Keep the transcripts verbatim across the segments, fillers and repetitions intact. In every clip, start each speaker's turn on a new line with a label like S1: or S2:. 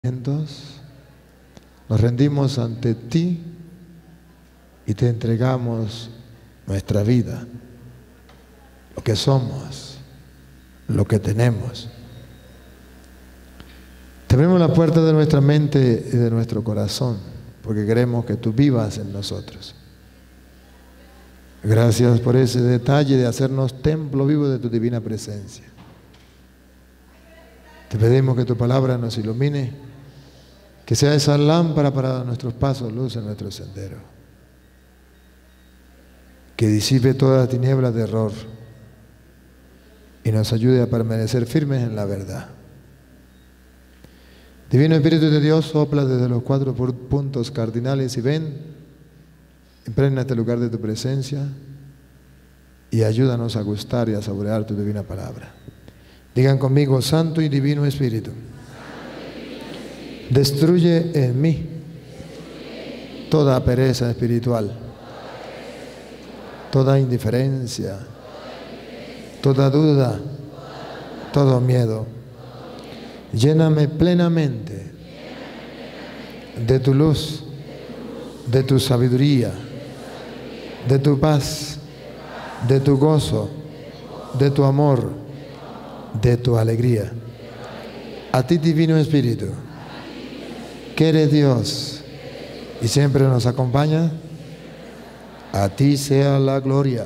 S1: Nos rendimos ante ti y te entregamos nuestra vida, lo que somos, lo que tenemos. Te abrimos la puerta de nuestra mente y de nuestro corazón, porque queremos que tú vivas en nosotros. Gracias por ese detalle de hacernos templo vivo de tu divina presencia. Te pedimos que tu palabra nos ilumine, que sea esa lámpara para nuestros pasos, luz en nuestro sendero, que disipe toda tiniebla de error y nos ayude a permanecer firmes en la verdad. Divino Espíritu de Dios, sopla desde los cuatro puntos cardinales y ven, impregna este lugar de tu presencia y ayúdanos a gustar y a saborear tu divina palabra. Digan conmigo: Santo y Divino Espíritu, destruye en mí toda pereza espiritual, toda indiferencia, toda duda, todo miedo. Lléname plenamente de tu luz, de tu sabiduría, de tu paz, de tu gozo, de tu amor, de tu alegría. A ti, Divino Espíritu, que eres Dios y siempre nos acompaña, a ti sea la gloria,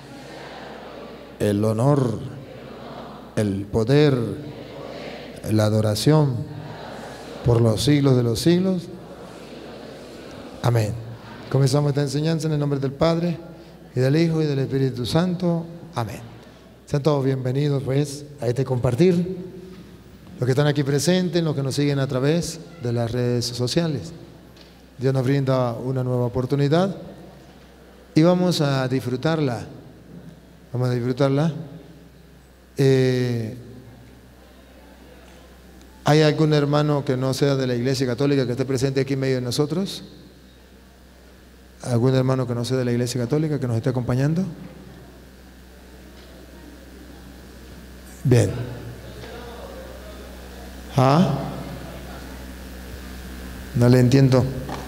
S1: el honor, el poder, la adoración por los siglos de los siglos. Amén. Comenzamos esta enseñanza en el nombre del Padre y del Hijo y del Espíritu Santo. Amén. Sean todos bienvenidos pues a este compartir, los que están aquí presentes, los que nos siguen a través de las redes sociales. Dios nos brinda una nueva oportunidad y vamos a disfrutarla. Vamos a disfrutarla. Eh, ¿Hay algún hermano que no sea de la Iglesia Católica que esté presente aquí en medio de nosotros? ¿Algún hermano que no sea de la Iglesia Católica que nos esté acompañando? Bien. ¿Ah? No le entiendo.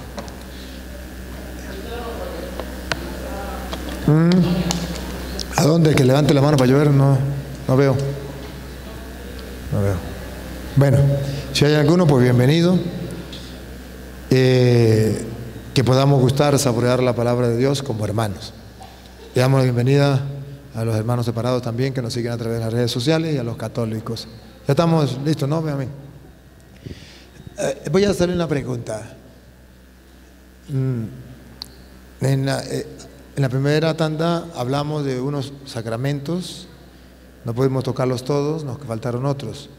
S1: ¿Mm? ¿A dónde? Que levante la mano para llover. No, no veo. No veo. Bueno, si hay alguno, pues bienvenido. Eh, que podamos gustar, saborear la palabra de Dios como hermanos. Le damos la bienvenida a los hermanos separados también que nos siguen a través de las redes sociales y a los católicos. Ya estamos listos, ¿no? Amén. Eh, voy a hacerle una pregunta. Mm, en, la, eh, en la primera tanda hablamos de unos sacramentos, no pudimos tocarlos todos, nos faltaron otros.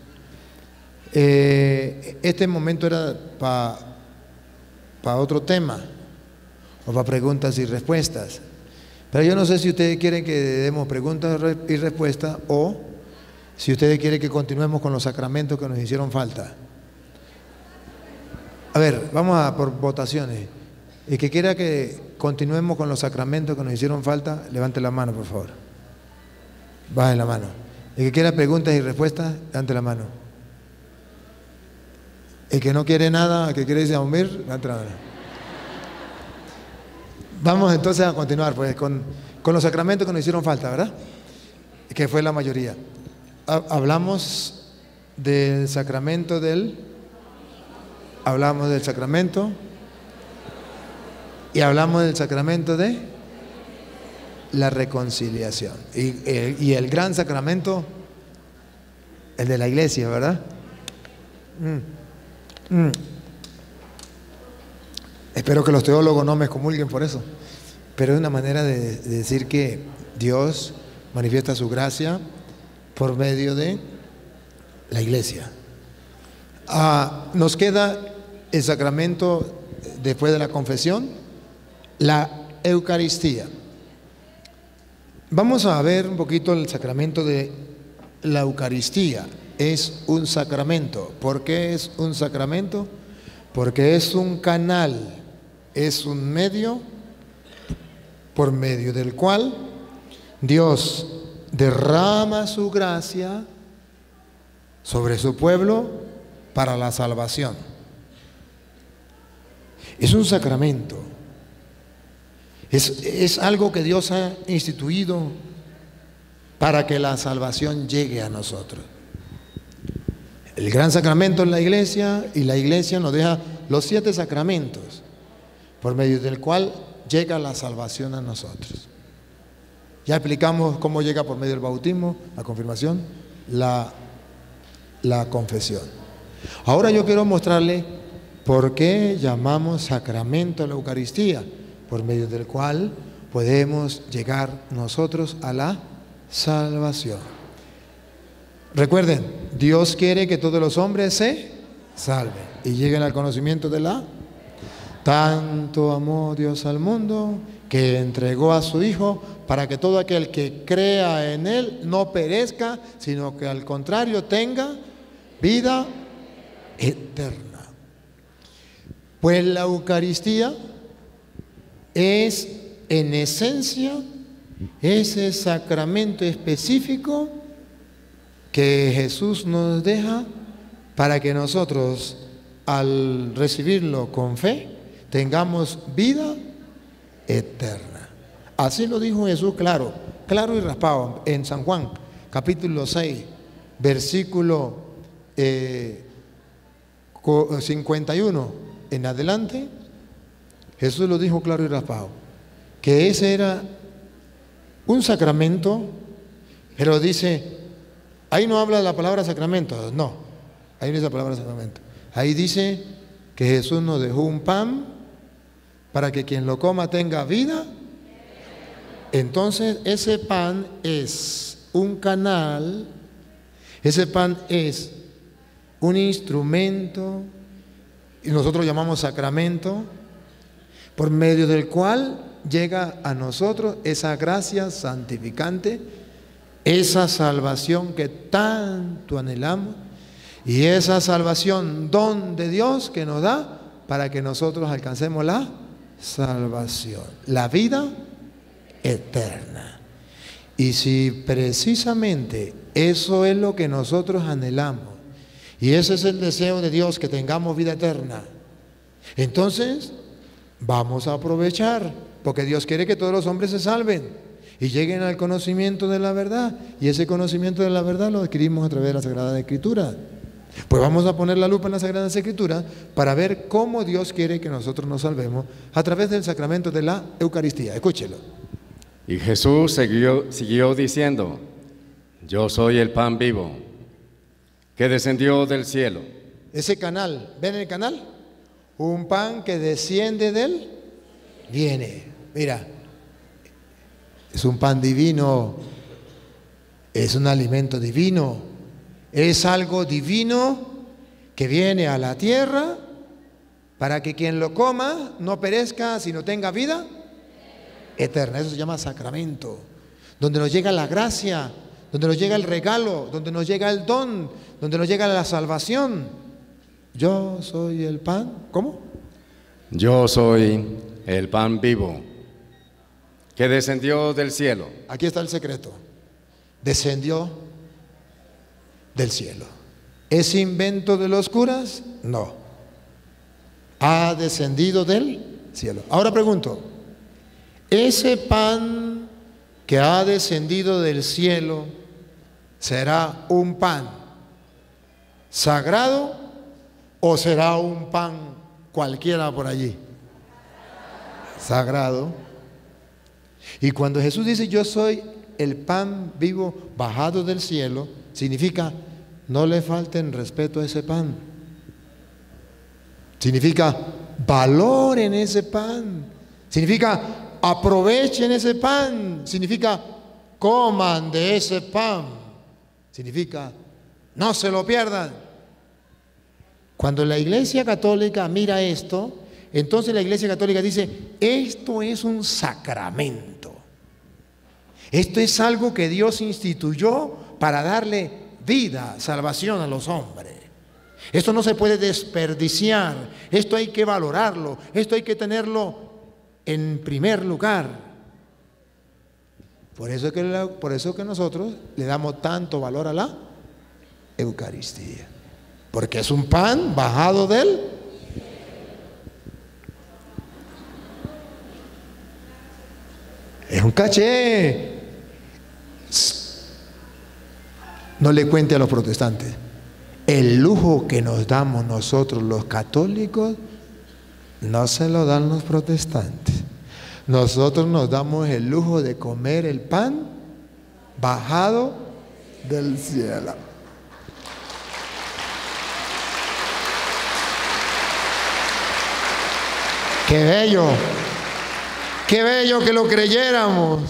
S1: Eh, este momento era para pa otro tema, o para preguntas y respuestas. Pero yo no sé si ustedes quieren que demos preguntas y respuestas o si ustedes quieren que continuemos con los sacramentos que nos hicieron falta. A ver, vamos a por votaciones. El que quiera que continuemos con los sacramentos que nos hicieron falta, levante la mano, por favor. Baje la mano. El que quiera preguntas y respuestas, levante la mano. El que no quiere nada, el que quiere irse a dormir, levante la mano. Vamos entonces a continuar pues con, con los sacramentos que nos hicieron falta, ¿verdad? Que fue la mayoría. Hablamos del sacramento del... Hablamos del sacramento y hablamos del sacramento de la reconciliación. Y, el, y el gran sacramento, el de la iglesia, ¿verdad? Mm. Mm. Espero que los teólogos no me excomulguen por eso, pero es una manera de, de decir que Dios manifiesta su gracia por medio de la iglesia. Ah, nos queda el sacramento después de la confesión, la Eucaristía. Vamos a ver un poquito el sacramento de la Eucaristía. Es un sacramento. ¿Por qué es un sacramento? Porque es un canal, es un medio por medio del cual Dios derrama su gracia sobre su pueblo para la salvación. Es un sacramento. Es, es algo que Dios ha instituido para que la salvación llegue a nosotros. El gran sacramento es la iglesia, y la iglesia nos deja los siete sacramentos por medio del cual llega la salvación a nosotros. Ya explicamos cómo llega por medio del bautismo, la confirmación, la, la confesión. Ahora yo quiero mostrarle por qué llamamos sacramento a la Eucaristía, por medio del cual podemos llegar nosotros a la salvación. Recuerden, Dios quiere que todos los hombres se salven y lleguen al conocimiento de la... Tanto amó Dios al mundo que entregó a su Hijo para que todo aquel que crea en Él no perezca, sino que al contrario tenga vida eterna. Pues la Eucaristía es en esencia ese sacramento específico que Jesús nos deja para que nosotros, al recibirlo con fe, tengamos vida eterna. Así lo dijo Jesús, claro, claro y raspado, en San Juan, capítulo seis, versículo eh, cincuenta y uno en adelante. Jesús lo dijo claro y raspado, que ese era un sacramento, pero dice, ahí no habla de la palabra sacramento, no, ahí no dice la palabra sacramento, ahí dice que Jesús nos dejó un pan para que quien lo coma tenga vida. Entonces ese pan es un canal, ese pan es un instrumento, y nosotros llamamos sacramento, por medio del cual llega a nosotros esa gracia santificante, esa salvación que tanto anhelamos, y esa salvación, don de Dios que nos da para que nosotros alcancemos la salvación, la vida eterna. Y si precisamente eso es lo que nosotros anhelamos, y ese es el deseo de Dios, que tengamos vida eterna, entonces vamos a aprovechar, porque Dios quiere que todos los hombres se salven y lleguen al conocimiento de la verdad, y ese conocimiento de la verdad lo adquirimos a través de la Sagrada Escritura. Pues vamos a poner la lupa en la Sagrada Escritura para ver cómo Dios quiere que nosotros nos salvemos a través del sacramento de la Eucaristía. Escúchelo.
S2: Y Jesús siguió, siguió diciendo, yo soy el pan vivo que descendió del cielo.
S1: Ese canal, ¿ven el canal? Un pan que desciende del, viene, mira, es un pan divino, es un alimento divino, es algo divino que viene a la tierra para que quien lo coma no perezca, sino tenga vida eterna. Eso se llama sacramento, donde nos llega la gracia, donde nos llega el regalo, donde nos llega el don, donde nos llega la salvación. Yo soy el pan, ¿cómo?
S2: Yo soy el pan vivo que descendió del cielo.
S1: Aquí está el secreto. Descendió del cielo. ¿Es invento de los curas? No. Ha descendido del cielo. Ahora pregunto, ¿ese pan que ha descendido del cielo será un pan sagrado o será un pan cualquiera por allí? Sagrado. Y cuando Jesús dice yo soy el pan vivo bajado del cielo, significa no le falten respeto a ese pan, significa valoren ese pan, significa aprovechen ese pan, significa coman de ese pan, significa no se lo pierdan. Cuando la Iglesia Católica mira esto, entonces la Iglesia Católica dice, esto es un sacramento. Esto es algo que Dios instituyó para darle vida, salvación a los hombres. Esto no se puede desperdiciar, esto hay que valorarlo, esto hay que tenerlo en primer lugar. Por eso es que, la, por eso es que nosotros le damos tanto valor a la Eucaristía, porque es un pan bajado del... Es un caché. No le cuente a los protestantes. El lujo que nos damos nosotros los católicos no se lo dan los protestantes. Nosotros nos damos el lujo de comer el pan bajado del cielo. ¡Qué bello! ¡Qué bello que lo creyéramos!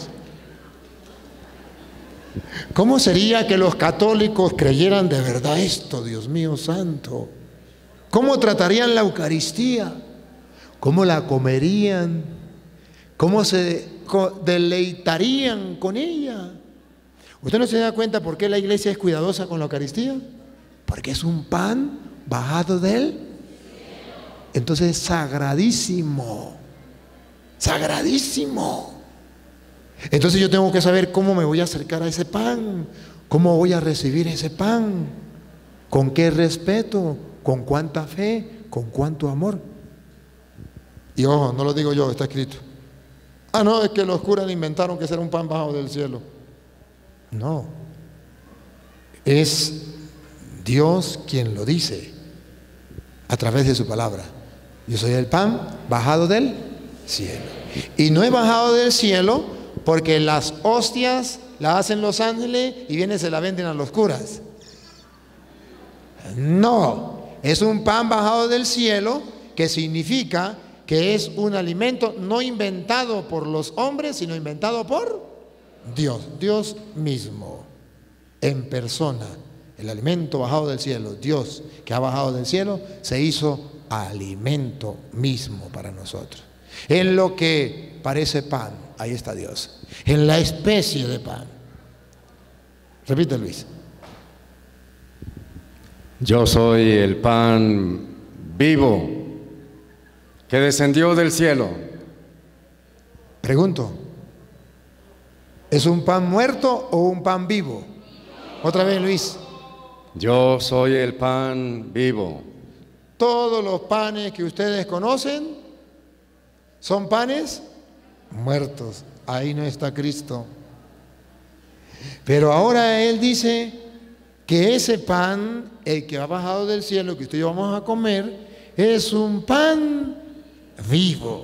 S1: ¿Cómo sería que los católicos creyeran de verdad esto, Dios mío santo? ¿Cómo tratarían la Eucaristía? ¿Cómo la comerían? ¿Cómo se deleitarían con ella? ¿Usted no se da cuenta por qué la iglesia es cuidadosa con la Eucaristía? Porque es un pan bajado del cielo. Entonces es sagradísimo. Sagradísimo. Entonces yo tengo que saber cómo me voy a acercar a ese pan, cómo voy a recibir ese pan, con qué respeto, con cuánta fe, con cuánto amor. Y ojo, no lo digo yo, está escrito. Ah, no, es que los curas inventaron que era un pan bajado del cielo. No, es Dios quien lo dice a través de su palabra. Yo soy el pan bajado del cielo. Y no he bajado del cielo porque las hostias las hacen los ángeles y vienen y se la venden a los curas. No, es un pan bajado del cielo, que significa que es un alimento no inventado por los hombres, sino inventado por Dios, Dios mismo, en persona. El alimento bajado del cielo, Dios que ha bajado del cielo, se hizo alimento mismo para nosotros. En lo que parece pan, ahí está Dios. En la especie de pan. Repite, Luis.
S2: Yo soy el pan vivo que descendió del cielo.
S1: Pregunto, ¿es un pan muerto o un pan vivo? Otra vez, Luis.
S2: Yo soy el pan vivo.
S1: Todos los panes que ustedes conocen son panes muertos. Ahí no está Cristo. Pero ahora Él dice que ese pan, el que ha bajado del cielo, que usted y yo vamos a comer, es un pan vivo.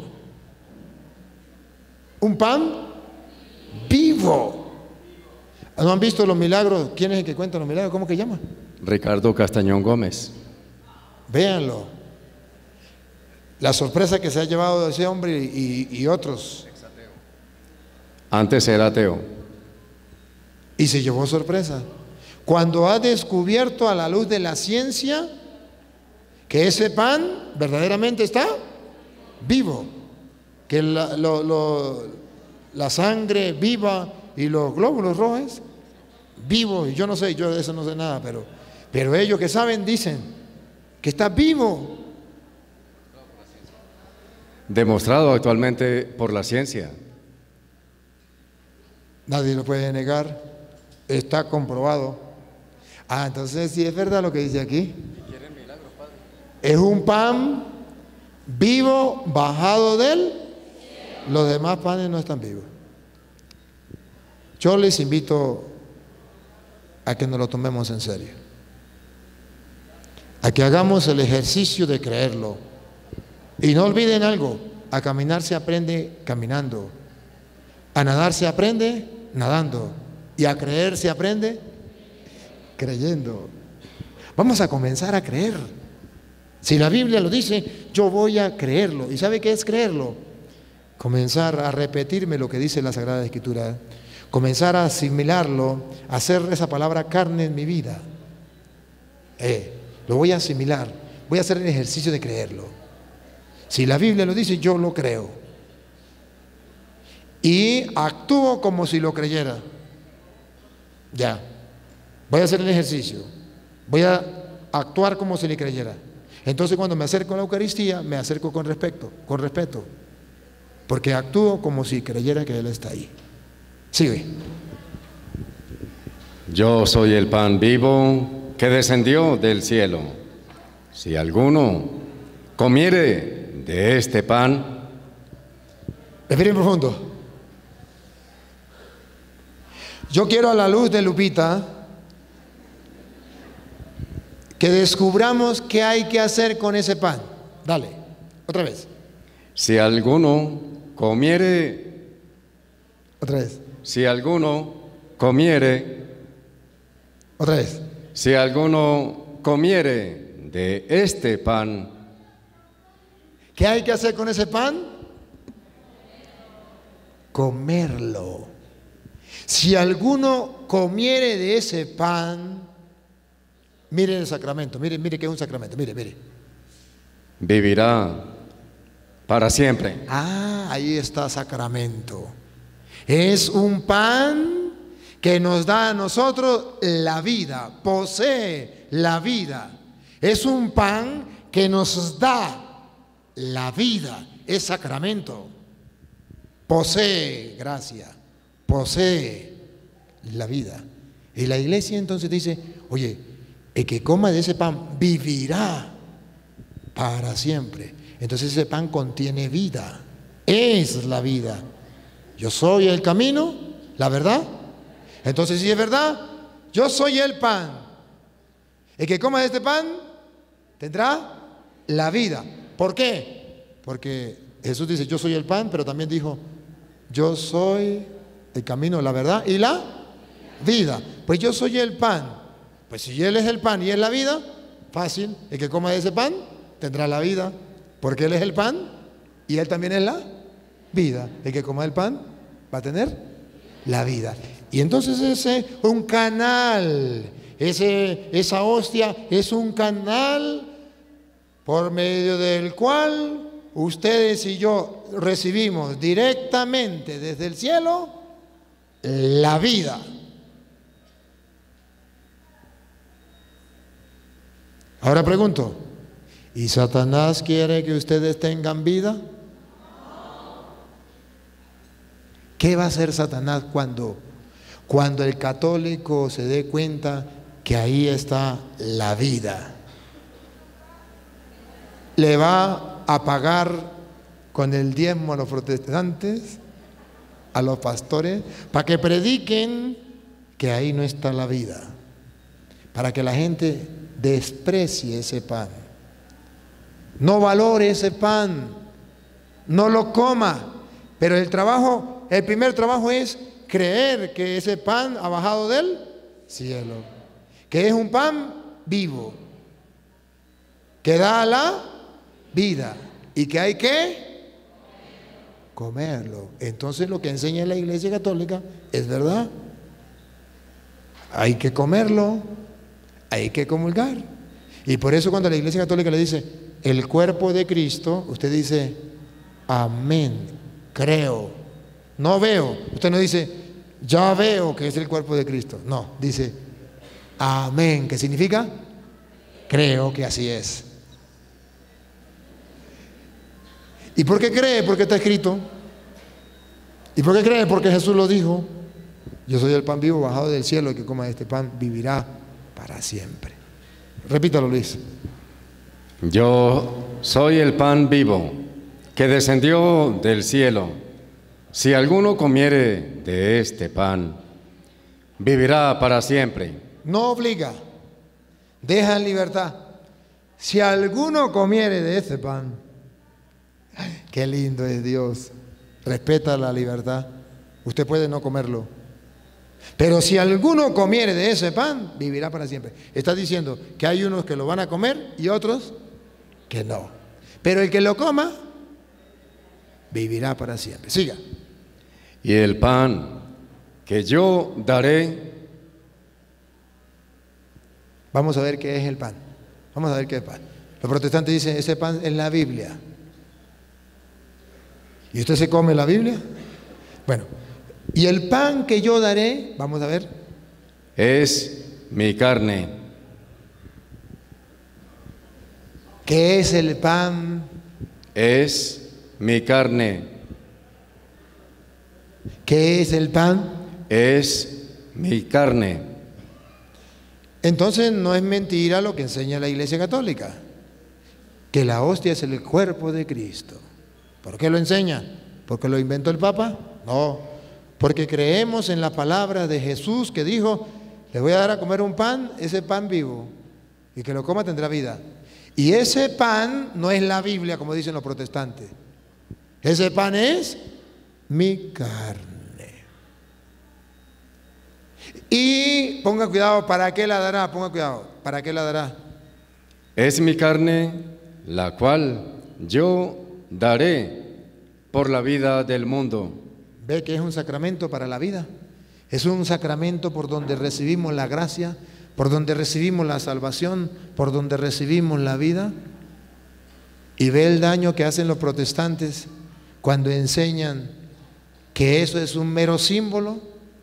S1: Un pan vivo. ¿No han visto los milagros? ¿Quién es el que cuenta los milagros? ¿Cómo que llama?
S2: Ricardo Castañón Gómez.
S1: Véanlo. La sorpresa que se ha llevado ese hombre y, y otros.
S2: Antes era ateo.
S1: Y se llevó sorpresa. Cuando ha descubierto a la luz de la ciencia que ese pan verdaderamente está vivo, que la, lo, lo, la sangre viva y los glóbulos rojos vivos, y yo no sé, yo de eso no sé nada, pero, pero ellos que saben dicen que está vivo.
S2: Demostrado actualmente por la ciencia.
S1: Nadie lo puede negar, está comprobado. Ah, entonces sí es verdad lo que dice aquí. Es un pan vivo bajado de él. Los demás panes no están vivos. Yo les invito a que nos lo tomemos en serio, a que hagamos el ejercicio de creerlo. Y no olviden algo: a caminar se aprende caminando, a nadar se aprende nadando, y a creer se aprende creyendo. Vamos a comenzar a creer. Si la Biblia lo dice, yo voy a creerlo. ¿Y sabe qué es creerlo? Comenzar a repetirme lo que dice la Sagrada Escritura, comenzar a asimilarlo, hacer esa palabra carne en mi vida. Eh, lo voy a asimilar, voy a hacer el ejercicio de creerlo. Si la Biblia lo dice, yo lo creo. Y actúo como si lo creyera. Ya. Voy a hacer el ejercicio. Voy a actuar como si le creyera. Entonces, cuando me acerco a la Eucaristía, me acerco con respeto, con respeto. Porque actúo como si creyera que Él está ahí. Sigue.
S2: Yo soy el pan vivo que descendió del cielo. Si alguno comiere de este pan.
S1: Respiren profundo. Yo quiero, a la luz de Lupita, que descubramos qué hay que hacer con ese pan. Dale, otra vez.
S2: Si alguno comiere,
S1: Otra vez,
S2: si alguno comiere,
S1: otra vez.
S2: si alguno comiere de este pan,
S1: ¿Qué hay que hacer con ese pan? Comerlo. Si alguno comiere de ese pan, mire el sacramento, mire, mire que es un sacramento, mire, mire.
S2: vivirá para siempre.
S1: Ah, ahí está sacramento. Es un pan que nos da a nosotros la vida, posee la vida. Es un pan que nos da la vida, es sacramento. Posee gracia, posee la vida. Y la iglesia entonces dice, oye, el que coma de ese pan vivirá para siempre. Entonces ese pan contiene vida, es la vida. Yo soy el camino, la verdad. Entonces si es verdad, yo soy el pan. El que coma de este pan tendrá la vida. ¿Por qué? Porque Jesús dice, yo soy el pan, pero también dijo, yo soy el camino, la verdad y la vida. Pues yo soy el pan. Pues si Él es el pan y es la vida, fácil, el que coma de ese pan tendrá la vida, porque Él es el pan y Él también es la vida. El que coma el pan va a tener la vida. Y entonces ese es un canal, ese, esa hostia es un canal por medio del cual ustedes y yo recibimos directamente desde el cielo la vida. Ahora pregunto, ¿y Satanás quiere que ustedes tengan vida? ¿Qué va a hacer Satanás cuando, cuando el católico se dé cuenta que ahí está la vida? Le va a pagar con el diezmo a los protestantes, a los pastores, para que prediquen que ahí no está la vida, para que la gente desprecie ese pan, no valore ese pan, no lo coma. Pero el trabajo, el primer trabajo es creer que ese pan ha bajado del cielo, que es un pan vivo, que da la vida y que hay que comerlo. Entonces lo que enseña la Iglesia Católica es verdad. Hay que comerlo, hay que comulgar. Y por eso cuando la Iglesia Católica le dice el cuerpo de Cristo, usted dice amén, creo, no veo. Usted no dice ya veo que es el cuerpo de Cristo. No, dice amén, que significa creo que así es. ¿Y por qué cree? Porque está escrito. ¿Y por qué cree? Porque Jesús lo dijo. Yo soy el pan vivo bajado del cielo, el que coma de este pan vivirá para siempre. Repítalo, Luis.
S2: Yo soy el pan vivo que descendió del cielo. Si alguno comiere de este pan, vivirá para siempre.
S1: No obliga, deja en libertad. Si alguno comiere de este pan, qué lindo es Dios, respeta la libertad. Usted puede no comerlo, pero si alguno comiere de ese pan, vivirá para siempre. Está diciendo que hay unos que lo van a comer y otros que no. Pero el que lo coma, vivirá para siempre. Siga.
S2: Y el pan que yo daré.
S1: Vamos a ver qué es el pan. Vamos a ver qué es el pan. Los protestantes dicen, ese pan es la Biblia. ¿Y usted se come la Biblia? Bueno, y el pan que yo daré, vamos a ver.
S2: Es mi carne.
S1: ¿Qué es el pan?
S2: Es mi carne.
S1: ¿Qué es el pan?
S2: Es mi carne.
S1: Entonces no es mentira lo que enseña la Iglesia Católica, que la hostia es el cuerpo de Cristo. ¿Por qué lo enseña? ¿Porque lo inventó el Papa? No, porque creemos en la palabra de Jesús que dijo, les voy a dar a comer un pan, ese pan vivo, y que lo coma tendrá vida. Y ese pan no es la Biblia, como dicen los protestantes. Ese pan es mi carne. Y ponga cuidado, ¿para qué la dará? Ponga cuidado, ¿para qué la dará?
S2: Es mi carne, la cual yo daré por la vida del mundo.
S1: ¿Ve que es un sacramento para la vida? Es un sacramento por donde recibimos la gracia, por donde recibimos la salvación, por donde recibimos la vida. Y ve el daño que hacen los protestantes cuando enseñan que eso es un mero símbolo.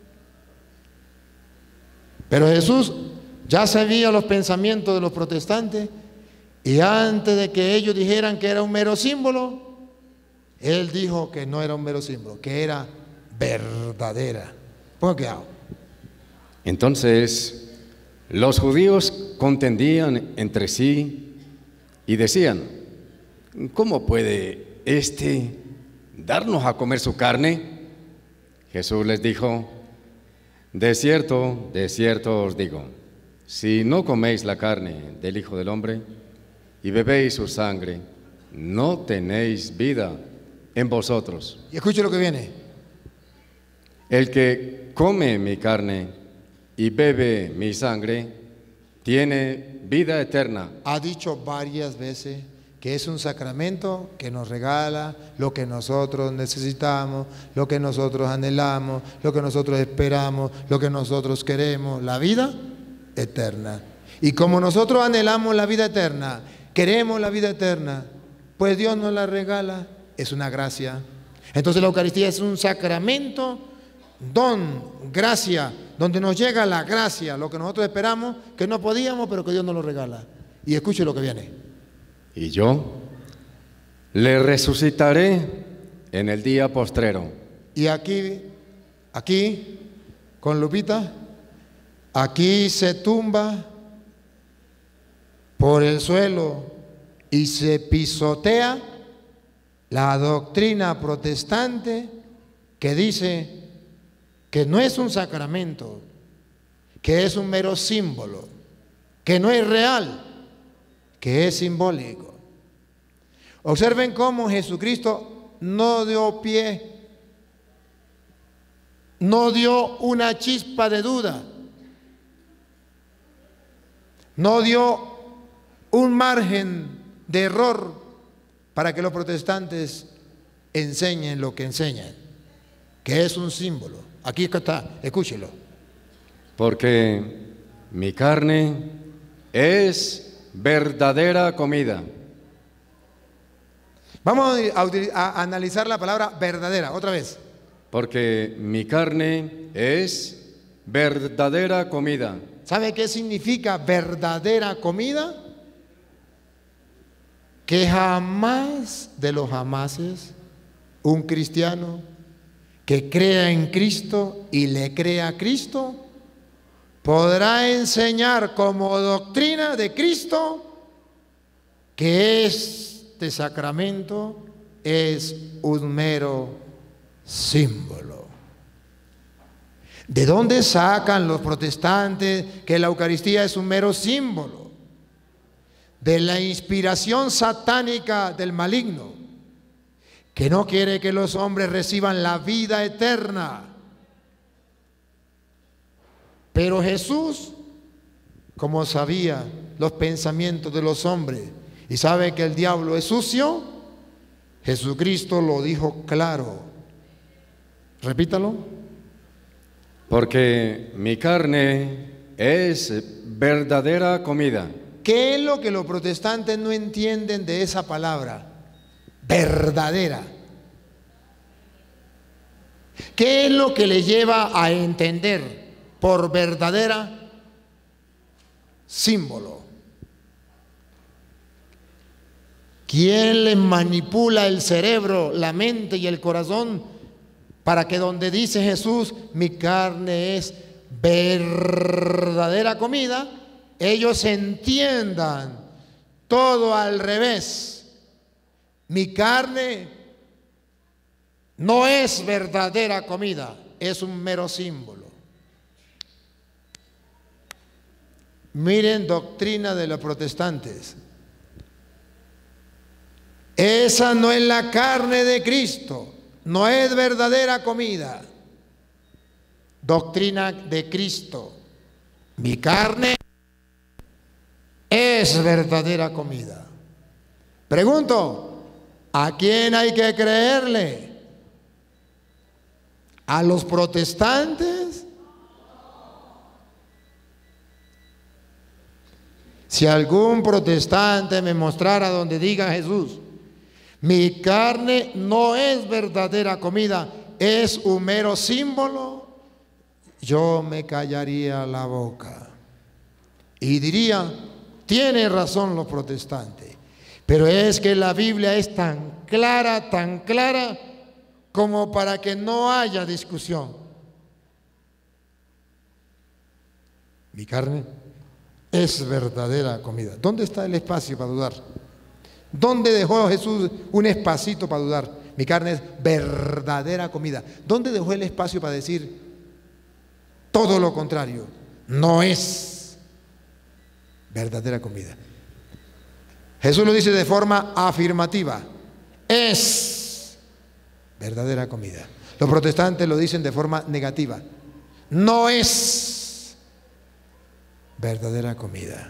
S1: Pero Jesús ya sabía los pensamientos de los protestantes, y antes de que ellos dijeran que era un mero símbolo, Él dijo que no era un mero símbolo, que era verdadera. Ponga cuidado.
S2: Entonces, los judíos contendían entre sí y decían, ¿cómo puede éste darnos a comer su carne? Jesús les dijo, de cierto, de cierto os digo, si no coméis la carne del Hijo del Hombre y bebéis su sangre, no tenéis vida en vosotros.
S1: Y escuche lo que viene.
S2: El que come mi carne y bebe mi sangre, tiene vida eterna.
S1: Ha dicho varias veces que es un sacramento que nos regala lo que nosotros necesitamos, lo que nosotros anhelamos, lo que nosotros esperamos, lo que nosotros queremos, la vida eterna. Y como nosotros anhelamos la vida eterna, queremos la vida eterna, pues Dios nos la regala, es una gracia. Entonces la Eucaristía es un sacramento, don, gracia, donde nos llega la gracia, lo que nosotros esperamos, que no podíamos, pero que Dios nos lo regala. Y escuche lo que viene.
S2: Y yo le resucitaré en el día postrero.
S1: Y aquí, aquí, con Lupita, aquí se tumba por el suelo y se pisotea la doctrina protestante que dice que no es un sacramento, que es un mero símbolo, que no es real, que es simbólico. Observen cómo Jesucristo no dio pie, no dio una chispa de duda, no dio un margen de error para que los protestantes enseñen lo que enseñan, que es un símbolo. Aquí está, escúchelo.
S2: Porque mi carne es verdadera comida.
S1: Vamos a, a analizar la palabra verdadera, otra vez.
S2: Porque mi carne es verdadera comida.
S1: ¿Sabe qué significa verdadera comida? Que jamás de los jamases un cristiano que crea en Cristo y le crea a Cristo podrá enseñar como doctrina de Cristo que este sacramento es un mero símbolo. ¿De dónde sacan los protestantes que la Eucaristía es un mero símbolo? De la inspiración satánica del maligno, que no quiere que los hombres reciban la vida eterna. Pero Jesús, como sabía los pensamientos de los hombres y sabe que el diablo es sucio, Jesucristo lo dijo claro. Repítalo.
S2: Porque mi carne es verdadera comida.
S1: ¿Qué es lo que los protestantes no entienden de esa palabra? Verdadera. ¿Qué es lo que les lleva a entender por verdadera? Símbolo. ¿Quién les manipula el cerebro, la mente y el corazón para que donde dice Jesús, mi carne es verdadera comida, ellos entiendan todo al revés? Mi carne no es verdadera comida. es un mero símbolo. Miren doctrina de los protestantes. Esa no es la carne de Cristo, no es verdadera comida. Doctrina de Cristo. Mi carne es verdadera comida. Pregunto, ¿a quién hay que creerle? ¿A los protestantes? Si algún protestante me mostrara donde diga Jesús, mi carne no es verdadera comida, es un mero símbolo, yo me callaría la boca y diría, tiene razón los protestantes, pero es que la Biblia es tan clara, tan clara, como para que no haya discusión. Mi carne es verdadera comida. ¿Dónde está el espacio para dudar? ¿Dónde dejó Jesús un espacito para dudar? Mi carne es verdadera comida. ¿Dónde dejó el espacio para decir todo lo contrario? No es verdadera comida. Jesús lo dice de forma afirmativa. Es verdadera comida. Los protestantes lo dicen de forma negativa. No es verdadera comida.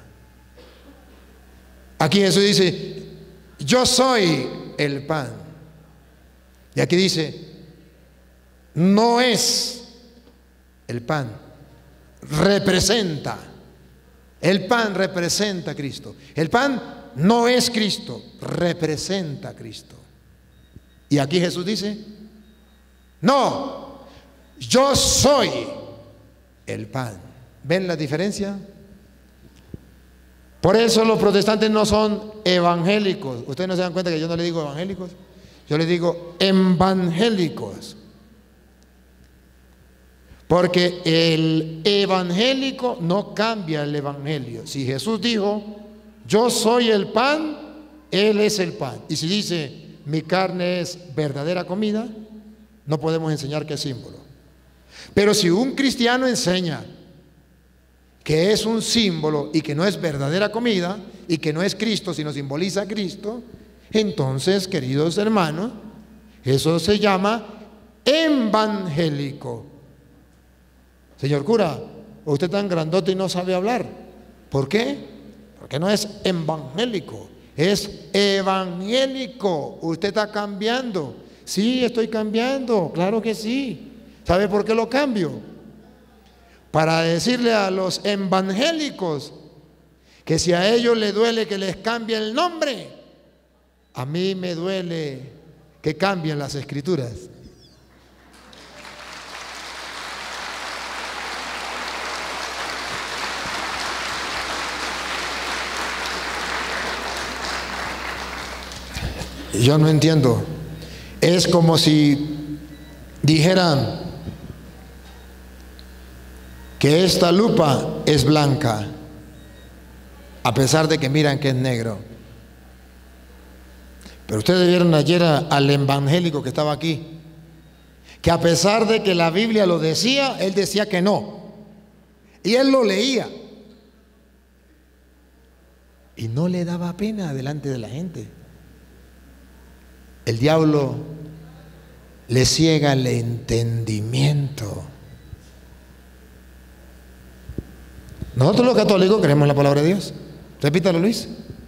S1: Aquí Jesús dice, yo soy el pan. Y aquí dice, no es el pan, representa. El pan representa a Cristo. El pan no es Cristo, representa a Cristo. Y aquí Jesús dice, no, yo soy el pan. ¿Ven la diferencia? Por eso los protestantes no son evangélicos. Ustedes no se dan cuenta que yo no le digo evangélicos, yo les digo evangélicos. Porque el evangélico no cambia el evangelio. Si Jesús dijo, yo soy el pan, Él es el pan. Y si dice, mi carne es verdadera comida, no podemos enseñar qué símbolo. Pero si un cristiano enseña que es un símbolo y que no es verdadera comida y que no es Cristo, sino simboliza a Cristo, entonces, queridos hermanos, eso se llama evangélico. Señor cura, usted es tan grandote y no sabe hablar. ¿Por qué? Porque no es evangélico, es evangélico. Usted está cambiando. Sí, estoy cambiando, claro que sí. ¿Sabe por qué lo cambio? Para decirle a los evangélicos que si a ellos les duele que les cambie el nombre, a mí me duele que cambien las escrituras. Yo no entiendo. Es como si dijeran que esta lupa es blanca, a pesar de que miran que es negro. Pero ustedes vieron ayer al evangélico que estaba aquí, que a pesar de que la Biblia lo decía, él decía que no. Y él lo leía. Y no le daba pena delante de la gente. El diablo le ciega el entendimiento. Nosotros los católicos creemos en la palabra de Dios. Repítalo, Luis.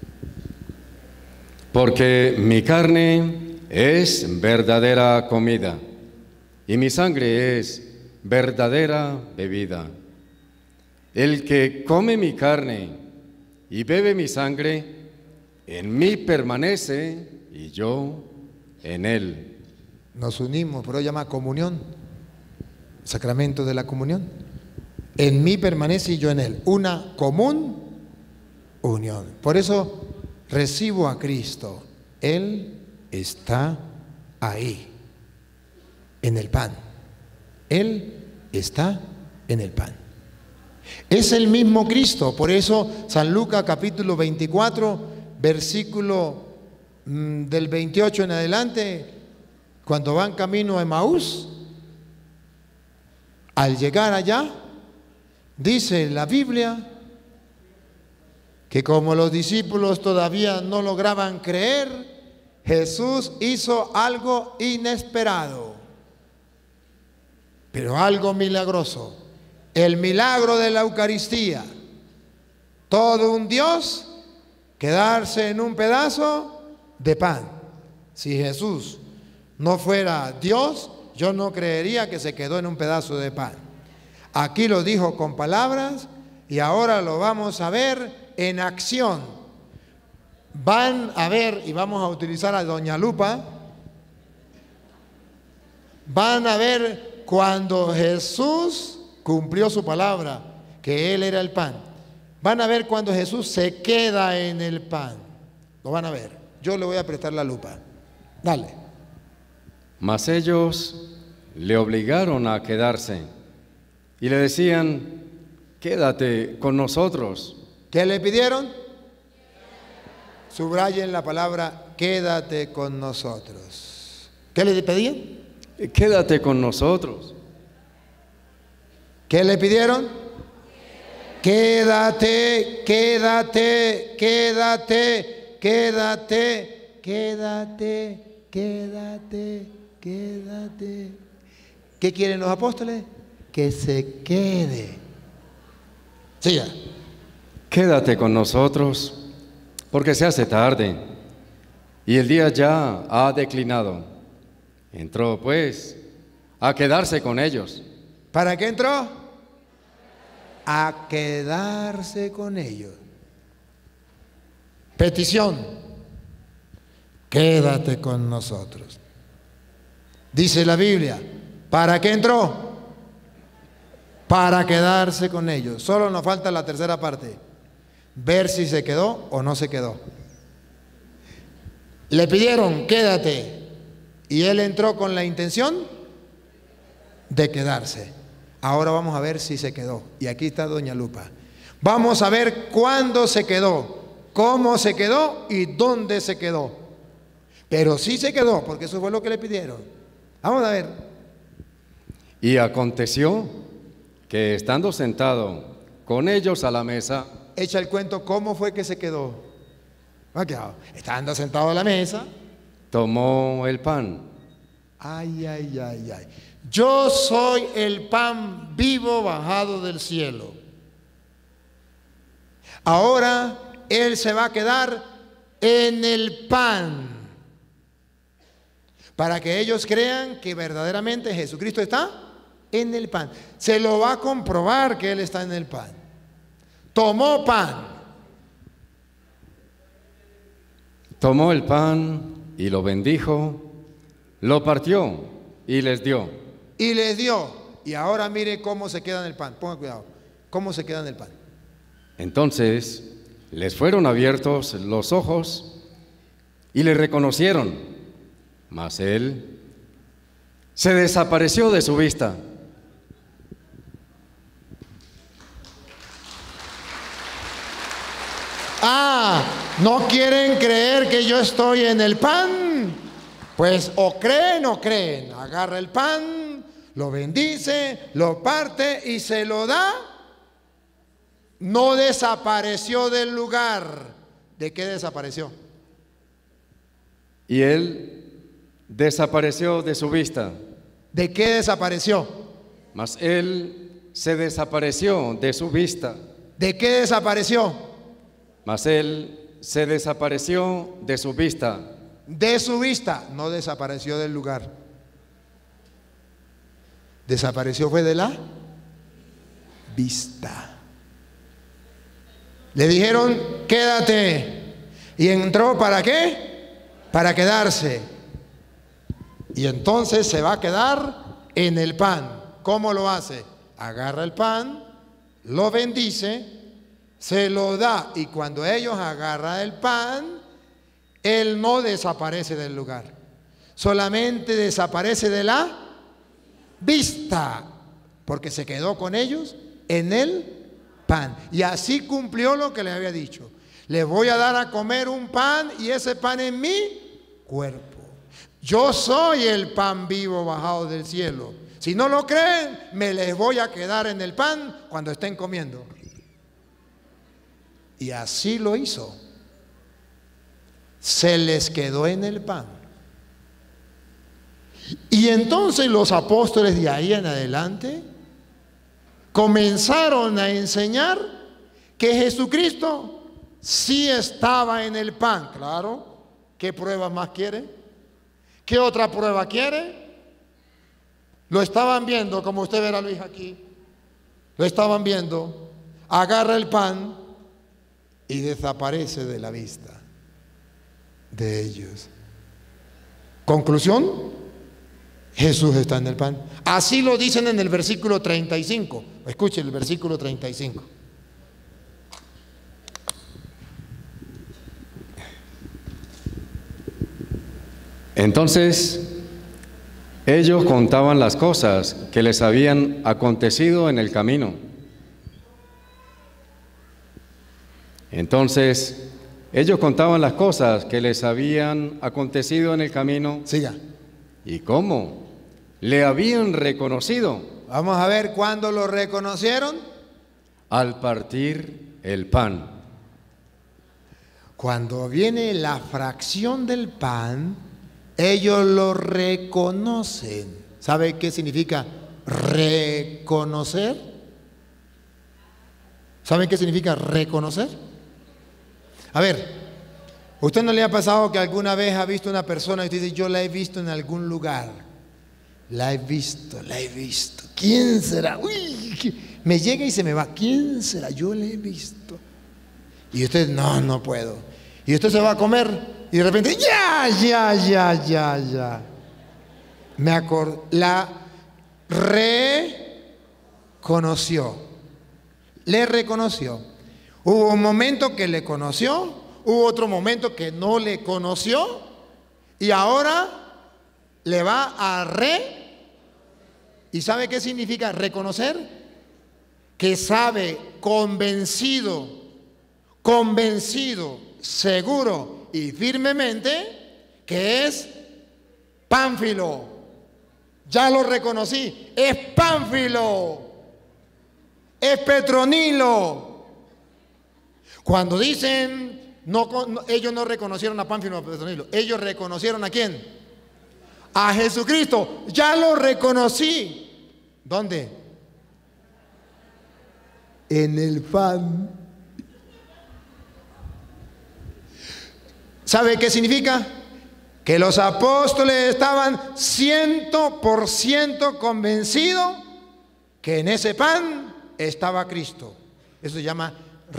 S2: Porque mi carne es verdadera comida y mi sangre es verdadera bebida. El que come mi carne y bebe mi sangre, en mí permanece y yo en él.
S1: Nos unimos, pero llama comunión, sacramento de la comunión. En mí permanece y yo en él. Una común unión. Por eso recibo a Cristo. Él está ahí, en el pan. Él está en el pan. Es el mismo Cristo. Por eso San Lucas capítulo veinticuatro, versículo mmm, del veintiocho en adelante, cuando van camino a Emaús, Al llegar allá, dice la Biblia que como los discípulos todavía no lograban creer, Jesús hizo algo inesperado, pero algo milagroso. El milagro de la Eucaristía. Todo un Dios quedarse en un pedazo de pan. Si Jesús no fuera Dios, yo no creería que se quedó en un pedazo de pan. Aquí lo dijo con palabras y ahora lo vamos a ver en acción. Van a ver, y vamos a utilizar a doña Lupa, van a ver cuando Jesús cumplió su palabra, que Él era el pan. Van a ver cuando Jesús se queda en el pan. Lo van a ver. Yo le voy a prestar la lupa. Dale.
S2: Mas ellos le obligaron a quedarse y le decían, quédate con nosotros.
S1: ¿Qué le pidieron? Subrayen la palabra, quédate con nosotros. ¿Qué le pedían?
S2: Quédate con nosotros.
S1: ¿Qué le pidieron? Quédate, quédate, quédate, quédate, quédate, quédate, quédate. ¿Qué quieren los apóstoles? Que se quede. Siga.
S2: Quédate con nosotros, porque se hace tarde y el día ya ha declinado. Entró pues a quedarse con ellos.
S1: ¿Para qué entró? A quedarse con ellos. Petición, quédate con nosotros. Dice la Biblia, ¿para qué entró? Para quedarse con ellos. Solo nos falta la tercera parte, ver si se quedó o no se quedó. Le pidieron, quédate, y él entró con la intención de quedarse. Ahora vamos a ver si se quedó. Y aquí está doña Lupa. Vamos a ver cuándo se quedó, cómo se quedó y dónde se quedó. Pero sí se quedó, porque eso fue lo que le pidieron. Vamos a ver.
S2: Y aconteció que estando sentado con ellos a la mesa,
S1: echa el cuento, ¿cómo fue que se quedó? Estando sentado a la mesa,
S2: tomó el pan.
S1: Ay, ay, ay, ay. Yo soy el pan vivo bajado del cielo. Ahora Él se va a quedar en el pan, para que ellos crean que verdaderamente Jesucristo está en el pan. Se lo va a comprobar que Él está en el pan. Tomó pan.
S2: Tomó el pan y lo bendijo, lo partió y les dio.
S1: Y les dio. Y ahora mire cómo se queda en el pan. Ponga cuidado. ¿Cómo se queda en el pan?
S2: Entonces les fueron abiertos los ojos y le reconocieron. Mas él se desapareció de su vista.
S1: Ah, ¿no quieren creer que yo estoy en el pan? Pues o creen o creen. Agarra el pan, lo bendice, lo parte y se lo da. No desapareció del lugar. ¿De qué desapareció?
S2: Y él desapareció de su vista.
S1: ¿De qué desapareció?
S2: Mas él se desapareció de su vista.
S1: ¿De qué desapareció?
S2: Mas él se desapareció de su vista.
S1: De su vista, no desapareció del lugar. Desapareció fue de la vista. Le dijeron, quédate. Y entró, ¿para qué? Para quedarse. Y entonces se va a quedar en el pan. ¿Cómo lo hace? Agarra el pan, lo bendice, se lo da. Y cuando ellos agarran el pan, Él no desaparece del lugar. Solamente desaparece de la vista. Porque se quedó con ellos en el pan. Y así cumplió lo que le había dicho. Les voy a dar a comer un pan y ese pan en mi cuerpo. Yo soy el pan vivo bajado del cielo. Si no lo creen, me les voy a quedar en el pan cuando estén comiendo. Y así lo hizo. Se les quedó en el pan. Y entonces los apóstoles de ahí en adelante comenzaron a enseñar que Jesucristo sí estaba en el pan. Claro, ¿qué prueba más quiere? ¿Qué otra prueba quiere? Lo estaban viendo, como usted verá Luis aquí. Lo estaban viendo. Agarra el pan y desaparece de la vista de ellos. Conclusión: Jesús está en el pan. Así lo dicen en el versículo treinta y cinco. Escuche el versículo treinta y cinco.
S2: Entonces ellos contaban las cosas que les habían acontecido en el camino. Entonces ellos contaban las cosas que les habían acontecido en el camino.
S1: Siga.
S2: ¿Y cómo? Le habían reconocido.
S1: Vamos a ver cuándo lo reconocieron.
S2: Al partir el pan.
S1: Cuando viene la fracción del pan, ellos lo reconocen. ¿Sabe qué significa reconocer? ¿Saben qué significa reconocer? A ver, ¿usted no le ha pasado que alguna vez ha visto una persona y usted dice, yo la he visto en algún lugar? La he visto, la he visto. ¿Quién será? Uy, me llega y se me va. ¿Quién será? Yo la he visto. Y usted, no, no puedo. Y usted se va a comer y de repente, ya, ya, ya, ya, ya. Me acordé, la reconoció. Le reconoció. Hubo un momento que le conoció, hubo otro momento que no le conoció y ahora le va a re. ¿Y sabe qué significa reconocer? Que sabe convencido, convencido, seguro y firmemente que es Pánfilo. Ya lo reconocí, es Pánfilo, es Petronilo. Cuando dicen, no, no, ellos no reconocieron a Pánfilo, a Petronilo, ellos reconocieron ¿a quién? A Jesucristo. Ya lo reconocí. ¿Dónde? En el pan. ¿Sabe qué significa? Que los apóstoles estaban ciento por ciento convencidos que en ese pan estaba Cristo. Eso se llama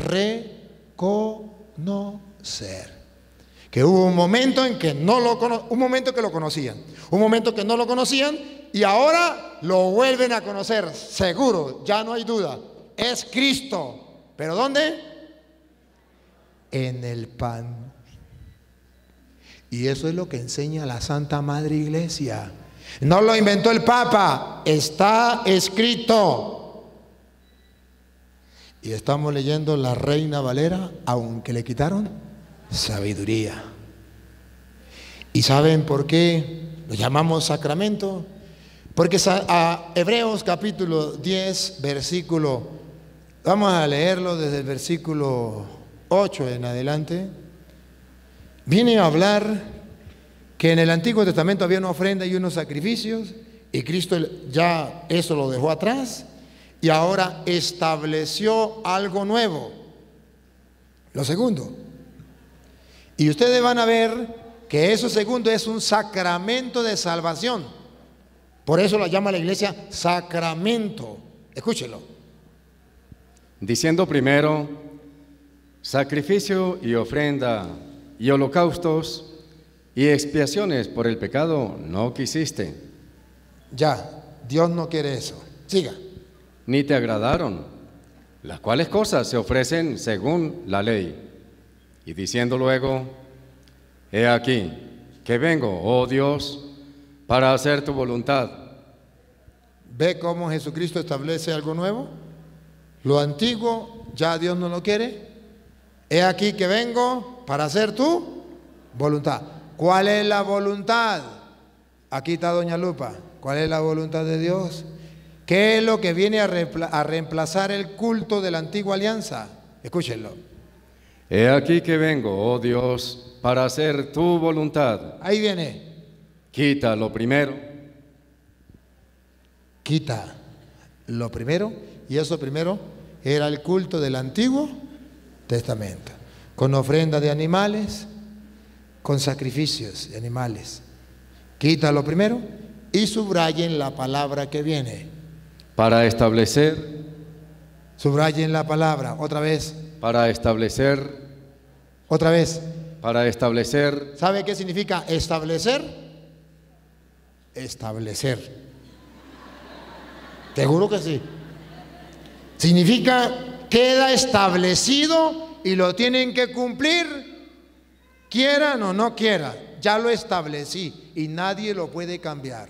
S1: reconocer. Que hubo un momento en que no lo cono- un momento que lo conocían, un momento que no lo conocían y ahora lo vuelven a conocer, seguro, ya no hay duda, es Cristo. ¿Pero dónde? En el pan. Y eso es lo que enseña la Santa Madre Iglesia. No lo inventó el Papa, está escrito. Y estamos leyendo la Reina Valera, aunque le quitaron sabiduría. ¿Y saben por qué lo llamamos sacramento? Porque a Hebreos capítulo diez, versículo, vamos a leerlo desde el versículo ocho en adelante. Viene a hablar que en el Antiguo Testamento había una ofrenda y unos sacrificios y Cristo ya eso lo dejó atrás y ahora estableció algo nuevo. Lo segundo. Y ustedes van a ver que eso segundo es un sacramento de salvación. Por eso lo llama la iglesia sacramento. Escúchelo.
S2: Diciendo primero, sacrificio y ofrenda y holocaustos y expiaciones por el pecado no quisiste.
S1: Ya, Dios no quiere eso. Siga.
S2: Ni te agradaron, las cuales cosas se ofrecen según la ley. Y diciendo luego, he aquí que vengo, oh Dios, para hacer tu voluntad.
S1: ¿Ve cómo Jesucristo establece algo nuevo? Lo antiguo ya Dios no lo quiere. He aquí que vengo para hacer tu voluntad. ¿Cuál es la voluntad? Aquí está doña Lupa. ¿Cuál es la voluntad de Dios? ¿Qué es lo que viene a, reempla a reemplazar el culto de la antigua alianza? Escúchenlo.
S2: He aquí que vengo, oh Dios, para hacer tu voluntad.
S1: Ahí viene.
S2: Quita lo primero.
S1: Quita lo primero, y eso primero era el culto del Antiguo Testamento, con ofrenda de animales, con sacrificios de animales. Quita lo primero y subrayen la palabra que viene.
S2: Para establecer.
S1: Subrayen la palabra, otra vez.
S2: Para establecer.
S1: Otra vez.
S2: Para establecer.
S1: ¿Sabe qué significa establecer? Establecer. Seguro que sí. Significa queda establecido y lo tienen que cumplir, quieran o no quieran. Ya lo establecí y nadie lo puede cambiar.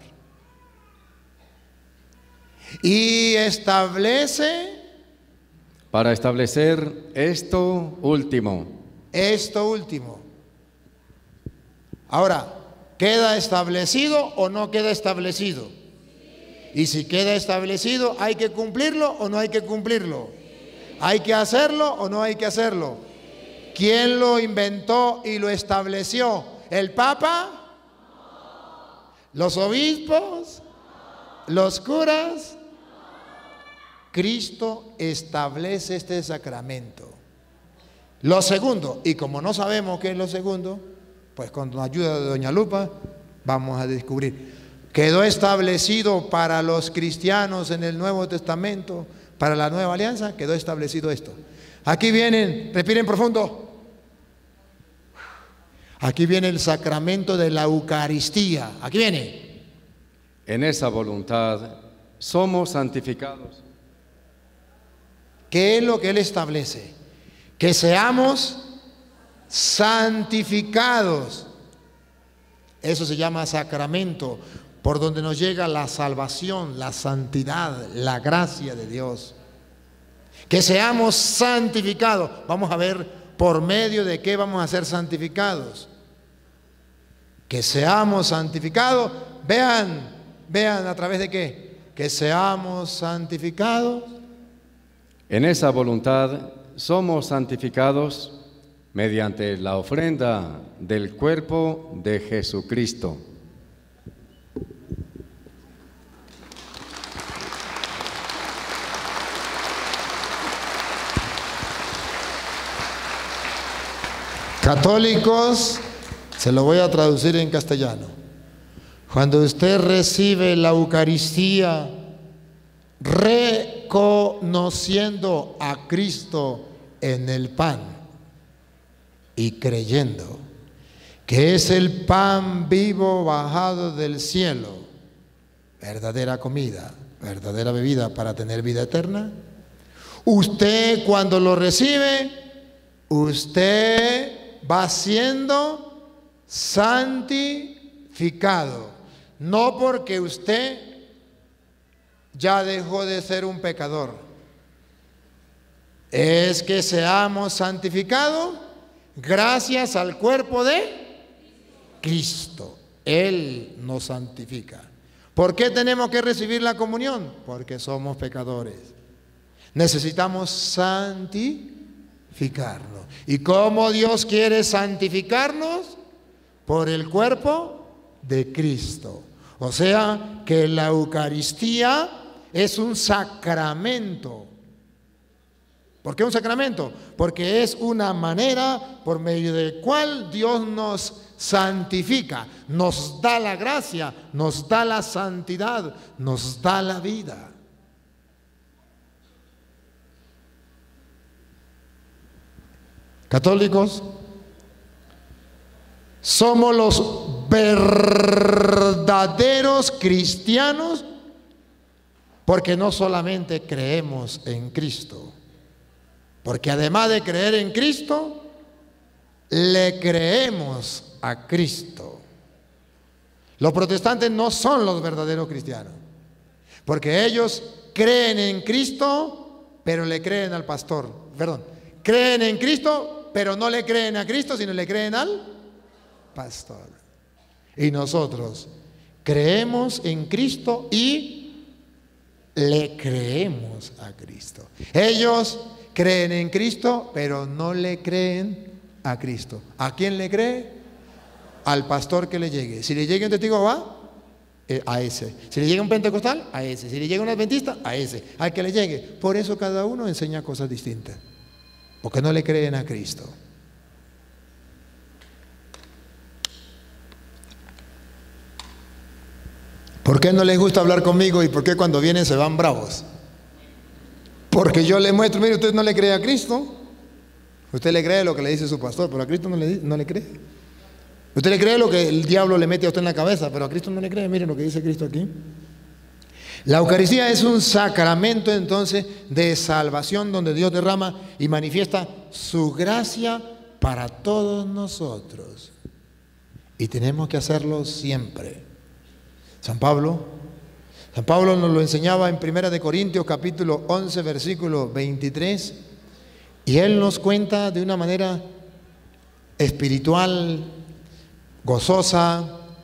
S1: Y establece.
S2: Para establecer esto último.
S1: Esto último. Ahora, ¿queda establecido o no queda establecido? Y si queda establecido, ¿hay que cumplirlo o no hay que cumplirlo? ¿Hay que hacerlo o no hay que hacerlo? ¿Quién lo inventó y lo estableció? ¿El Papa? ¿Los obispos? ¿Los curas? Cristo establece este sacramento. Lo segundo, y como no sabemos qué es lo segundo, pues con la ayuda de doña Lupa vamos a descubrir. Quedó establecido para los cristianos en el Nuevo Testamento, para la Nueva Alianza, quedó establecido esto. Aquí vienen, respiren profundo. Aquí viene el sacramento de la Eucaristía. Aquí viene.
S2: En esa voluntad somos santificados.
S1: ¿Qué es lo que Él establece? Que seamos santificados. Eso se llama sacramento, por donde nos llega la salvación, la santidad, la gracia de Dios. Que seamos santificados. Vamos a ver por medio de qué vamos a ser santificados. Que seamos santificados. Vean, vean a través de qué. Que seamos santificados.
S2: En esa voluntad somos santificados mediante la ofrenda del cuerpo de Jesucristo.
S1: Católicos, se lo voy a traducir en castellano. Cuando usted recibe la Eucaristía, reconociendo a Cristo en el pan y creyendo que es el pan vivo bajado del cielo, verdadera comida, verdadera bebida para tener vida eterna, usted cuando lo recibe, usted va siendo santificado. No porque usted ya dejó de ser un pecador, es que seamos santificados gracias al cuerpo de Cristo. Él nos santifica. ¿Por qué tenemos que recibir la comunión? Porque somos pecadores. Necesitamos santificarnos. ¿Y cómo Dios quiere santificarnos? Por el cuerpo de Cristo. O sea que la Eucaristía es un sacramento. ¿Por qué un sacramento? Porque es una manera por medio de cual Dios nos santifica, nos da la gracia, nos da la santidad, nos da la vida. Católicos, somos los verdaderos cristianos porque no solamente creemos en Cristo, porque además de creer en Cristo, le creemos a Cristo. Los protestantes no son los verdaderos cristianos, porque ellos creen en Cristo, pero le creen al pastor. Perdón, creen en Cristo, pero no le creen a Cristo, sino le creen al pastor. Y nosotros creemos en Cristo y le creemos a Cristo. Ellos creen en Cristo, pero no le creen a Cristo. ¿A quién le cree? Al pastor que le llegue. Si le llega un testigo va eh, a ese. Si le llega un pentecostal, a ese. Si le llega un adventista, a ese. Al que le llegue. Por eso cada uno enseña cosas distintas, porque no le creen a Cristo. ¿Por qué no les gusta hablar conmigo y por qué cuando vienen se van bravos? Porque yo les muestro, mire, usted no le cree a Cristo. Usted le cree lo que le dice su pastor, pero a Cristo no le, no le cree. Usted le cree lo que el diablo le mete a usted en la cabeza, pero a Cristo no le cree. Mire lo que dice Cristo aquí. La Eucaristía es un sacramento entonces de salvación donde Dios derrama y manifiesta su gracia para todos nosotros. Y tenemos que hacerlo siempre. San Pablo, San Pablo nos lo enseñaba en Primera de Corintios capítulo once versículo veintitrés, y él nos cuenta de una manera espiritual, gozosa,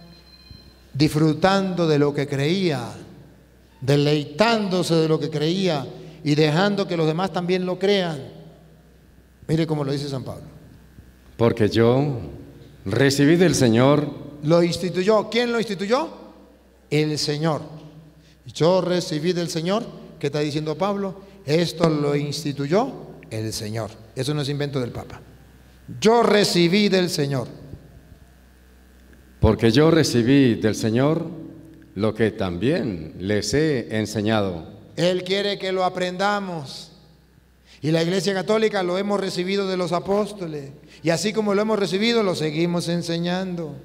S1: disfrutando de lo que creía, deleitándose de lo que creía y dejando que los demás también lo crean. Mire cómo lo dice San Pablo.
S2: Porque yo recibí del Señor.
S1: Lo instituyó. ¿Quién lo instituyó? El Señor. Yo recibí del Señor. ¿Qué está diciendo Pablo? Esto lo instituyó el Señor. Eso no es invento del Papa. Yo recibí del Señor.
S2: Porque yo recibí del Señor lo que también les he enseñado.
S1: Él quiere que lo aprendamos. Y la Iglesia Católica lo hemos recibido de los apóstoles. Y así como lo hemos recibido, lo seguimos enseñando.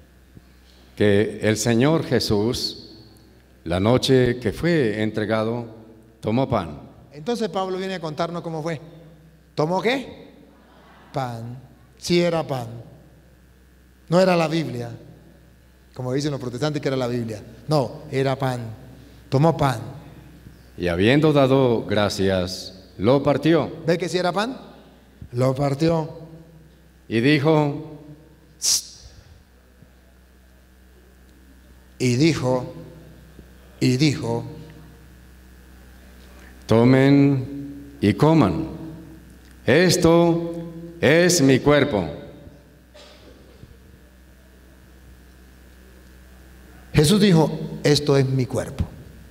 S2: Que el Señor Jesús, la noche que fue entregado, tomó pan.
S1: Entonces Pablo viene a contarnos cómo fue. ¿Tomó qué? Pan. Sí era pan. No era la Biblia, como dicen los protestantes que era la Biblia. No, era pan. Tomó pan.
S2: Y habiendo dado gracias, lo partió.
S1: ¿Ve que sí era pan? Lo partió.
S2: Y dijo...
S1: Y dijo, y dijo,
S2: tomen y coman, esto es mi cuerpo.
S1: Jesús dijo, esto es mi cuerpo.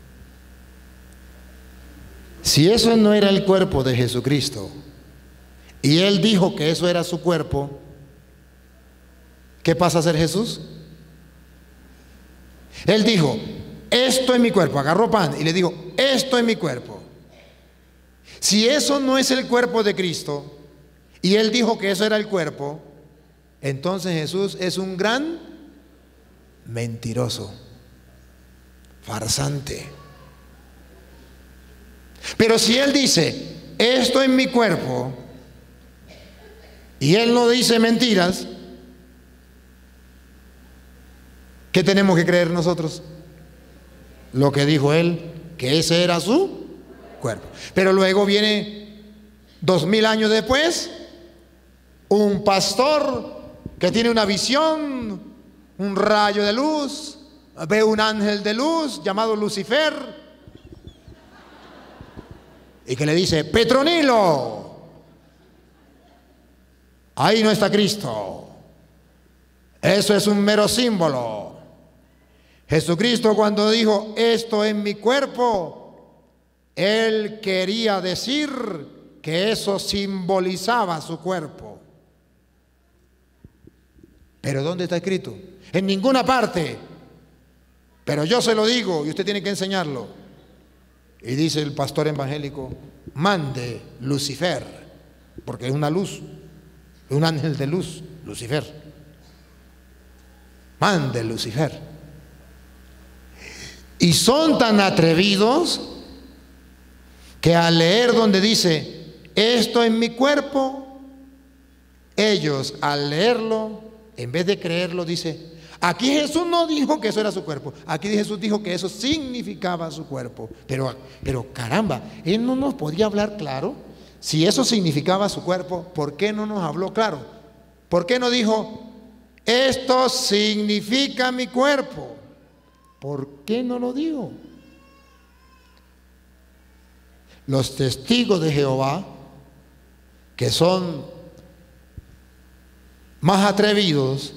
S1: Si eso no era el cuerpo de Jesucristo, y Él dijo que eso era su cuerpo, ¿qué pasa a ser Jesús? Él dijo, esto es mi cuerpo, agarró pan y le dijo, esto es mi cuerpo. Si eso no es el cuerpo de Cristo, y Él dijo que eso era el cuerpo, entonces Jesús es un gran mentiroso, farsante. Pero si Él dice, esto es mi cuerpo, y Él no dice mentiras, ¿qué tenemos que creer nosotros? Lo que dijo Él, que ese era su cuerpo. Pero luego viene dos mil años después un pastor que tiene una visión, un rayo de luz, ve un ángel de luz llamado Lucifer y que le dice, Petronilo, ahí no está Cristo, eso es un mero símbolo. Jesucristo, cuando dijo esto es mi cuerpo, Él quería decir que eso simbolizaba su cuerpo. Pero ¿dónde está escrito? En ninguna parte. Pero yo se lo digo y usted tiene que enseñarlo. Y dice el pastor evangélico, mande Lucifer, porque es una luz, es un ángel de luz, Lucifer. Mande Lucifer. Y son tan atrevidos que al leer donde dice, esto es mi cuerpo, ellos al leerlo, en vez de creerlo, dice, aquí Jesús no dijo que eso era su cuerpo, aquí Jesús dijo que eso significaba su cuerpo. Pero, pero caramba, Él no nos podía hablar claro. Si eso significaba su cuerpo, ¿por qué no nos habló claro? ¿Por qué no dijo, esto significa mi cuerpo? ¿Por qué no lo dijo? Los testigos de Jehová, que son más atrevidos,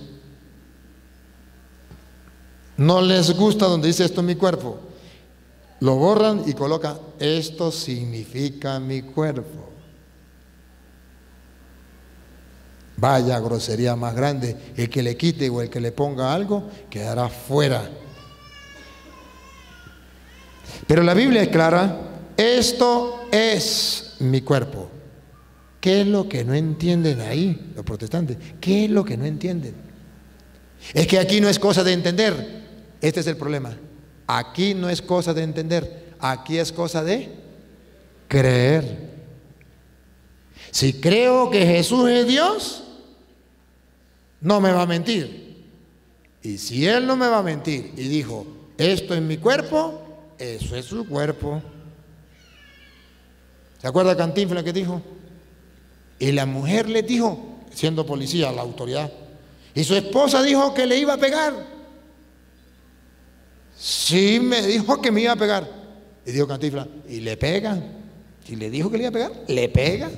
S1: no les gusta donde dice esto es mi cuerpo. Lo borran y colocan esto significa mi cuerpo. Vaya grosería más grande. El que le quite o el que le ponga algo quedará fuera. Pero la Biblia es clara, esto es mi cuerpo. ¿Qué es lo que no entienden ahí los protestantes? ¿Qué es lo que no entienden? Es que aquí no es cosa de entender. Este es el problema. Aquí no es cosa de entender, aquí es cosa de creer. Si creo que Jesús es Dios, no me va a mentir. Y si Él no me va a mentir y dijo, esto es mi cuerpo, eso es su cuerpo. ¿Se acuerda Cantinflas que dijo? Y la mujer le dijo, siendo policía, la autoridad, y su esposa dijo que le iba a pegar. Sí, me dijo que me iba a pegar. Y dijo Cantinflas, ¿y le pega? Si le dijo que le iba a pegar, ¿le pega?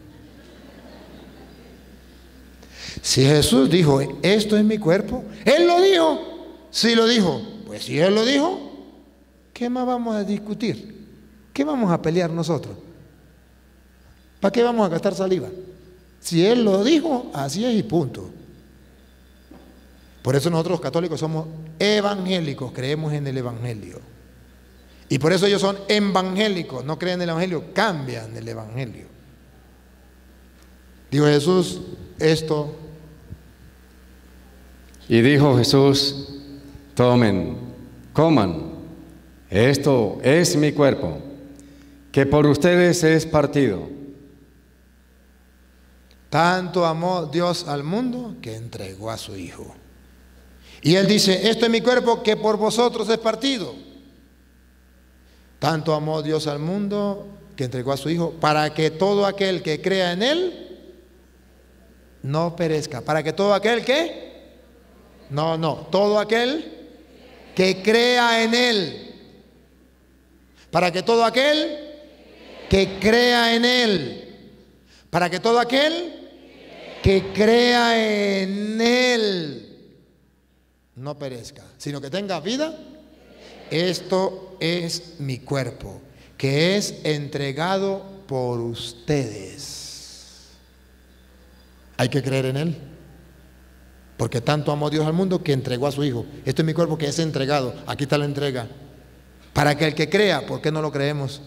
S1: Si Jesús dijo, esto es mi cuerpo, Él lo dijo. Sí lo dijo. Pues si Él lo dijo, ¿qué más vamos a discutir? ¿Qué vamos a pelear nosotros? ¿Para qué vamos a gastar saliva? Si Él lo dijo, así es y punto. Por eso nosotros los católicos somos evangélicos, creemos en el evangelio. Y por eso ellos son evangélicos, no creen en el evangelio, cambian el evangelio. Dijo Jesús, esto.
S2: Y dijo Jesús, tomen, coman, esto es mi cuerpo, que por ustedes es partido.
S1: Tanto amó Dios al mundo que entregó a su Hijo. Y Él dice, esto es mi cuerpo que por vosotros es partido. Tanto amó Dios al mundo que entregó a su Hijo para que todo aquel que crea en Él no perezca. Para que todo aquel que, no, no, todo aquel que crea en Él. Para que todo aquel que crea en Él. Para que todo aquel que crea en Él no perezca, sino que tenga vida. Esto es mi cuerpo, que es entregado por ustedes. Hay que creer en Él, porque tanto amó Dios al mundo que entregó a su Hijo. Esto es mi cuerpo que es entregado. Aquí está la entrega. Para que el que crea, ¿por qué no lo creemos?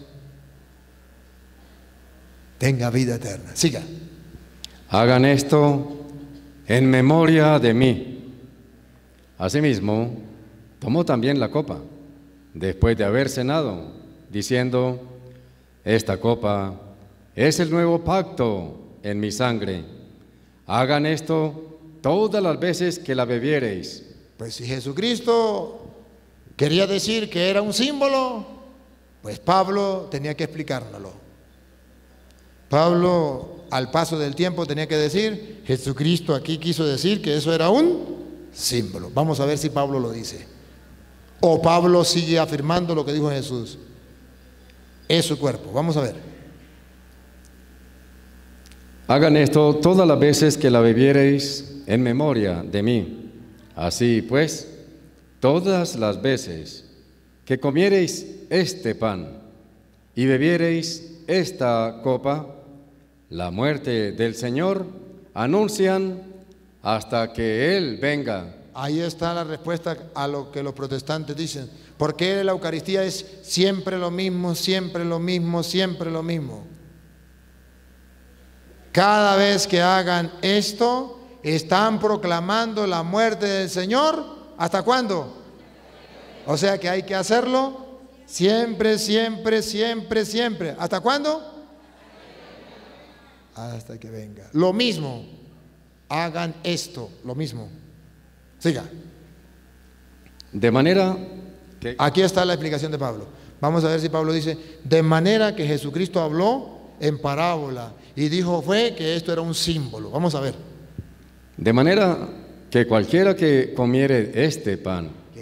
S1: Tenga vida eterna. Siga.
S2: Hagan esto en memoria de mí. Asimismo, tomó también la copa, después de haber cenado, diciendo, esta copa es el nuevo pacto en mi sangre. Hagan esto todas las veces que la bebiereis.
S1: Pues si Jesucristo quería decir que era un símbolo, pues Pablo tenía que explicárnoslo. Pablo, al paso del tiempo, tenía que decir, Jesucristo aquí quiso decir que eso era un símbolo. Vamos a ver si Pablo lo dice. O Pablo sigue afirmando lo que dijo Jesús. Es su cuerpo. Vamos a ver.
S2: Hagan esto todas las veces que la bebiereis en memoria de mí. Así pues, todas las veces que comiereis este pan y bebiereis esta copa, la muerte del Señor anuncian hasta que Él venga.
S1: Ahí está la respuesta a lo que los protestantes dicen. Porque la Eucaristía es siempre lo mismo, siempre lo mismo, siempre lo mismo. Cada vez que hagan esto, están proclamando la muerte del Señor. ¿Hasta cuándo? O sea que hay que hacerlo siempre, siempre, siempre, siempre. ¿Hasta cuándo? Hasta que venga. Lo mismo. Hagan esto, lo mismo. Siga.
S2: De manera que...
S1: Aquí está la explicación de Pablo. Vamos a ver si Pablo dice, de manera que Jesucristo habló en parábola y dijo fue que esto era un símbolo. Vamos a ver.
S2: De manera que cualquiera que comiere este pan
S1: Que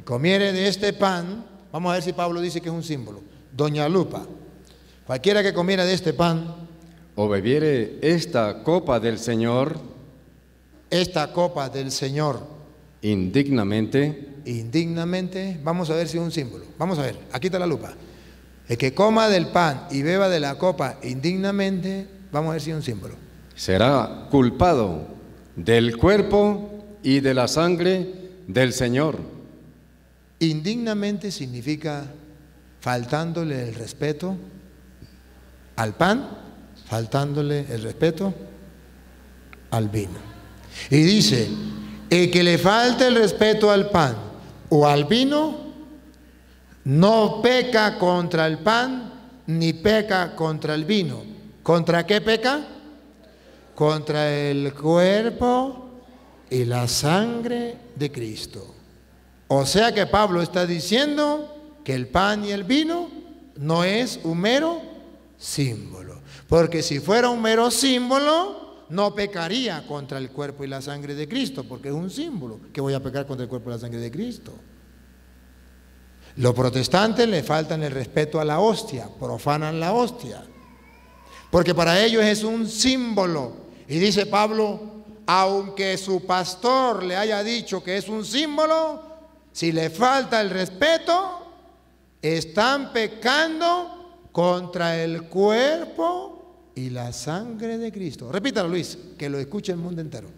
S1: comiere de este pan, vamos a ver si Pablo dice que es un símbolo. Doña Lupa, cualquiera que comiera de este pan,
S2: o bebiere esta copa del Señor,
S1: esta copa del Señor,
S2: indignamente,
S1: indignamente, vamos a ver si es un símbolo. Vamos a ver, aquí está la lupa. El que coma del pan y beba de la copa indignamente, vamos a ver si es un símbolo.
S2: será culpado del cuerpo y de la sangre del Señor.
S1: Indignamente significa faltándole el respeto al pan, faltándole el respeto al vino. Y dice, el que le falte el respeto al pan o al vino, no peca contra el pan ni peca contra el vino. ¿Contra qué peca? Contra el cuerpo y la sangre de Cristo. O sea que Pablo está diciendo que el pan y el vino no es un mero símbolo. Porque si fuera un mero símbolo, no pecaría contra el cuerpo y la sangre de Cristo, porque es un símbolo. ¿Qué voy a pecar contra el cuerpo y la sangre de Cristo? Los protestantes le faltan el respeto a la hostia, profanan la hostia, porque para ellos es un símbolo. Y dice Pablo, aunque su pastor le haya dicho que es un símbolo, si le falta el respeto, están pecando contra el cuerpo y la sangre de Cristo. Repítalo, Luis, que lo escuche el mundo entero.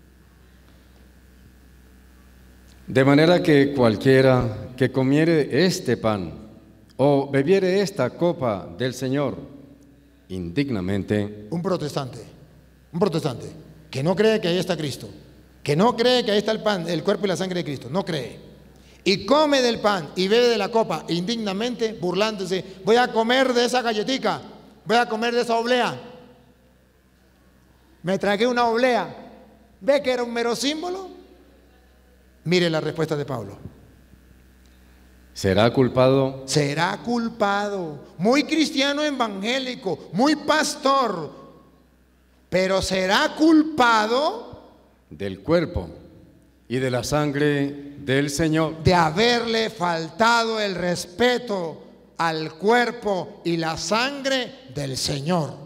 S2: De manera que cualquiera que comiere este pan o bebiere esta copa del Señor indignamente,
S1: Un protestante, un protestante que no cree que ahí está Cristo, que no cree que ahí está el pan, el cuerpo y la sangre de Cristo, no cree, y come del pan y bebe de la copa indignamente, burlándose, voy a comer de esa galletica, voy a comer de esa oblea, me tragué una oblea, ¿ve que era un mero símbolo? Mire la respuesta de Pablo.
S2: será culpado
S1: Será culpado, muy cristiano evangélico, muy pastor, pero será culpado
S2: del cuerpo y de la sangre del Señor.
S1: de haberle faltado el respeto al cuerpo y la sangre del Señor.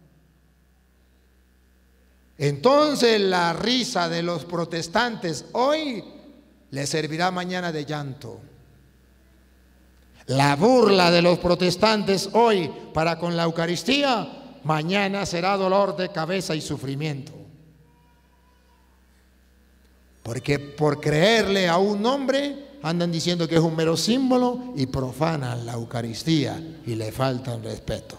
S1: Entonces la risa de los protestantes hoy le servirá mañana de llanto. La burla de los protestantes hoy para con la Eucaristía, mañana será dolor de cabeza y sufrimiento. Porque por creerle a un hombre andan diciendo que es un mero símbolo y profanan la Eucaristía y le faltan respeto.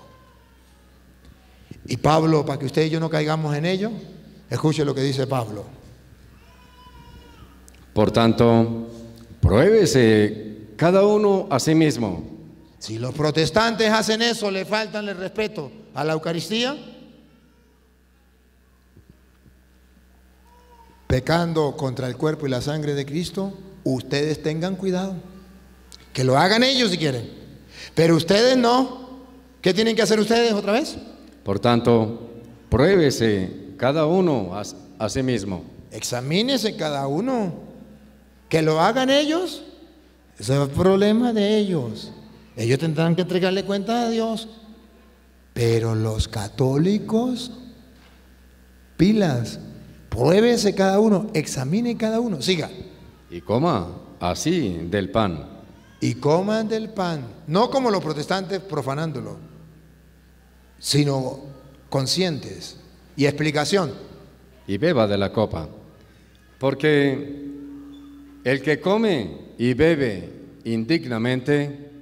S1: Y Pablo, para que usted y yo no caigamos en ello, escuche lo que dice Pablo.
S2: Por tanto, pruébese cada uno a sí mismo.
S1: Si los protestantes hacen eso, le faltan el respeto a la Eucaristía, pecando contra el cuerpo y la sangre de Cristo, ustedes tengan cuidado. Que lo hagan ellos si quieren, pero ustedes no. ¿Qué tienen que hacer ustedes otra vez?
S2: Por tanto, pruébese cada uno a, a sí mismo.
S1: Examínese cada uno. Que lo hagan ellos, ese es el problema de ellos. Ellos tendrán que entregarle cuenta a Dios. Pero los católicos, pilas, pruébese cada uno, examine cada uno, siga.
S2: Y coma así del pan.
S1: Y coman del pan, no como los protestantes profanándolo, sino conscientes. Y explicación.
S2: Y beba de la copa. Porque el que come y bebe indignamente,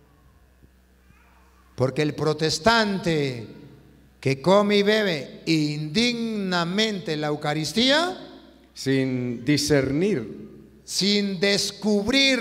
S1: porque el protestante que come y bebe indignamente la Eucaristía,
S2: sin discernir,
S1: sin descubrir,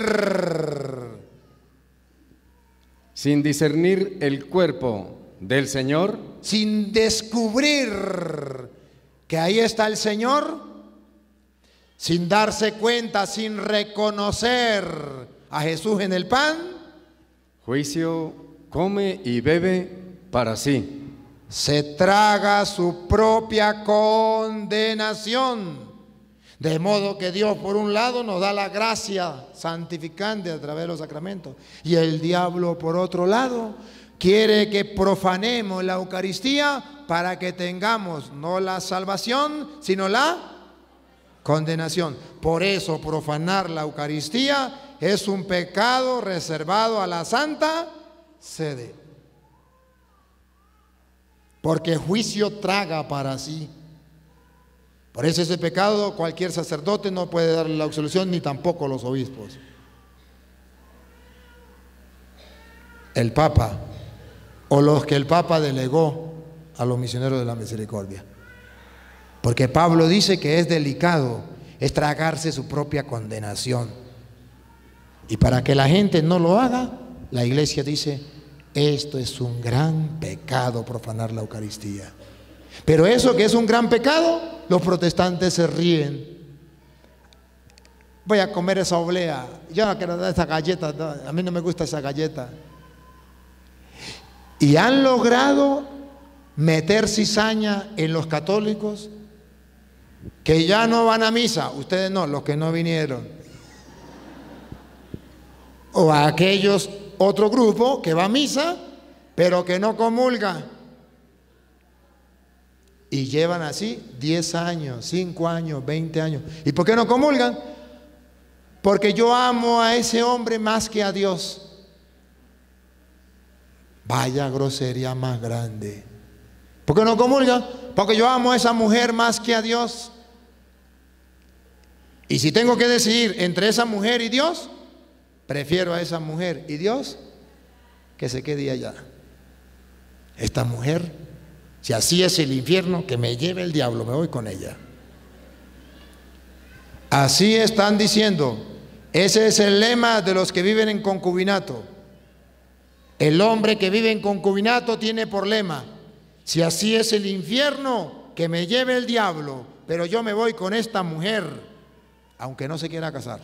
S2: sin discernir el cuerpo del Señor,
S1: sin descubrir que ahí está el Señor, sin darse cuenta, sin reconocer a Jesús en el pan,
S2: juicio come y bebe para sí.
S1: Se traga su propia condenación. De modo que Dios, por un lado, nos da la gracia santificante a través de los sacramentos, y el diablo, por otro lado, quiere que profanemos la Eucaristía para que tengamos no la salvación, sino la condenación. Por eso profanar la Eucaristía es un pecado reservado a la Santa Sede. Porque juicio traga para sí. Por eso ese pecado cualquier sacerdote no puede darle la absolución, ni tampoco los obispos. El Papa, o los que el Papa delegó a los misioneros de la misericordia. Porque Pablo dice que es delicado, es tragarse su propia condenación. Y para que la gente no lo haga, la Iglesia dice, esto es un gran pecado, profanar la Eucaristía. Pero eso que es un gran pecado, los protestantes se ríen. Voy a comer esa oblea, yo no quiero dar esa galleta, no, a mí no me gusta esa galleta. Y han logrado meter cizaña en los católicos que ya no van a misa, ustedes no, los que no vinieron, o a aquellos otro grupo que va a misa pero que no comulga, y llevan así diez años, cinco años, veinte años. ¿Y por qué no comulgan? Porque yo amo a ese hombre más que a Dios. Vaya grosería más grande. ¿Por qué no comulgan? Porque yo amo a esa mujer más que a Dios. Y si tengo que decidir entre esa mujer y Dios, prefiero a esa mujer y Dios que se quede allá. Esta mujer, si así es el infierno, que me lleve el diablo, me voy con ella. Así están diciendo. Ese es el lema de los que viven en concubinato. El hombre que vive en concubinato tiene por lema, si así es el infierno, que me lleve el diablo, pero yo me voy con esta mujer, aunque no se quiera casar.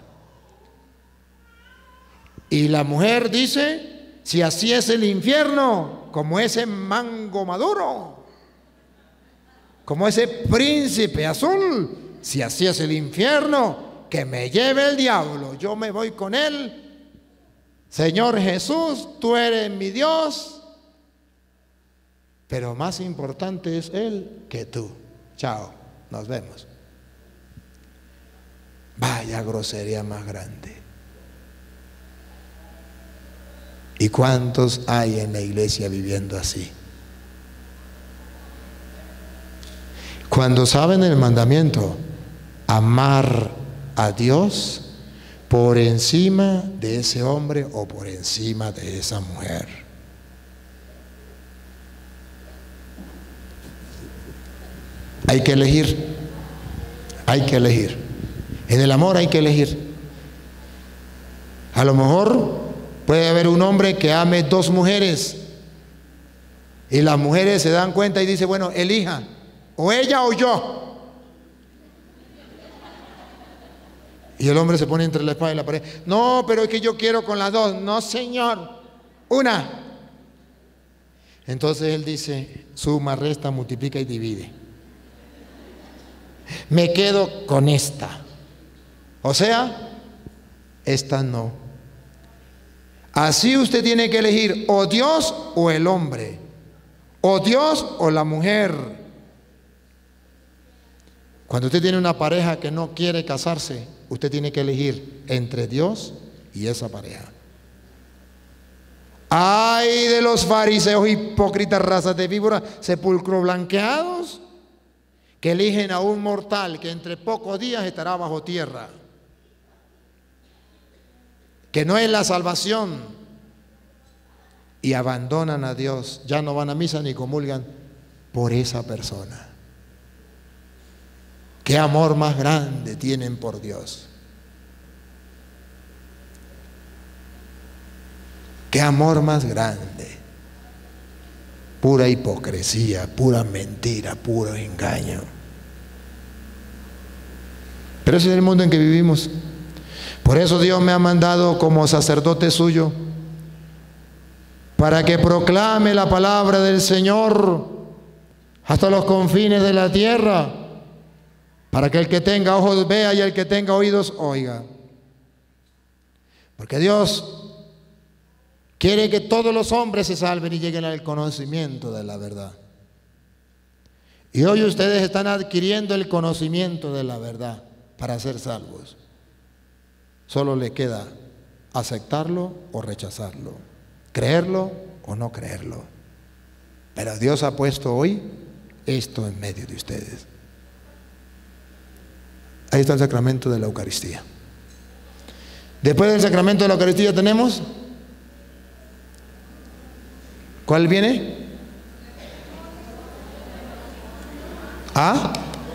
S1: Y la mujer dice, si así es el infierno, como ese mango maduro, como ese príncipe azul, si así es el infierno, que me lleve el diablo, yo me voy con él. Señor Jesús, tú eres mi Dios, pero más importante es Él que tú. Chao, nos vemos. Vaya grosería más grande. ¿Y cuántos hay en la iglesia viviendo así? Cuando saben el mandamiento, amar a Dios por encima de ese hombre o por encima de esa mujer. Hay que elegir, hay que elegir. En el amor hay que elegir. A lo mejor puede haber un hombre que ame dos mujeres y las mujeres se dan cuenta y dicen, bueno, elija, o ella o yo. Y el hombre se pone entre la espada y la pared. No, pero es que yo quiero con las dos. No, señor, una. Entonces él dice, suma, resta, multiplica y divide. Me quedo con esta. O sea, esta no. Así usted tiene que elegir o Dios o el hombre, o Dios o la mujer. Cuando usted tiene una pareja que no quiere casarse, usted tiene que elegir entre Dios y esa pareja. Ay de los fariseos hipócritas, razas de víboras, sepulcros blanqueados, que eligen a un mortal que entre pocos días estará bajo tierra, que no es la salvación, y abandonan a Dios, ya no van a misa ni comulgan por esa persona. ¿Qué amor más grande tienen por Dios? ¿Qué amor más grande? Pura hipocresía, pura mentira, puro engaño. Pero ese es el mundo en que vivimos. Por eso Dios me ha mandado como sacerdote suyo, para que proclame la palabra del Señor hasta los confines de la tierra. para que el que tenga ojos vea y el que tenga oídos oiga. Porque Dios quiere que todos los hombres se salven y lleguen al conocimiento de la verdad. Y hoy ustedes están adquiriendo el conocimiento de la verdad para ser salvos. Solo le queda aceptarlo o rechazarlo, creerlo o no creerlo. Pero Dios ha puesto hoy esto en medio de ustedes. Ahí está el sacramento de la Eucaristía. Después del sacramento de la Eucaristía tenemos, ¿cuál viene? ¿Ah?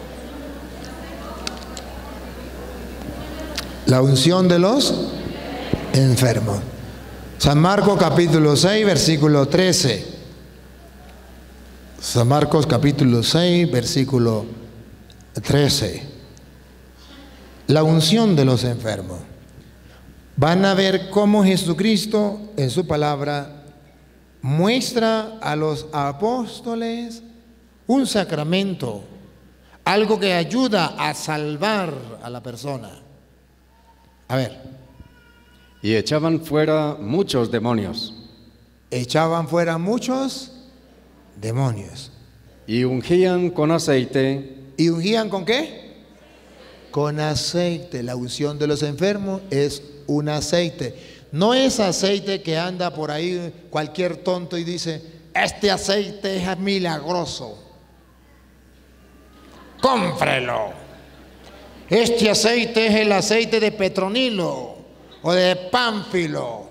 S1: La unción de los enfermos. San Marcos capítulo seis, versículo trece. San Marcos capítulo seis, versículo trece. La unción de los enfermos. Van a ver cómo Jesucristo en su palabra muestra a los apóstoles un sacramento, algo que ayuda a salvar a la persona. A ver.
S2: Y echaban fuera muchos demonios.
S1: Echaban fuera muchos demonios.
S2: Y ungían con aceite.
S1: ¿Y ungían con qué? Con aceite. La unción de los enfermos es un aceite. No es aceite que anda por ahí cualquier tonto y dice, este aceite es milagroso, cómprelo. Este aceite es el aceite de Petronilo o de Pánfilo,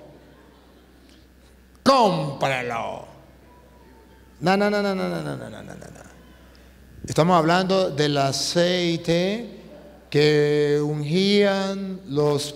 S1: cómprelo. No, no, no, no, no, no, no, no, no, no. Estamos hablando del aceite que ungían los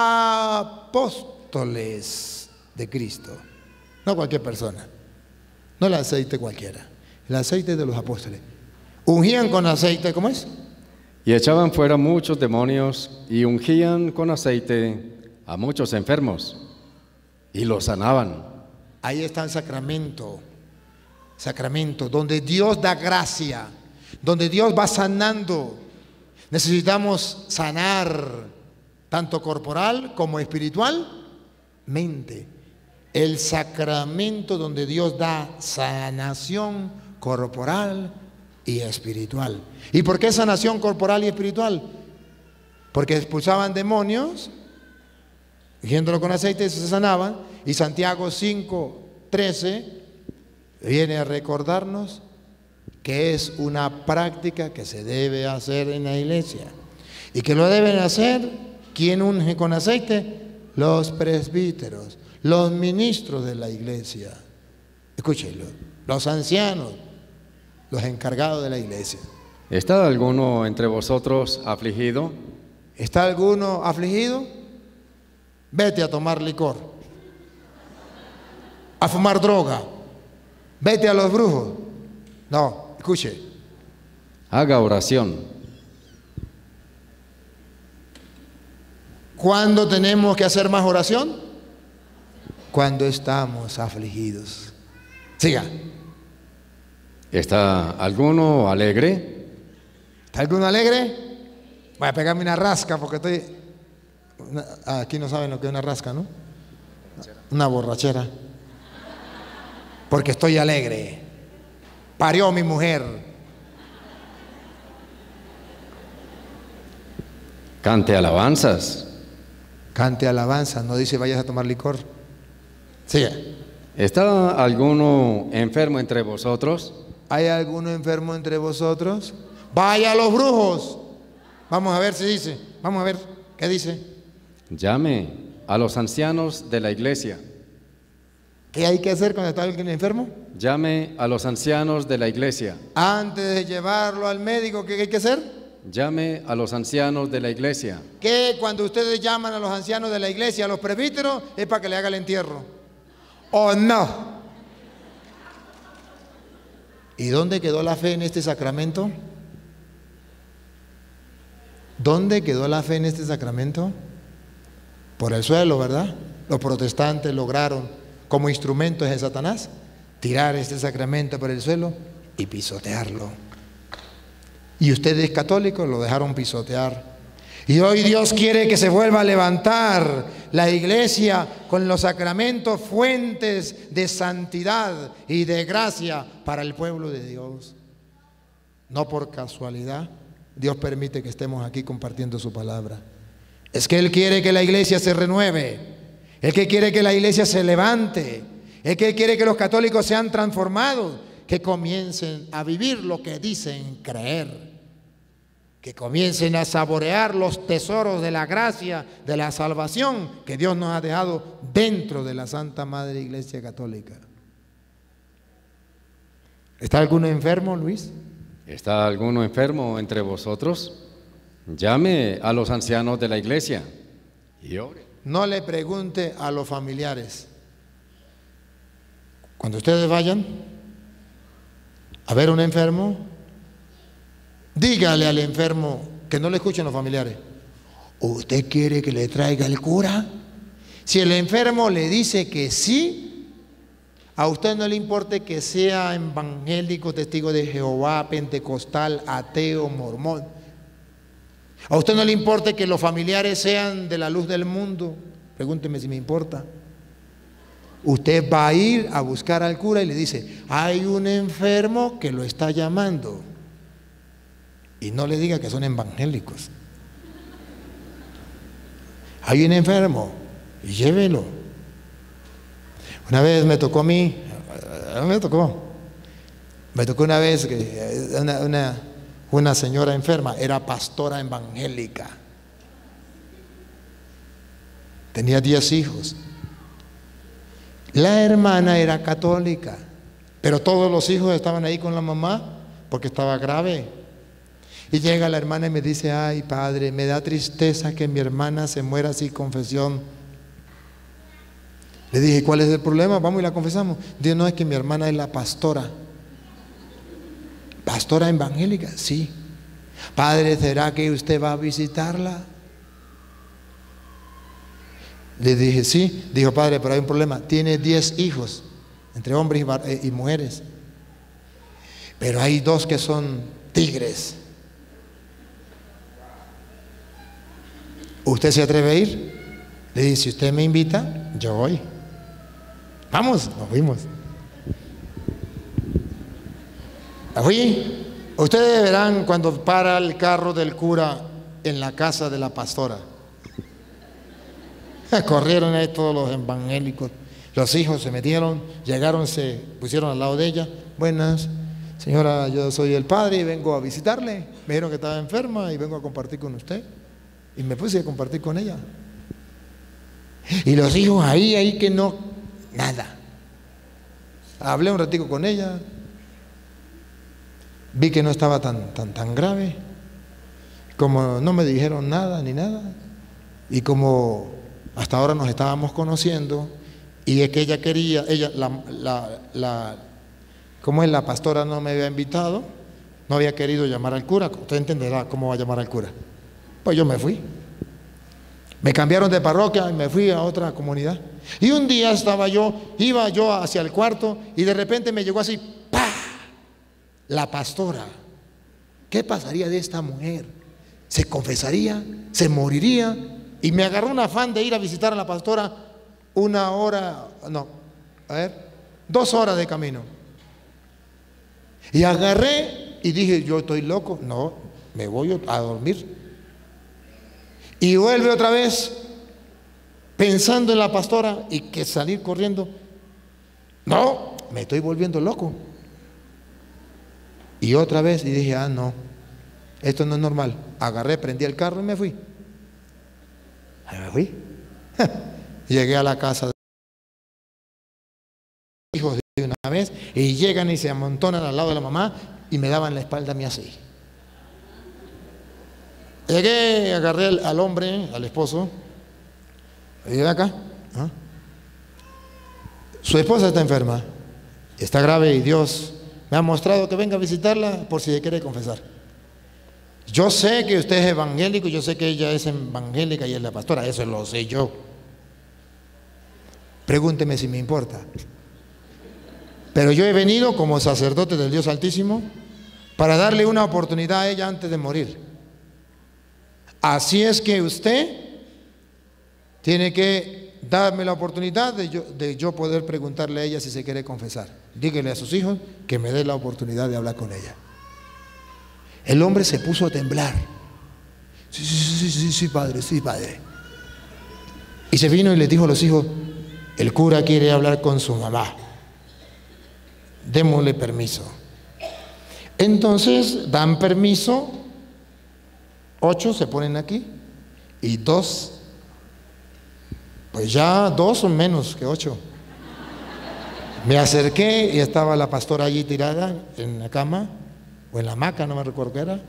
S1: apóstoles de Cristo. No cualquier persona, no el aceite cualquiera, el aceite de los apóstoles. Ungían con aceite, ¿cómo es?
S2: Y echaban fuera muchos demonios y ungían con aceite a muchos enfermos y los sanaban.
S1: Ahí está el sacramento, sacramento, donde Dios da gracia, donde Dios va sanando. Necesitamos sanar tanto corporal como espiritualmente. El sacramento donde Dios da sanación corporal y espiritual. ¿Y por qué sanación corporal y espiritual? Porque expulsaban demonios, ungiéndolo con aceite se sanaban. Y Santiago cinco, trece viene a recordarnos que es una práctica que se debe hacer en la iglesia. ¿Y que lo deben hacer? ¿Quién unge con aceite? Los presbíteros, los ministros de la iglesia. Escúchenlo, los ancianos, los encargados de la iglesia.
S2: ¿Está alguno entre vosotros afligido?
S1: ¿Está alguno afligido? Vete a tomar licor, a fumar droga, vete a los brujos. No, escuche.
S2: Haga oración.
S1: ¿Cuándo tenemos que hacer más oración? Cuando estamos afligidos. Siga.
S2: ¿Está alguno alegre?
S1: ¿Está alguno alegre? Voy a pegarme una rasca porque estoy... Una... Aquí no saben lo que es una rasca, ¿no? Una borrachera. Porque estoy alegre. Parió mi mujer.
S2: Cante alabanzas.
S1: Cante alabanzas, no dice vayas a tomar licor. Sigue.
S2: ¿Está alguno enfermo entre vosotros?
S1: ¿Hay alguno enfermo entre vosotros? Vaya a los brujos. Vamos a ver si dice. Vamos a ver qué dice.
S2: Llame a los ancianos de la iglesia.
S1: ¿Qué hay que hacer cuando está alguien enfermo?
S2: Llame a los ancianos de la iglesia.
S1: Antes de llevarlo al médico, ¿qué hay que hacer?
S2: Llame a los ancianos de la iglesia.
S1: Que cuando ustedes llaman a los ancianos de la iglesia, a los presbíteros, es para que le haga el entierro. ¿O no? ¿Y dónde quedó la fe en este sacramento? ¿Dónde quedó la fe en este sacramento? Por el suelo, ¿verdad? Los protestantes lograron, como instrumentos de Satanás, tirar este sacramento por el suelo y pisotearlo. Y ustedes católicos lo dejaron pisotear. Y hoy Dios quiere que se vuelva a levantar la iglesia con los sacramentos, fuentes de santidad y de gracia para el pueblo de Dios. No por casualidad, Dios permite que estemos aquí compartiendo su palabra. Es que Él quiere que la iglesia se renueve, Él que quiere que la iglesia se levante, Él que quiere que los católicos sean transformados, que comiencen a vivir lo que dicen creer, que comiencen a saborear los tesoros de la gracia, de la salvación que Dios nos ha dejado dentro de la Santa Madre Iglesia Católica. ¿Está alguno enfermo, Luis?
S2: ¿Está alguno enfermo entre vosotros? Llame a los ancianos de la iglesia y ore.
S1: No le pregunte a los familiares. Cuando ustedes vayan a ver a un enfermo, dígale al enfermo, que no le escuchen los familiares: ¿usted quiere que le traiga el cura? Si el enfermo le dice que sí, a usted no le importa que sea evangélico, testigo de Jehová, pentecostal, ateo, mormón. A usted no le importa que los familiares sean de la luz del mundo. Pregúnteme si me importa. Usted va a ir a buscar al cura y le dice: hay un enfermo que lo está llamando. Y no le diga que son evangélicos. Hay un enfermo, y llévelo. Una vez me tocó a mí, me tocó, me tocó una vez que una, una, una señora enferma, era pastora evangélica. Tenía diez hijos. La hermana era católica, pero todos los hijos estaban ahí con la mamá porque estaba grave. Y llega la hermana y me dice: ay, padre, me da tristeza que mi hermana se muera sin confesión. Le dije: ¿cuál es el problema? Vamos y la confesamos. Dice: no, es que mi hermana es la pastora. ¿Pastora evangélica? Sí. Padre, ¿será que usted va a visitarla? Le dije: sí. Dijo: padre, pero hay un problema. Tiene diez hijos, entre hombres y mujeres, pero hay dos que son tigres. ¿Usted se atreve a ir? Le dije: si usted me invita, yo voy. Vamos, nos fuimos. Fui. Ustedes verán cuando para el carro del cura en la casa de la pastora. Corrieron ahí todos los evangélicos. Los hijos se metieron, llegaron, se pusieron al lado de ella. Buenas, señora, yo soy el padre y vengo a visitarle. Me dijeron que estaba enferma y vengo a compartir con usted. Y me puse a compartir con ella. Y los hijos ahí, ahí que no, nada. Hablé un ratico con ella. Vi que no estaba tan, tan, tan grave. Como no me dijeron nada ni nada. Y como hasta ahora nos estábamos conociendo, y es que ella quería, ella, la, la, la, como es la pastora no me había invitado, no había querido llamar al cura. Usted entenderá cómo va a llamar al cura. Pues yo me fui. Me cambiaron de parroquia y me fui a otra comunidad. Y un día estaba yo, iba yo hacia el cuarto y de repente me llegó así, ¡pah! La pastora. ¿Qué pasaría de esta mujer? ¿Se confesaría? ¿Se moriría? Y me agarró un afán de ir a visitar a la pastora una hora, no, a ver, dos horas de camino. Y agarré y dije: yo estoy loco, no, me voy a dormir. Y vuelve otra vez pensando en la pastora y que salir corriendo. No, me estoy volviendo loco. Y otra vez y dije: ah, no, esto no es normal. Agarré, prendí el carro y me fui. Me fui. Llegué a la casa de los hijos de una vez y llegan y se amontonan al lado de la mamá y me daban la espalda a mí así. Llegué, agarré al, al hombre, al esposo. Llegué acá. ¿Ah? Su esposa está enferma, está grave y Dios me ha mostrado que venga a visitarla por si se quiere confesar. Yo sé que usted es evangélico, yo sé que ella es evangélica y es la pastora, eso lo sé yo. Pregúnteme si me importa. Pero yo he venido como sacerdote del Dios Altísimo para darle una oportunidad a ella antes de morir. Así es que usted tiene que darme la oportunidad de yo, de yo poder preguntarle a ella si se quiere confesar. Dígale a sus hijos que me dé la oportunidad de hablar con ella. El hombre se puso a temblar. Sí, sí, sí, sí, sí, padre, sí, padre. Y se vino y le dijo a los hijos, el cura quiere hablar con su mamá. Démosle permiso. Entonces dan permiso, ocho se ponen aquí y dos, pues ya dos son menos que ocho. Me acerqué y estaba la pastora allí tirada en la cama o en la hamaca, no me recuerdo qué era.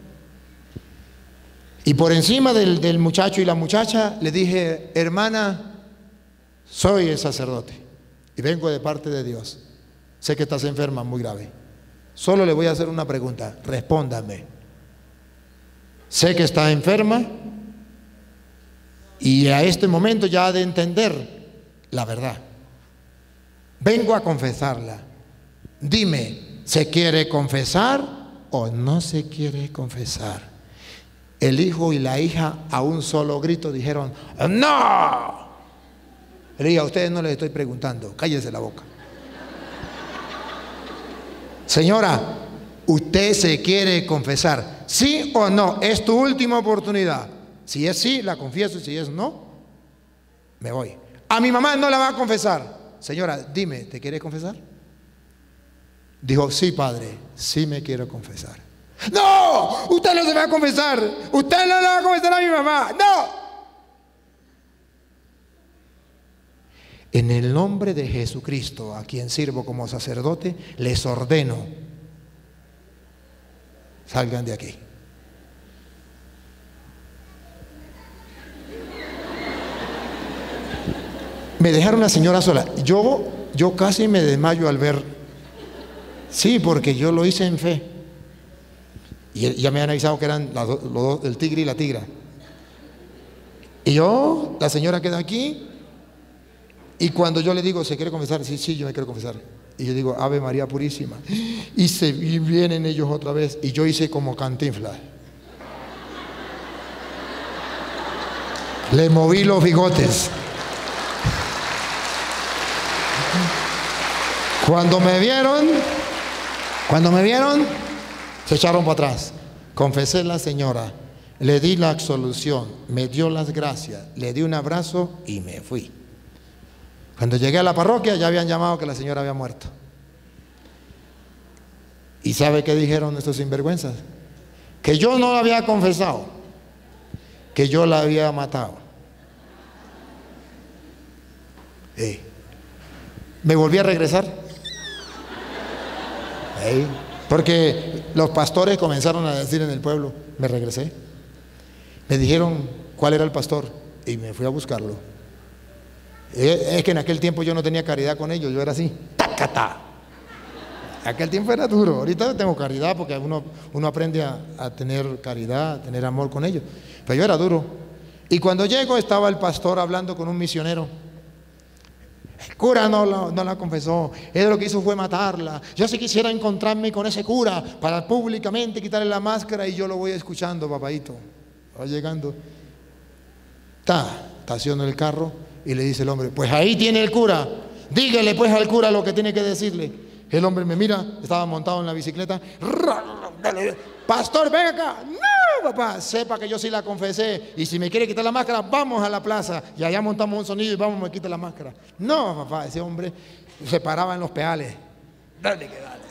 S1: Y por encima del, del muchacho y la muchacha le dije, hermana, soy el sacerdote y vengo de parte de Dios. Sé que estás enferma muy grave. Solo le voy a hacer una pregunta, respóndame. Sé que está enferma y a este momento ya ha de entender la verdad. Vengo a confesarla. Dime, ¿se quiere confesar o no se quiere confesar? El hijo y la hija a un solo grito dijeron, ¡no! Le dije, a ustedes no les estoy preguntando, cállese la boca. Señora, ¿usted se quiere confesar? ¿Sí o no? Es tu última oportunidad. Si es sí, la confieso, y si es no, me voy. A mi mamá no la va a confesar. Señora, dime, ¿te quieres confesar? Dijo, sí, padre, sí me quiero confesar. ¡No! Usted no se va a confesar. Usted no le va a confesar a mi mamá. ¡No! En el nombre de Jesucristo, a quien sirvo como sacerdote, les ordeno, salgan de aquí. Me dejaron la señora sola. Yo, yo casi me desmayo al ver. Sí, porque yo lo hice en fe. Y ya me han avisado que eran los dos, el tigre y la tigra. Y yo, la señora queda aquí. Y cuando yo le digo, ¿se quiere confesar? Sí, sí, yo me quiero confesar. Y yo digo, Ave María Purísima. Y se y vienen ellos otra vez. Y yo hice como Cantinflas. Le moví los bigotes. Cuando me vieron, cuando me vieron, se echaron para atrás. Confesé a la señora, le di la absolución, me dio las gracias, le di un abrazo y me fui. Cuando llegué a la parroquia ya habían llamado que la señora había muerto. ¿Y sabe qué dijeron estos sinvergüenzas? Que yo no la había confesado, que yo la había matado. Eh. Me volví a regresar. Eh. Porque los pastores comenzaron a decir en el pueblo, me regresé. Me dijeron cuál era el pastor y me fui a buscarlo. Es que en aquel tiempo yo no tenía caridad con ellos, yo era así, ¡tacata! Aquel tiempo era duro, ahorita tengo caridad porque uno, uno aprende a, a tener caridad, a tener amor con ellos, pero yo era duro. Y cuando llego estaba el pastor hablando con un misionero. El cura no, lo, no la confesó, él lo que hizo fue matarla. Yo sí quisiera encontrarme con ese cura para públicamente quitarle la máscara y yo lo voy escuchando, papadito. Va llegando, está, estaciona el carro. Y le dice el hombre, pues ahí tiene el cura, dígale pues al cura lo que tiene que decirle. El hombre me mira, estaba montado en la bicicleta. Pastor, ven acá. No, papá, sepa que yo sí la confesé. Y si me quiere quitar la máscara, vamos a la plaza. Y allá montamos un sonido y vamos, me quita la máscara. No, papá, ese hombre se paraba en los peales. Dale que dale.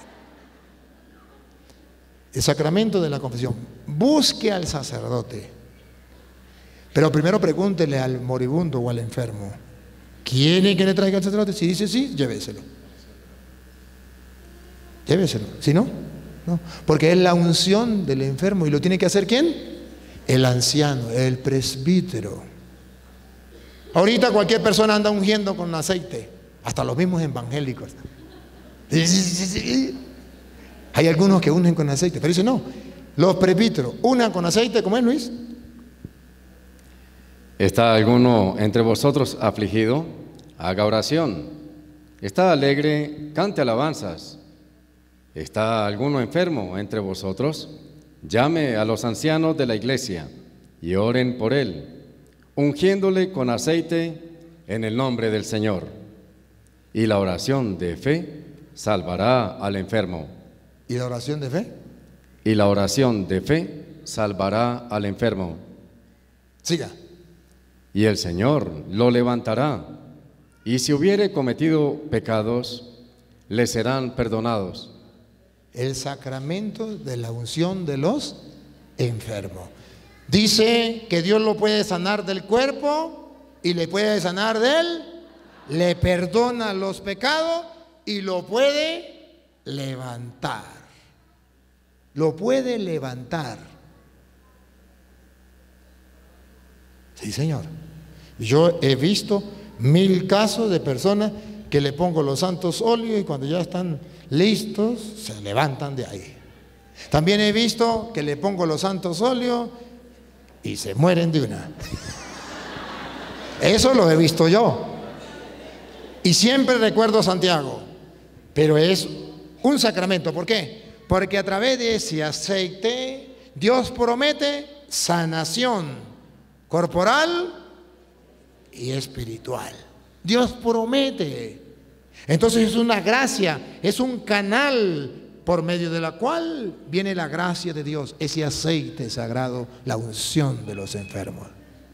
S1: El sacramento de la confesión. Busque al sacerdote. Pero primero pregúntele al moribundo o al enfermo, ¿quiere que le traiga al sacerdote? Si dice sí, lléveselo. Lléveselo. Si no, no. Porque es la unción del enfermo. ¿Y lo tiene que hacer quién? El anciano, el presbítero. Ahorita cualquier persona anda ungiendo con aceite. Hasta los mismos evangélicos. Sí, sí, sí, sí. Hay algunos que ungen con aceite. Pero dice no, los presbíteros unan con aceite. ¿Cómo es, Luis?
S2: ¿Está alguno entre vosotros afligido? Haga oración. ¿Está alegre? Cante alabanzas. ¿Está alguno enfermo entre vosotros? Llame a los ancianos de la iglesia y oren por él, ungiéndole con aceite en el nombre del Señor. Y la oración de fe salvará al enfermo.
S1: ¿Y la oración de fe?
S2: Y la oración de fe salvará al enfermo.
S1: Siga.
S2: Y el Señor lo levantará. Y si hubiere cometido pecados, le serán perdonados.
S1: El sacramento de la unción de los enfermos. Dice que Dios lo puede sanar del cuerpo y le puede sanar del, le perdona los pecados y lo puede levantar. Lo puede levantar. Sí, Señor. Yo he visto mil casos de personas que le pongo los santos óleos y cuando ya están listos se levantan de ahí. También he visto que le pongo los santos óleos y se mueren de una. Eso lo he visto yo. Y siempre recuerdo a Santiago. Pero es un sacramento. ¿Por qué? Porque a través de ese aceite Dios promete sanación corporal y espiritual. Dios promete. Entonces es una gracia, es un canal por medio de la cual viene la gracia de Dios, ese aceite sagrado, la unción de los enfermos.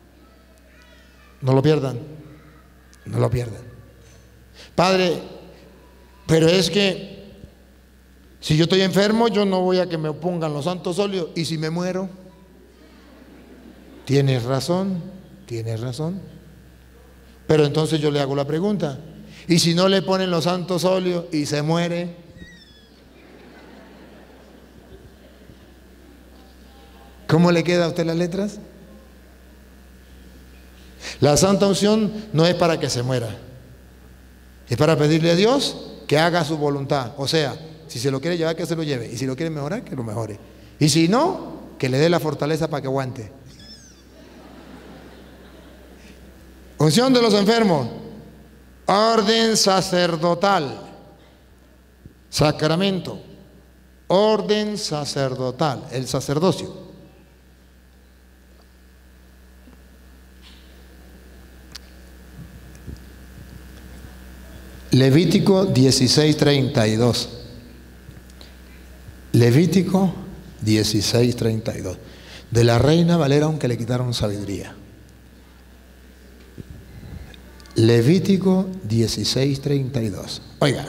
S1: No lo pierdan, no lo pierdan. Padre, pero es que si yo estoy enfermo, yo no voy a que me pongan los santos óleos. ¿Y si me muero? Tienes razón, tienes razón. Pero entonces yo le hago la pregunta, ¿y si no le ponen los santos óleos y se muere? ¿Cómo le queda a usted las letras? La santa unción no es para que se muera, es para pedirle a Dios que haga su voluntad. O sea, si se lo quiere llevar, que se lo lleve, y si lo quiere mejorar, que lo mejore, y si no, que le dé la fortaleza para que aguante. Unción de los enfermos, orden sacerdotal, sacramento, orden sacerdotal, el sacerdocio. Levítico dieciséis treinta y dos. Levítico dieciséis treinta y dos. De la Reina Valera, aunque le quitaron sabiduría. Levítico dieciséis treinta y dos. Oiga.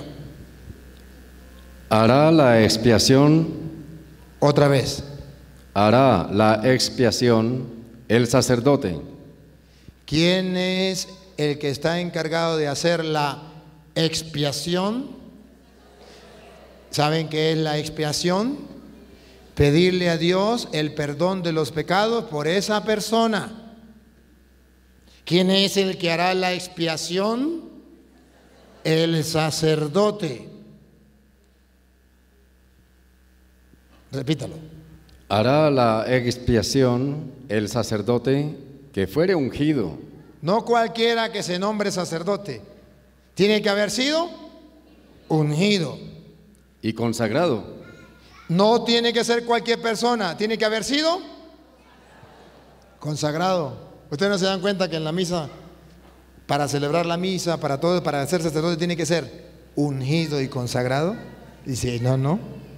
S2: Hará la expiación.
S1: Otra vez.
S2: Hará la expiación el sacerdote.
S1: ¿Quién es el que está encargado de hacer la expiación? ¿Saben qué es la expiación? Pedirle a Dios el perdón de los pecados por esa persona. ¿Quién es el que hará la expiación? El sacerdote. Repítalo.
S2: Hará la expiación el sacerdote que fuere ungido.
S1: No cualquiera que se nombre sacerdote. Tiene que haber sido ungido.
S2: Y consagrado.
S1: No tiene que ser cualquier persona, tiene que haber sido consagrado. Ustedes no se dan cuenta que en la misa, para celebrar la misa, para todo, para ser sacerdote, tiene que ser ungido y consagrado. Dice, no, no.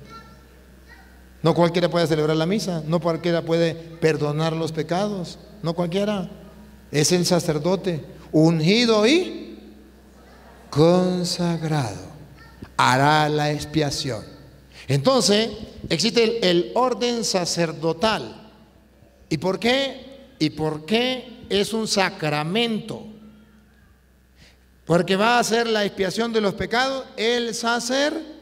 S1: No cualquiera puede celebrar la misa, no cualquiera puede perdonar los pecados, no cualquiera. Es el sacerdote, ungido y consagrado. Hará la expiación. Entonces, existe el, el orden sacerdotal. ¿Y por qué? ¿Y por qué es un sacramento? Porque va a hacer la expiación de los pecados el sacerdote.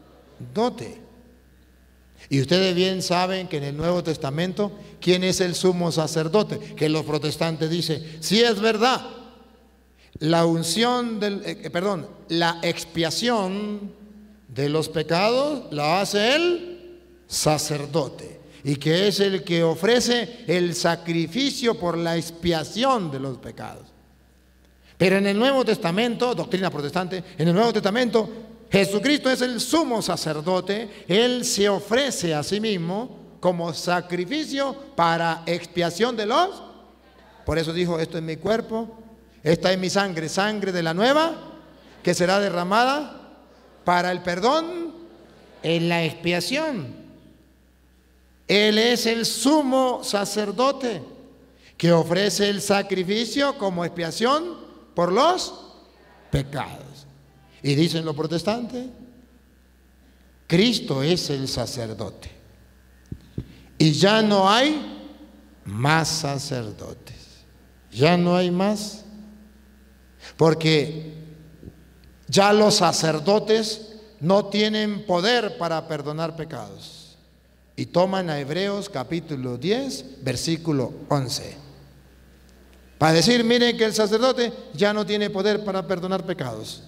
S1: Y ustedes bien saben que en el Nuevo Testamento, ¿quién es el sumo sacerdote? Que los protestantes dicen, sí es verdad, la unción del, eh, perdón, la expiación de los pecados la hace el sacerdote, y que es el que ofrece el sacrificio por la expiación de los pecados. Pero en el Nuevo Testamento, doctrina protestante, en el Nuevo Testamento, Jesucristo es el sumo sacerdote. Él se ofrece a sí mismo como sacrificio para expiación de los. Por eso dijo, esto es mi cuerpo, esta es mi sangre, sangre de la nueva, que será derramada para el perdón en la expiación. Él es el sumo sacerdote que ofrece el sacrificio como expiación por los pecados. Y dicen los protestantes, Cristo es el sacerdote y ya no hay más sacerdotes, ya no hay más, porque ya los sacerdotes no tienen poder para perdonar pecados. Y toman a Hebreos capítulo diez, versículo once, para decir, miren que el sacerdote ya no tiene poder para perdonar pecados.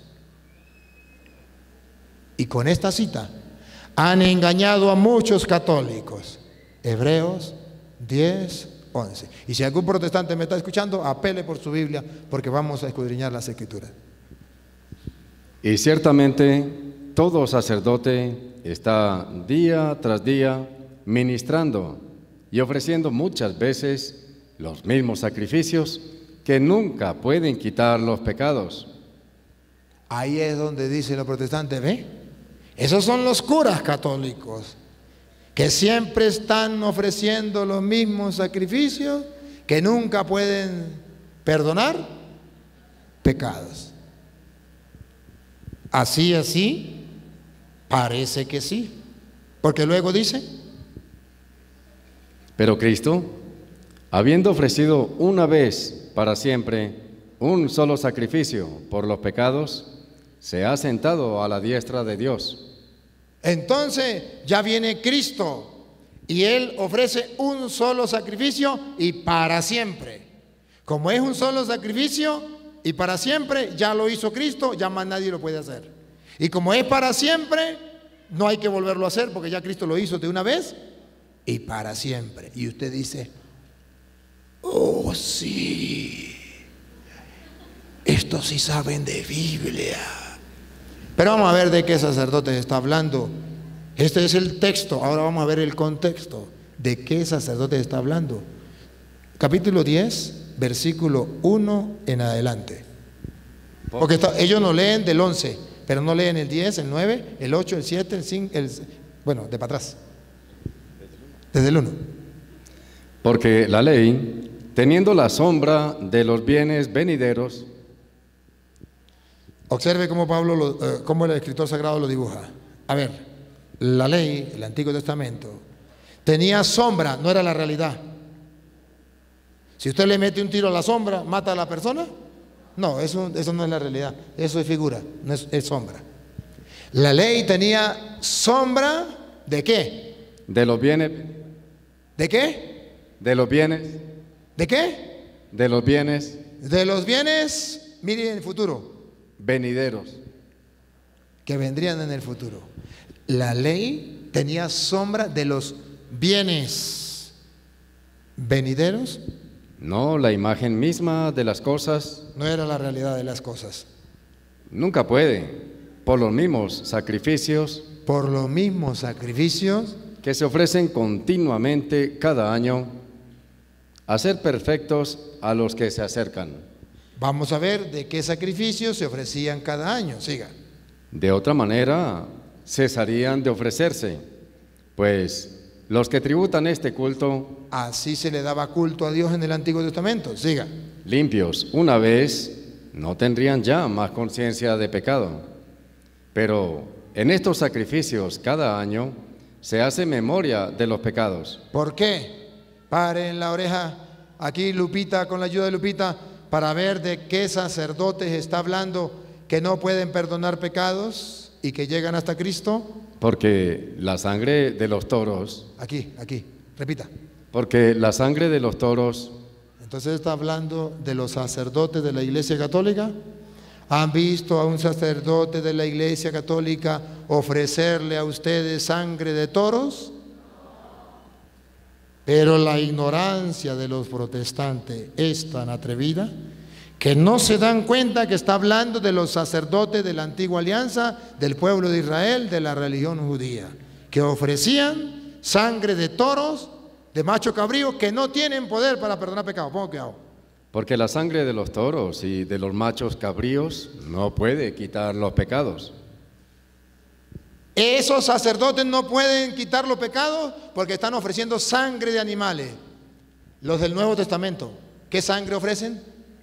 S1: Y con esta cita han engañado a muchos católicos. Hebreos diez, once. Y si algún protestante me está escuchando, apele por su Biblia, porque vamos a escudriñar las Escrituras.
S2: Y ciertamente todo sacerdote está día tras día ministrando y ofreciendo muchas veces los mismos sacrificios que nunca pueden quitar los pecados.
S1: Ahí es donde dicen los protestantes, ¿ve? Esos son los curas católicos, que siempre están ofreciendo los mismos sacrificios, que nunca pueden perdonar pecados. Así, así, parece que sí, porque luego dice,
S2: pero Cristo, habiendo ofrecido una vez para siempre un solo sacrificio por los pecados, se ha sentado a la diestra de Dios.
S1: Entonces ya viene Cristo y Él ofrece un solo sacrificio y para siempre. Como es un solo sacrificio y para siempre, ya lo hizo Cristo, ya más nadie lo puede hacer. Y como es para siempre, no hay que volverlo a hacer porque ya Cristo lo hizo de una vez y para siempre. Y usted dice, oh sí, estos sí saben de Biblia. Pero vamos a ver de qué sacerdote está hablando. Este es el texto, ahora vamos a ver el contexto. ¿De qué sacerdote está hablando? Capítulo diez, versículo uno en adelante. Porque está, ellos no leen del once, pero no leen el diez, el nueve, el ocho, el siete, el cinco, el, bueno, de para atrás. Desde el uno.
S2: Porque la ley, teniendo la sombra de los bienes venideros.
S1: Observe cómo Pablo, lo, eh, cómo el escritor sagrado lo dibuja. A ver, la ley, el Antiguo Testamento, tenía sombra, no era la realidad. Si usted le mete un tiro a la sombra, ¿mata a la persona? No, eso, eso no es la realidad, eso es figura, no es, es sombra. La ley tenía sombra ¿de qué?
S2: De los bienes.
S1: ¿De qué?
S2: De los bienes.
S1: ¿De qué?
S2: De los bienes.
S1: De los bienes, miren el futuro.
S2: Venideros.
S1: Que vendrían en el futuro. La ley tenía sombra de los bienes venideros.
S2: No, la imagen misma de las cosas.
S1: No era la realidad de las cosas.
S2: Nunca puede, por los mismos sacrificios.
S1: Por los mismos sacrificios.
S2: Que se ofrecen continuamente cada año, hacer perfectos a los que se acercan.
S1: Vamos a ver de qué sacrificios se ofrecían cada año. Siga.
S2: De otra manera, cesarían de ofrecerse, pues los que tributan este culto,
S1: así se le daba culto a Dios en el Antiguo Testamento. Siga.
S2: Limpios una vez, no tendrían ya más conciencia de pecado. Pero en estos sacrificios cada año se hace memoria de los pecados.
S1: ¿Por qué? Paren la oreja aquí, Lupita, con la ayuda de Lupita, para ver de qué sacerdotes está hablando que no pueden perdonar pecados y que llegan hasta Cristo.
S2: Porque la sangre de los toros.
S1: Aquí, aquí, repita.
S2: Porque la sangre de los toros.
S1: Entonces está hablando de los sacerdotes de la Iglesia Católica. ¿Han visto a un sacerdote de la Iglesia Católica ofrecerle a ustedes sangre de toros? Pero la ignorancia de los protestantes es tan atrevida que no se dan cuenta que está hablando de los sacerdotes de la antigua alianza, del pueblo de Israel, de la religión judía, que ofrecían sangre de toros, de macho cabrío, que no tienen poder para perdonar pecados. Pongo cuidado.
S2: Porque la sangre de los toros y de los machos cabríos no puede quitar los pecados.
S1: Esos sacerdotes no pueden quitar los pecados porque están ofreciendo sangre de animales. Los del Nuevo Testamento, ¿qué sangre ofrecen?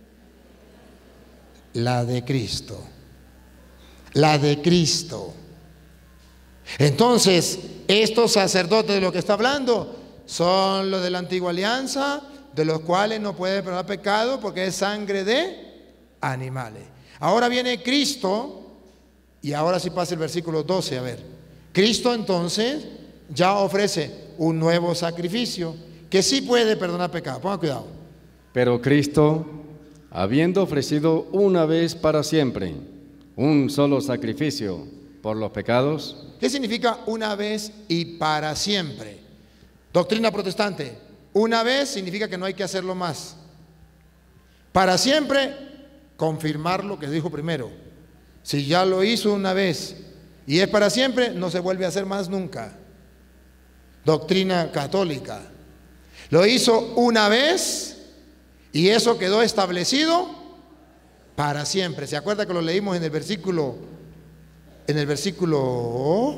S1: La de Cristo. La de Cristo. Entonces, estos sacerdotes de lo que está hablando son los de la antigua alianza, de los cuales no puede perdonar pecado porque es sangre de animales. Ahora viene Cristo, y ahora sí pasa el versículo doce, a ver. Cristo entonces ya ofrece un nuevo sacrificio que sí puede perdonar pecado. Ponga cuidado.
S2: Pero Cristo, habiendo ofrecido una vez para siempre un solo sacrificio por los pecados.
S1: ¿Qué significa una vez y para siempre? Doctrina protestante, una vez significa que no hay que hacerlo más. Para siempre, confirmar lo que dijo primero. Si ya lo hizo una vez y es para siempre, no se vuelve a hacer más nunca. Doctrina católica. Lo hizo una vez y eso quedó establecido para siempre. ¿Se acuerda que lo leímos en el versículo, en el versículo,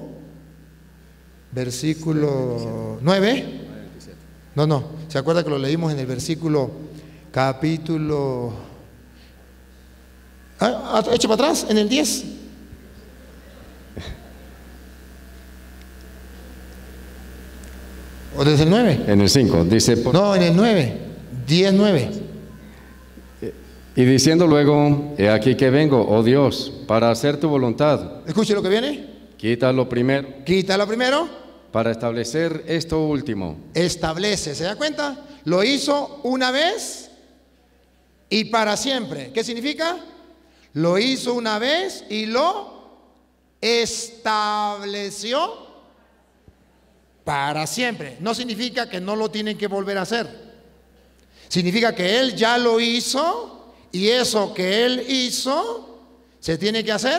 S1: versículo nueve? No, no. ¿Se acuerda que lo leímos en el versículo, capítulo, ah, eche para atrás, en el diez? ¿O desde el nueve?
S2: En el cinco, dice. Por...
S1: No, en el nueve, diez, nueve.
S2: Y diciendo luego, he aquí que vengo, oh Dios, para hacer tu voluntad.
S1: Escuche lo que viene.
S2: Quita lo primero.
S1: Quita lo primero.
S2: Para establecer esto último.
S1: Establece, ¿se da cuenta? Lo hizo una vez y para siempre. ¿Qué significa? Lo hizo una vez y lo estableció para siempre. No significa que no lo tienen que volver a hacer. Significa que Él ya lo hizo y eso que Él hizo se tiene que hacer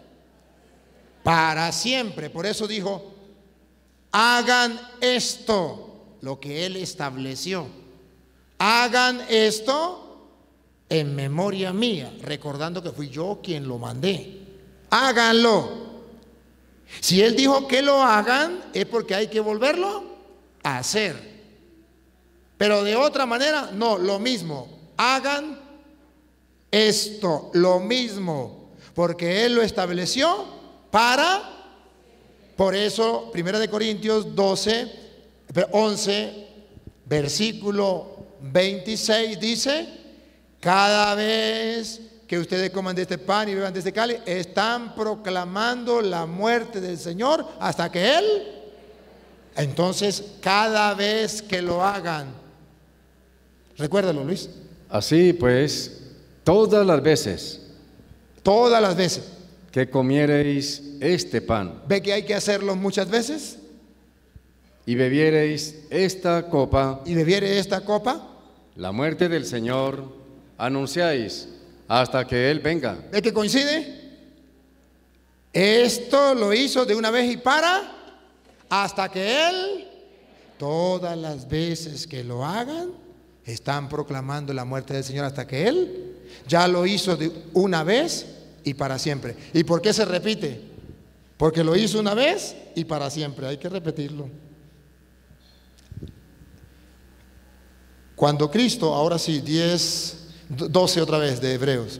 S1: para siempre. Por eso dijo, hagan esto, lo que Él estableció. Hagan esto en memoria mía, recordando que fui yo quien lo mandé. Háganlo. Si Él dijo que lo hagan, es porque hay que volverlo a hacer. Pero de otra manera, no, lo mismo. Hagan esto, lo mismo, porque Él lo estableció para... Por eso, primera de Corintios doce, once, versículo veintiséis dice, cada vez que ustedes coman de este pan y beban de este cáliz, están proclamando la muerte del Señor hasta que Él. Entonces, cada vez que lo hagan, recuérdalo, Luis.
S2: Así pues, todas las veces.
S1: Todas las veces.
S2: Que comiereis este pan.
S1: ¿Ve que hay que hacerlo muchas veces?
S2: Y bebiereis esta copa.
S1: Y bebiere esta copa.
S2: La muerte del Señor anunciáis hasta que Él venga.
S1: ¿Ve que coincide? Esto lo hizo de una vez y para, hasta que Él, todas las veces que lo hagan, están proclamando la muerte del Señor hasta que Él ya lo hizo de una vez y para siempre. ¿Y por qué se repite? Porque lo hizo una vez y para siempre. Hay que repetirlo. Cuando Cristo, ahora sí, diez, doce otra vez de Hebreos.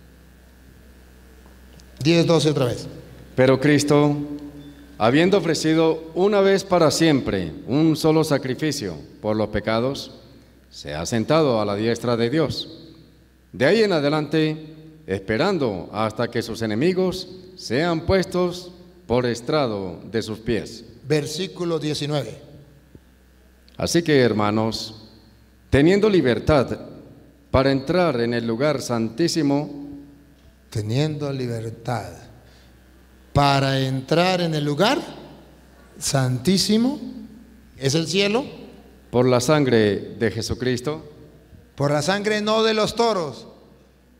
S1: diez, doce otra vez.
S2: Pero Cristo, habiendo ofrecido una vez para siempre un solo sacrificio por los pecados, se ha sentado a la diestra de Dios. De ahí en adelante, esperando hasta que sus enemigos sean puestos por estrado de sus pies.
S1: Versículo diecinueve.
S2: Así que, hermanos, teniendo libertad para entrar en el lugar santísimo,
S1: teniendo libertad para entrar en el lugar santísimo, es el cielo,
S2: por la sangre de Jesucristo,
S1: por la sangre no de los toros,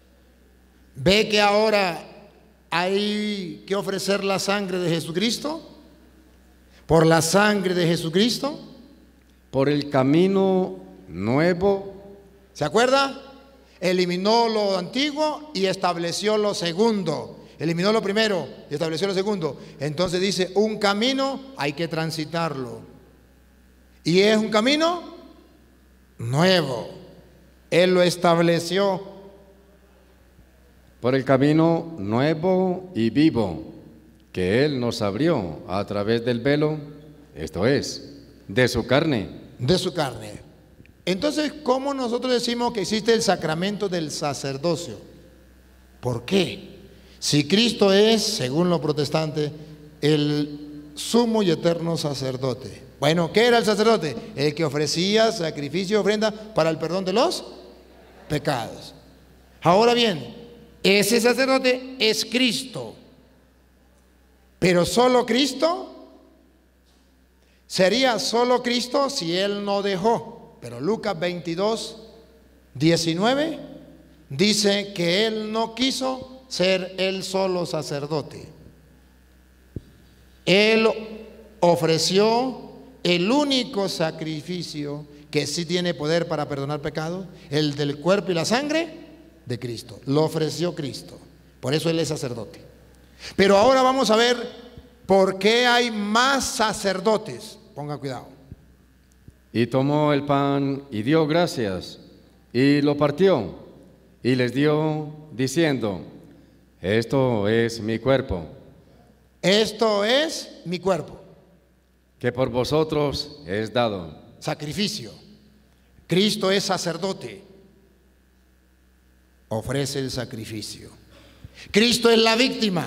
S1: ¿Ve que ahora hay que ofrecer la sangre de Jesucristo? Por la sangre de Jesucristo.
S2: Por el camino nuevo.
S1: ¿Se acuerda? Eliminó lo antiguo y estableció lo segundo. Eliminó lo primero y estableció lo segundo. Entonces dice, un camino hay que transitarlo. Y es un camino nuevo. Él lo estableció.
S2: Por el camino nuevo y vivo que Él nos abrió a través del velo, esto es, de su carne.
S1: De su carne. Entonces, ¿cómo nosotros decimos que existe el sacramento del sacerdocio? ¿Por qué? Si Cristo es, según los protestantes, el sumo y eterno sacerdote. Bueno, ¿qué era el sacerdote? El que ofrecía sacrificio y ofrenda para el perdón de los pecados. Ahora bien, ese sacerdote es Cristo. Pero solo Cristo, sería solo Cristo si Él no dejó. Pero Lucas veintidós, diecinueve dice que Él no quiso ser Él solo sacerdote. Él ofreció el único sacrificio que sí tiene poder para perdonar pecados, el del cuerpo y la sangre de Cristo. Lo ofreció Cristo. Por eso Él es sacerdote. Pero ahora vamos a ver por qué hay más sacerdotes. Ponga cuidado.
S2: Y tomó el pan y dio gracias y lo partió y les dio diciendo, esto es mi cuerpo.
S1: Esto es mi cuerpo.
S2: Que por vosotros es dado.
S1: Sacrificio. Cristo es sacerdote. Ofrece el sacrificio. Cristo es la víctima.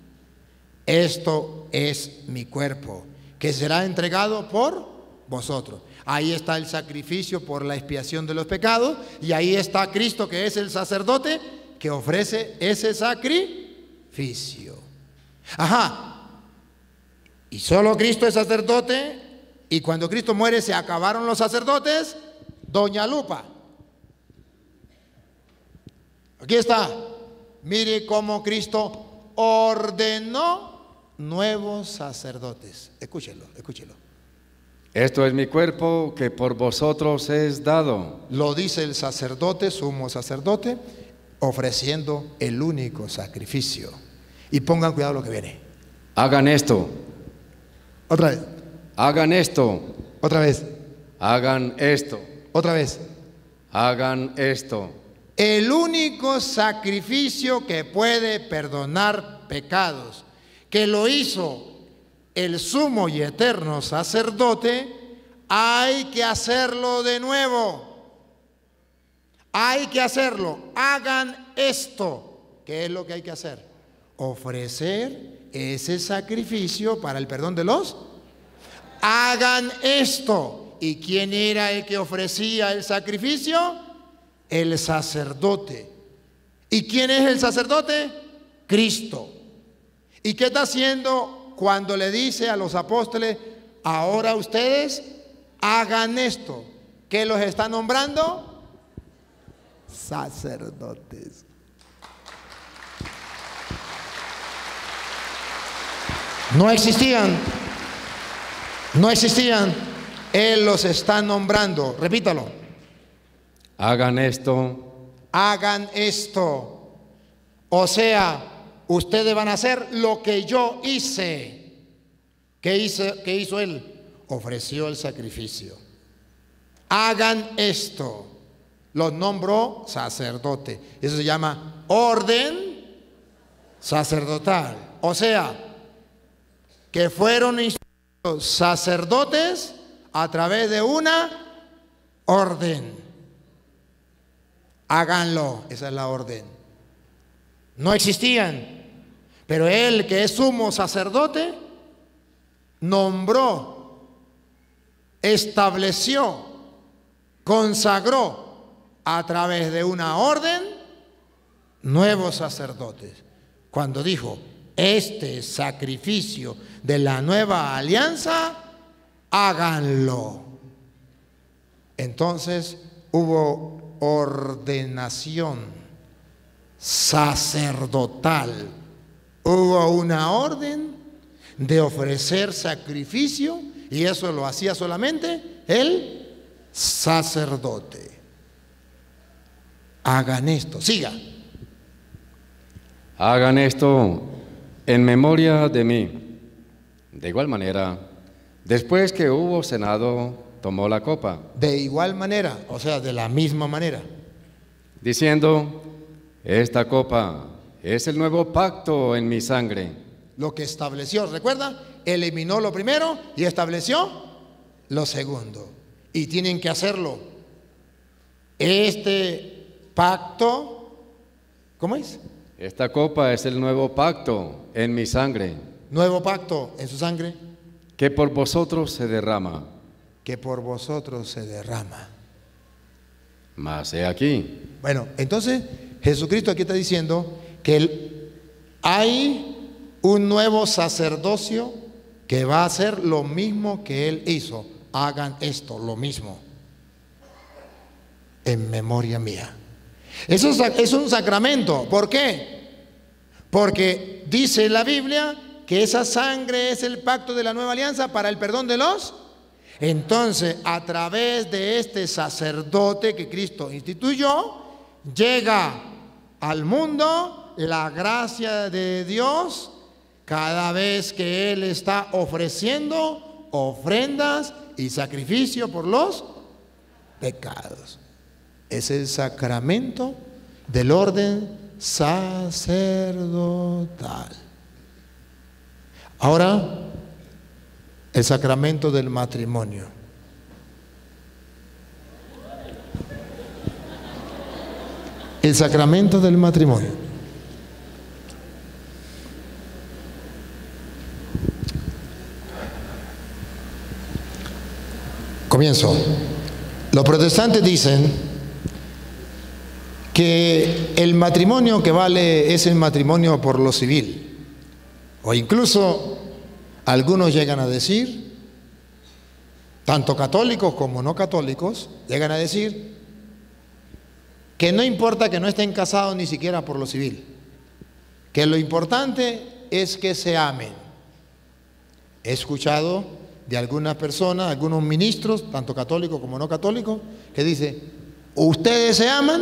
S1: Esto es mi cuerpo, que será entregado por vosotros. Ahí está el sacrificio por la expiación de los pecados. Y ahí está Cristo, que es el sacerdote, que ofrece ese sacrificio. Ajá. Y solo Cristo es sacerdote. Y cuando Cristo muere se acabaron los sacerdotes. Doña Lupa. Aquí está. Mire cómo Cristo ordenó nuevos sacerdotes. Escúchelo, escúchelo.
S2: Esto es mi cuerpo que por vosotros es dado.
S1: Lo dice el sacerdote, sumo sacerdote, ofreciendo el único sacrificio. Y pongan cuidado lo que viene.
S2: Hagan esto.
S1: Otra vez.
S2: Hagan esto.
S1: Otra vez.
S2: Hagan esto.
S1: Otra vez.
S2: Hagan esto.
S1: El único sacrificio que puede perdonar pecados, que lo hizo el sumo y eterno sacerdote, hay que hacerlo de nuevo. Hay que hacerlo. Hagan esto. ¿Qué es lo que hay que hacer? Ofrecer ese sacrificio para el perdón de los. Hagan esto. ¿Y quién era el que ofrecía el sacrificio? El sacerdote. ¿Y quién es el sacerdote? Cristo. ¿Y qué está haciendo cuando le dice a los apóstoles, ahora ustedes hagan esto? ¿Qué los está nombrando? Sacerdotes. No existían. No existían. Él los está nombrando. Repítalo.
S2: Hagan esto.
S1: Hagan esto. O sea, ustedes van a hacer lo que yo hice. ¿Qué hizo, qué hizo él? Ofreció el sacrificio. Hagan esto. Los nombró sacerdote. Eso se llama orden sacerdotal. O sea, que fueron instituidos sacerdotes a través de una orden. Háganlo, esa es la orden. No existían, pero él, que es sumo sacerdote, nombró, estableció, consagró a través de una orden nuevos sacerdotes. Cuando dijo, este sacrificio de la nueva alianza, háganlo. Entonces hubo ordenación sacerdotal. Hubo una orden de ofrecer sacrificio y eso lo hacía solamente el sacerdote. Hagan esto, siga.
S2: Hagan esto en memoria de mí. De igual manera, después que hubo cenado, tomó la copa.
S1: De igual manera, o sea, de la misma manera.
S2: Diciendo, esta copa es el nuevo pacto en mi sangre.
S1: Lo que estableció, ¿recuerda? Eliminó lo primero y estableció lo segundo. Y tienen que hacerlo. Este pacto, ¿cómo es?
S2: Esta copa es el nuevo pacto en mi sangre.
S1: Nuevo pacto en su sangre.
S2: Que por vosotros se derrama.
S1: Que por vosotros se derrama.
S2: Mas he aquí.
S1: Bueno, entonces Jesucristo aquí está diciendo que él, hay un nuevo sacerdocio que va a hacer lo mismo que Él hizo. Hagan esto, lo mismo, en memoria mía. Eso es un sacramento. ¿Por qué? Porque dice la Biblia que esa sangre es el pacto de la nueva alianza para el perdón de los. Entonces, a través de este sacerdote que Cristo instituyó, llega al mundo la gracia de Dios cada vez que Él está ofreciendo ofrendas y sacrificio por los pecados. Es el sacramento del orden sacerdotal. Ahora, el sacramento del matrimonio. El sacramento del matrimonio. Comienzo. Los protestantes dicen que el matrimonio que vale es el matrimonio por lo civil. O incluso algunos llegan a decir, tanto católicos como no católicos, llegan a decir que no importa que no estén casados ni siquiera por lo civil, que lo importante es que se amen. He escuchado de algunas personas, algunos ministros, tanto católicos como no católicos, que dicen, ¿ustedes se aman?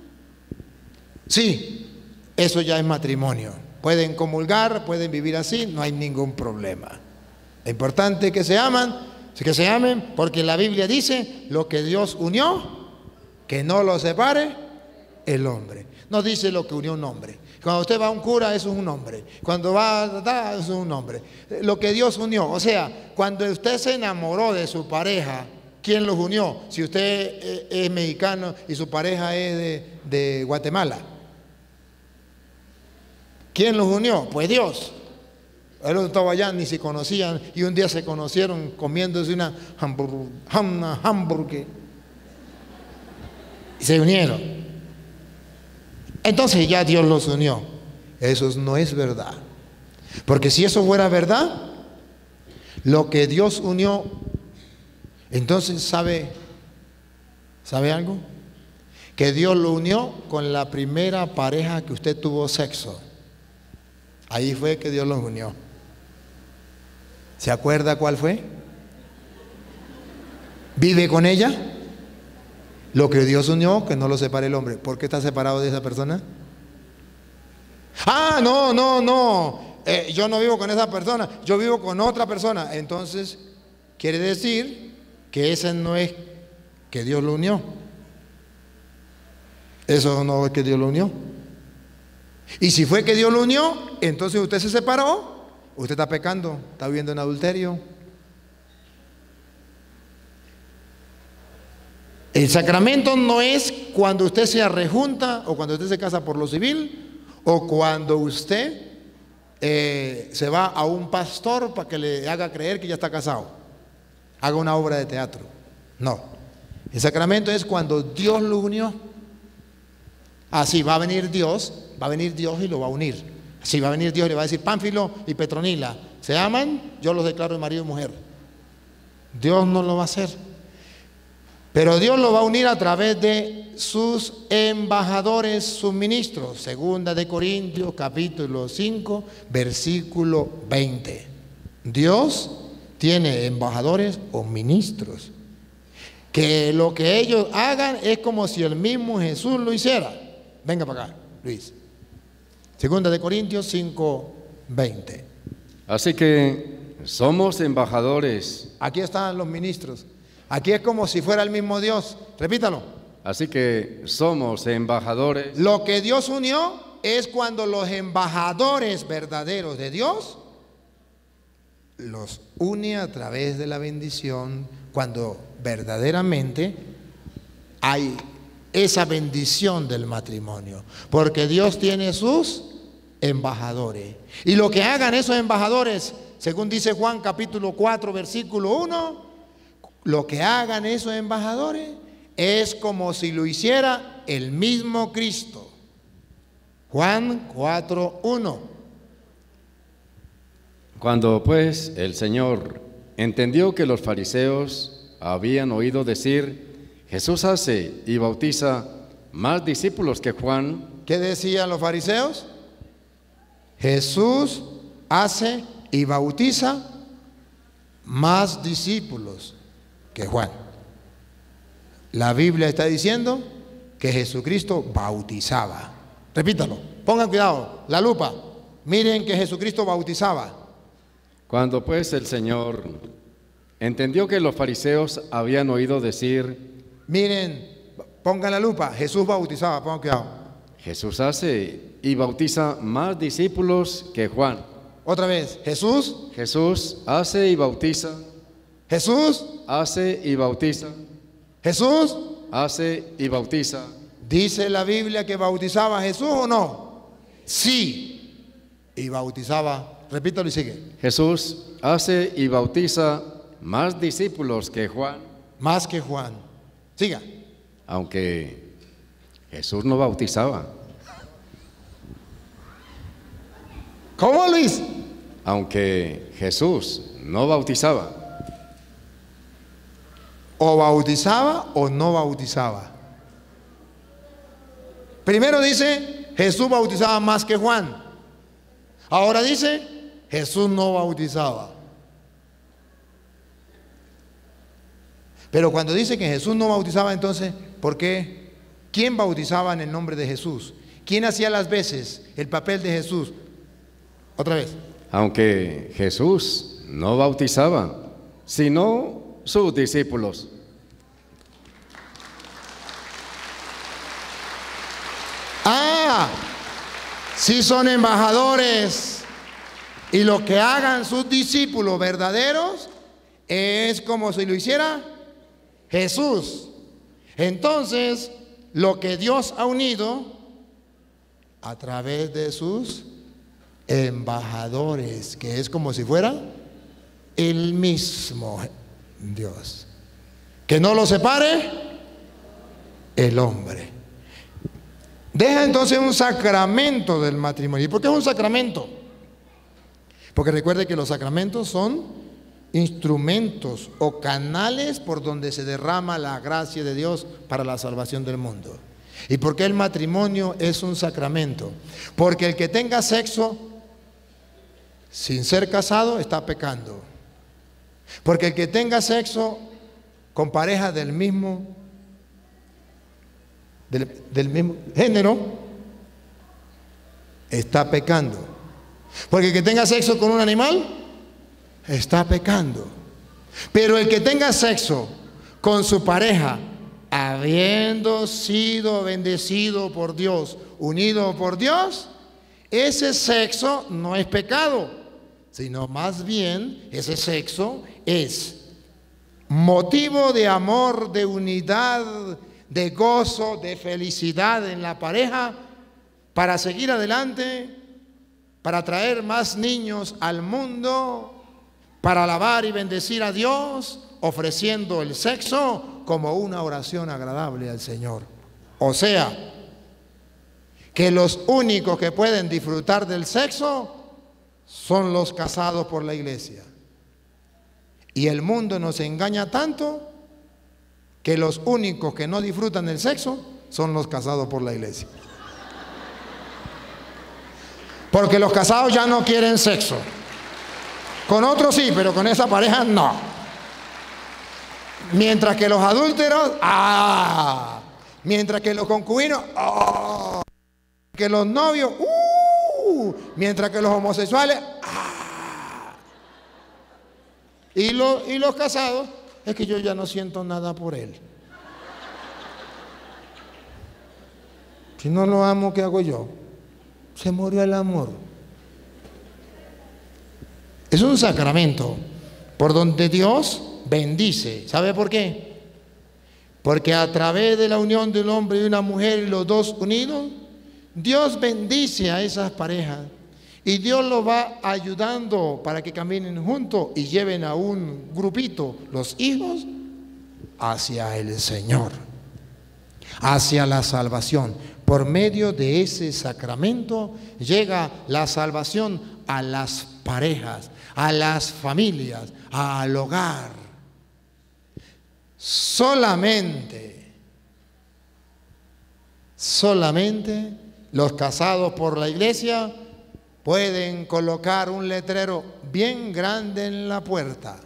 S1: Sí, eso ya es matrimonio. Pueden comulgar, pueden vivir así, no hay ningún problema. Lo importante es que se aman, que se amen, porque la Biblia dice, lo que Dios unió, que no lo separe el hombre. No dice lo que unió un hombre. Cuando usted va a un cura, eso es un hombre. Cuando va a eso es un hombre. Lo que Dios unió, o sea, cuando usted se enamoró de su pareja, ¿quién los unió? Si usted es mexicano y su pareja es de, de Guatemala, ¿quién los unió? Pues Dios. Él estaba allá, ni se conocían, y un día se conocieron comiéndose una hamburguesa, una hamburguesa, y se unieron. Entonces ya Dios los unió. Eso no es verdad. Porque si eso fuera verdad, lo que Dios unió, entonces ¿sabe, ¿sabe algo? Que Dios lo unió con la primera pareja que usted tuvo sexo. Ahí fue que Dios los unió. ¿Se acuerda cuál fue? ¿Vive con ella? Lo que Dios unió, que no lo separe el hombre. ¿Por qué está separado de esa persona? Ah, no, no, no. Eh, yo no vivo con esa persona, yo vivo con otra persona. Entonces, quiere decir que ese no es que Dios lo unió. Eso no es que Dios lo unió. Y si fue que Dios lo unió, entonces usted se separó, usted está pecando, está viviendo en adulterio. El sacramento no es cuando usted se arrejunta o cuando usted se casa por lo civil o cuando usted eh, se va a un pastor para que le haga creer que ya está casado, haga una obra de teatro. No, el sacramento es cuando Dios lo unió. Así va a venir Dios, va a venir Dios y lo va a unir. Así va a venir Dios y le va a decir, Pánfilo y Petronila, ¿se aman? Yo los declaro de marido y mujer. Dios no lo va a hacer. Pero Dios lo va a unir a través de sus embajadores, sus ministros. Segunda de Corintios, capítulo cinco, versículo veinte. Dios tiene embajadores o ministros, que lo que ellos hagan es como si el mismo Jesús lo hiciera. Venga para acá, Luis. Segunda de Corintios cinco, veinte.
S2: Así que somos embajadores.
S1: Aquí están los ministros. Aquí es como si fuera el mismo Dios. Repítalo.
S2: Así que somos embajadores.
S1: Lo que Dios unió es cuando los embajadores verdaderos de Dios los une a través de la bendición, cuando verdaderamente hay esa bendición del matrimonio, porque Dios tiene sus embajadores, y lo que hagan esos embajadores, según dice Juan capítulo cuatro versículo uno, lo que hagan esos embajadores es como si lo hiciera el mismo Cristo. Juan cuatro uno.
S2: Cuando pues el Señor entendió que los fariseos habían oído decir, Jesús hace y bautiza más discípulos que Juan.
S1: ¿Qué decían los fariseos? Jesús hace y bautiza más discípulos que Juan. La Biblia está diciendo que Jesucristo bautizaba. Repítalo, pongan cuidado, la lupa. Miren que Jesucristo bautizaba.
S2: Cuando pues el Señor entendió que los fariseos habían oído decir,
S1: miren, pongan la lupa, Jesús bautizaba, pongan cuidado.
S2: Jesús hace y bautiza más discípulos que Juan.
S1: Otra vez, Jesús.
S2: Jesús hace y bautiza.
S1: Jesús
S2: hace y bautiza.
S1: Jesús
S2: hace y bautiza.
S1: ¿Dice la Biblia que bautizaba a Jesús o no? Sí. Y bautizaba. Repítalo y sigue.
S2: Jesús hace y bautiza más discípulos que Juan.
S1: Más que Juan. Siga.
S2: Aunque Jesús no bautizaba.
S1: ¿Cómo, Luis?
S2: Aunque Jesús no bautizaba.
S1: O bautizaba o no bautizaba. Primero dice, Jesús bautizaba más que Juan. Ahora dice, Jesús no bautizaba. Pero cuando dice que Jesús no bautizaba, entonces, ¿por qué? ¿Quién bautizaba en el nombre de Jesús? ¿Quién hacía las veces el papel de Jesús? Otra vez.
S2: Aunque Jesús no bautizaba, sino sus discípulos.
S1: Ah, si son embajadores y lo que hagan sus discípulos verdaderos es como si lo hiciera Jesús. Entonces, lo que Dios ha unido a través de sus embajadores, que es como si fuera el mismo Dios. Que no lo separe el hombre. Deja entonces un sacramento del matrimonio. ¿Y por qué es un sacramento? Porque recuerde que los sacramentos son instrumentos o canales por donde se derrama la gracia de Dios para la salvación del mundo. ¿Y por qué el matrimonio es un sacramento? Porque el que tenga sexo sin ser casado está pecando. Porque el que tenga sexo con pareja del mismo del, del mismo género está pecando. Porque el que tenga sexo con un animal está pecando. Pero el que tenga sexo con su pareja, habiendo sido bendecido por Dios, unido por Dios, ese sexo no es pecado, sino más bien ese sexo es motivo de amor, de unidad, de gozo, de felicidad en la pareja, para seguir adelante, para traer más niños al mundo, para alabar y bendecir a Dios, ofreciendo el sexo como una oración agradable al Señor. O sea, que los únicos que pueden disfrutar del sexo son los casados por la iglesia. Y el mundo nos engaña tanto que los únicos que no disfrutan del sexo son los casados por la iglesia. Porque los casados ya no quieren sexo. Con otros sí, pero con esa pareja no. Mientras que los adúlteros, ¡ah! Mientras que los concubinos, ¡ah! Que los novios, ¡uh! Mientras que los homosexuales, ¡ah! Y, lo, y los casados, es que yo ya no siento nada por él. Si no lo amo, ¿qué hago yo? Se murió el amor. Es un sacramento por donde Dios bendice. ¿Sabe por qué? Porque a través de la unión de un hombre y una mujer y los dos unidos, Dios bendice a esas parejas y Dios los va ayudando para que caminen juntos y lleven a un grupito, los hijos, hacia el Señor, hacia la salvación. Por medio de ese sacramento llega la salvación a las parejas, a las familias, al hogar. Solamente, solamente los casados por la iglesia pueden colocar un letrero bien grande en la puerta.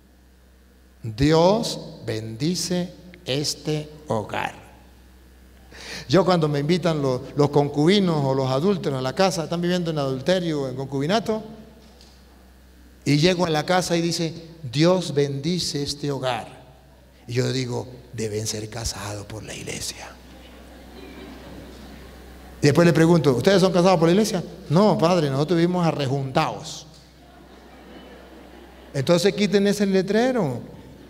S1: Dios bendice este hogar. Yo cuando me invitan los, los concubinos o los adúlteros a la casa, están viviendo en adulterio o en concubinato, y llego a la casa y dice, Dios bendice este hogar. Y yo digo, deben ser casados por la iglesia. Y después le pregunto, ¿ustedes son casados por la iglesia? No, padre, nosotros vivimos arrejuntados. Entonces quiten ese letrero.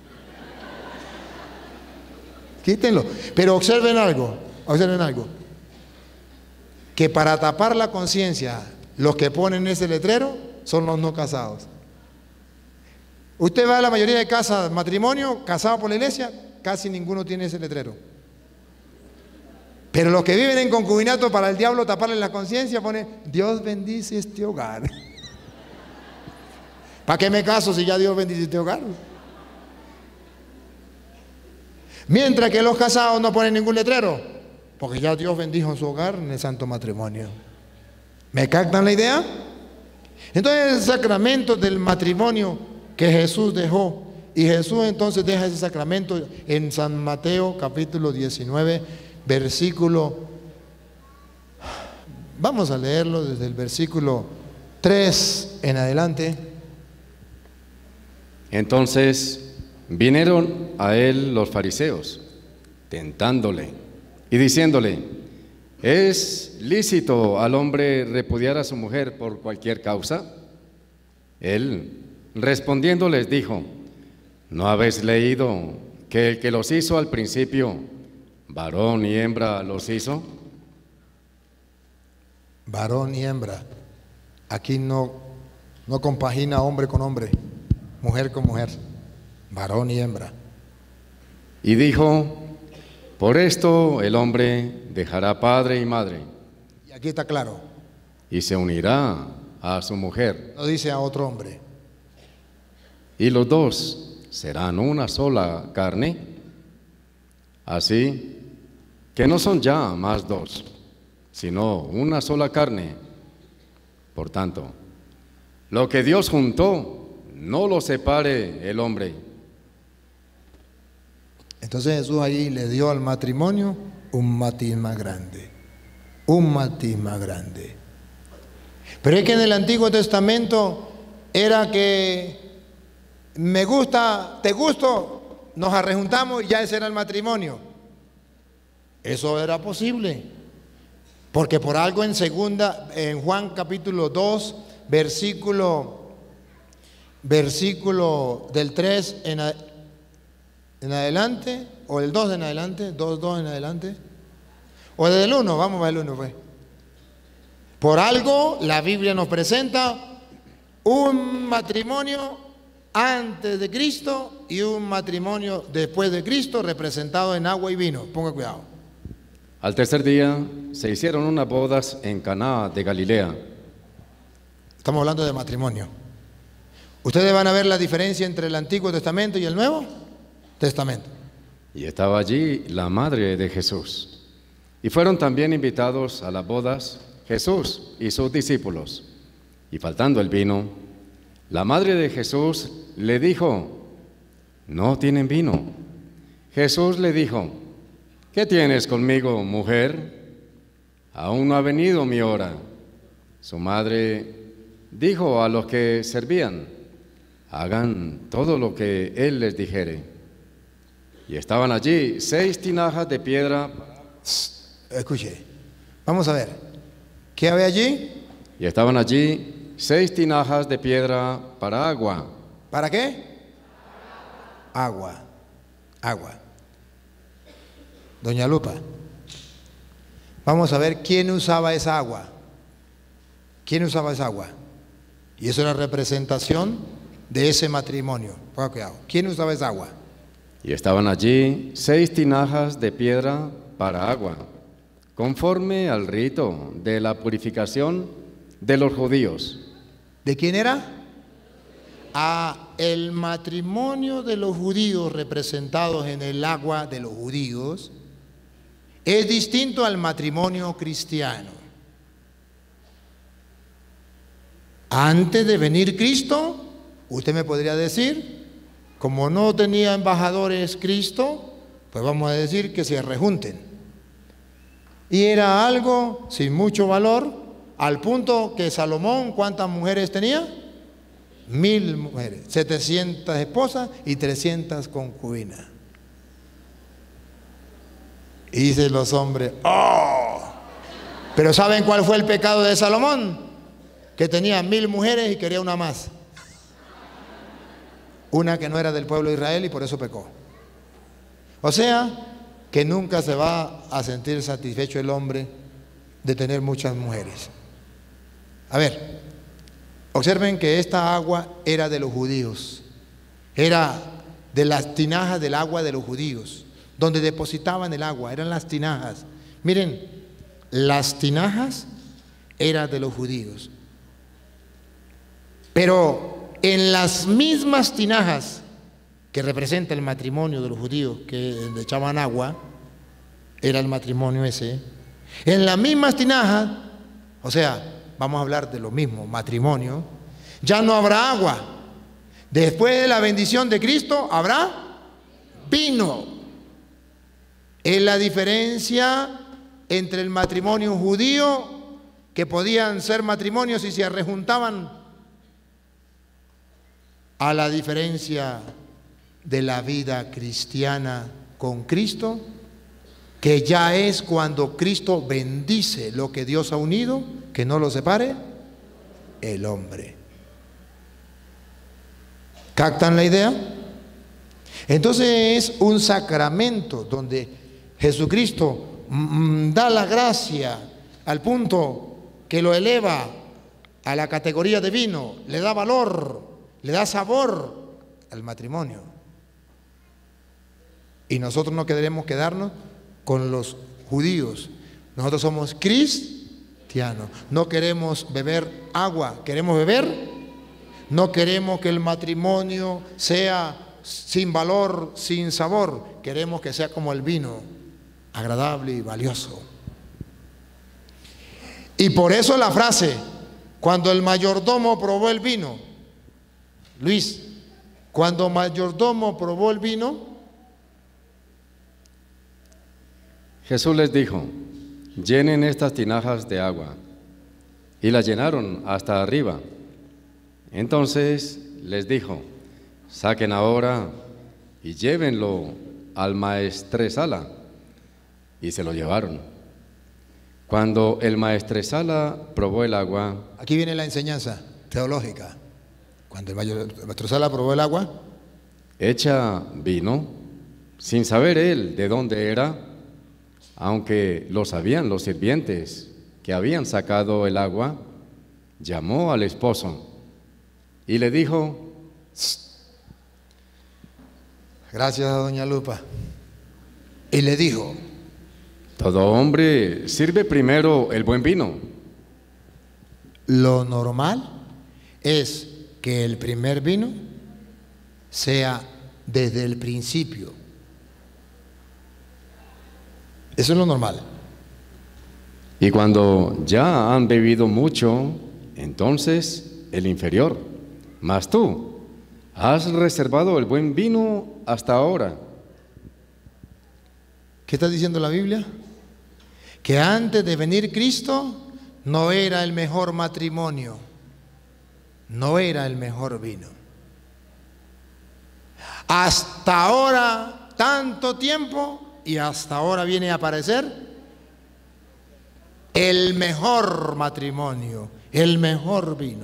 S1: Quítenlo. Pero observen algo, observen algo. Que para tapar la conciencia, los que ponen ese letrero son los no casados. Usted va a la mayoría de casas, matrimonio, casado por la iglesia, casi ninguno tiene ese letrero. Pero los que viven en concubinato, para el diablo taparle la conciencia, pone, Dios bendice este hogar. ¿Para qué me caso si ya Dios bendice este hogar? Mientras que los casados no ponen ningún letrero, porque ya Dios bendijo su hogar en el santo matrimonio. ¿Me captan la idea? Entonces el sacramento del matrimonio que Jesús dejó, y Jesús entonces deja ese sacramento en San Mateo capítulo diecinueve, versículo, vamos a leerlo desde el versículo tres en adelante.
S2: Entonces vinieron a él los fariseos, tentándole y diciéndole, ¿es lícito al hombre repudiar a su mujer por cualquier causa? Él, respondiendo, les dijo, ¿no habéis leído que el que los hizo al principio, varón y hembra los hizo?
S1: Varón y hembra. Aquí no, no compagina hombre con hombre, mujer con mujer. Varón y hembra.
S2: Y dijo, por esto el hombre dejará padre y madre.
S1: Y aquí está claro.
S2: Y se unirá a su mujer.
S1: No dice a otro hombre.
S2: Y los dos serán una sola carne. Así que no son ya más dos, sino una sola carne. Por tanto, lo que Dios juntó, no lo separe el hombre.
S1: Entonces Jesús ahí le dio al matrimonio un matiz más grande, un matiz más grande. Pero es que en el Antiguo Testamento era que me gusta, te gusto, nos arrejuntamos y ya ese era el matrimonio. Eso era posible, porque por algo en segunda, en Juan capítulo dos, versículo, versículo del tres en adelante, en adelante, o el dos en adelante, dos, dos en adelante, o desde el uno, vamos a ver el uno, pues. Por algo la Biblia nos presenta un matrimonio antes de Cristo y un matrimonio después de Cristo, representado en agua y vino. Ponga cuidado.
S2: Al tercer día se hicieron unas bodas en Caná de Galilea.
S1: Estamos hablando de matrimonio. Ustedes van a ver la diferencia entre el Antiguo Testamento y el Nuevo Testamento.
S2: y estaba allí la madre de Jesús. Y fueron también invitados a las bodas Jesús y sus discípulos. Y faltando el vino, la madre de Jesús le dijo: no tienen vino. Jesús le dijo: ¿qué tienes conmigo, mujer? Aún no ha venido mi hora. Su madre dijo a los que servían: hagan todo lo que él les dijere. Y estaban allí seis tinajas de piedra.
S1: Escuche, vamos a ver, ¿qué había allí?
S2: Y estaban allí seis tinajas de piedra para agua.
S1: ¿Para qué? Agua, agua. Doña Lupa, vamos a ver quién usaba esa agua. ¿Quién usaba esa agua? Y eso era representación de ese matrimonio. Ponga cuidado. ¿Quién usaba esa agua?
S2: Y estaban allí seis tinajas de piedra para agua, conforme al rito de la purificación de los judíos.
S1: ¿De quién era? A el matrimonio de los judíos representados en el agua de los judíos es distinto al matrimonio cristiano. Antes de venir Cristo, usted me podría decir, como no tenía embajadores Cristo, pues vamos a decir que se rejunten. Y era algo sin mucho valor, al punto que Salomón, ¿cuántas mujeres tenía? Mil mujeres, setecientas esposas y trescientas concubinas. Y dicen los hombres: ¡oh! Pero ¿saben cuál fue el pecado de Salomón? Que tenía mil mujeres y quería una más. Una que no era del pueblo de Israel y por eso pecó. O sea, que nunca se va a sentir satisfecho el hombre de tener muchas mujeres. A ver, observen que esta agua era de los judíos. Era de las tinajas del agua de los judíos, donde depositaban el agua, eran las tinajas. Miren, las tinajas eran de los judíos. Pero en las mismas tinajas que representa el matrimonio de los judíos, que le echaban agua, era el matrimonio ese. En las mismas tinajas, o sea, vamos a hablar de lo mismo, matrimonio, ya no habrá agua. Después de la bendición de Cristo, habrá vino. Es la diferencia entre el matrimonio judío, que podían ser matrimonios y se rejuntaban, a la diferencia de la vida cristiana con Cristo, que ya es cuando Cristo bendice lo que Dios ha unido, que no lo separe el hombre. ¿Captan la idea? Entonces es un sacramento donde Jesucristo mm, da la gracia al punto que lo eleva a la categoría de vino, le da valor, le da sabor al matrimonio. Y nosotros no queremos quedarnos con los judíos. Nosotros somos cristianos. No queremos beber agua, queremos beber. No queremos que el matrimonio sea sin valor, sin sabor. Queremos que sea como el vino, agradable y valioso. Y por eso la frase, cuando el mayordomo probó el vino, Luis, cuando el mayordomo probó el vino,
S2: Jesús les dijo: llenen estas tinajas de agua. Y las llenaron hasta arriba. Entonces les dijo: saquen ahora y llévenlo al maestresala. Y se lo llevaron. Cuando el maestresala probó el agua.
S1: Aquí viene la enseñanza teológica. Cuando el maestresala probó el agua,
S2: hecha vino, sin saber él de dónde era, aunque lo sabían los sirvientes que habían sacado el agua, llamó al esposo y le dijo:
S1: gracias a doña Lupa, y le dijo:
S2: todo hombre sirve primero el buen vino.
S1: Lo normal es que el primer vino sea desde el principio Eso es lo normal.
S2: Y cuando ya han bebido mucho, entonces el inferior. Mas tú has reservado el buen vino hasta ahora.
S1: ¿Qué está diciendo la Biblia? Que antes de venir Cristo no era el mejor matrimonio, no era el mejor vino. Hasta ahora, tanto tiempo, y hasta ahora viene a aparecer el mejor matrimonio, el mejor vino.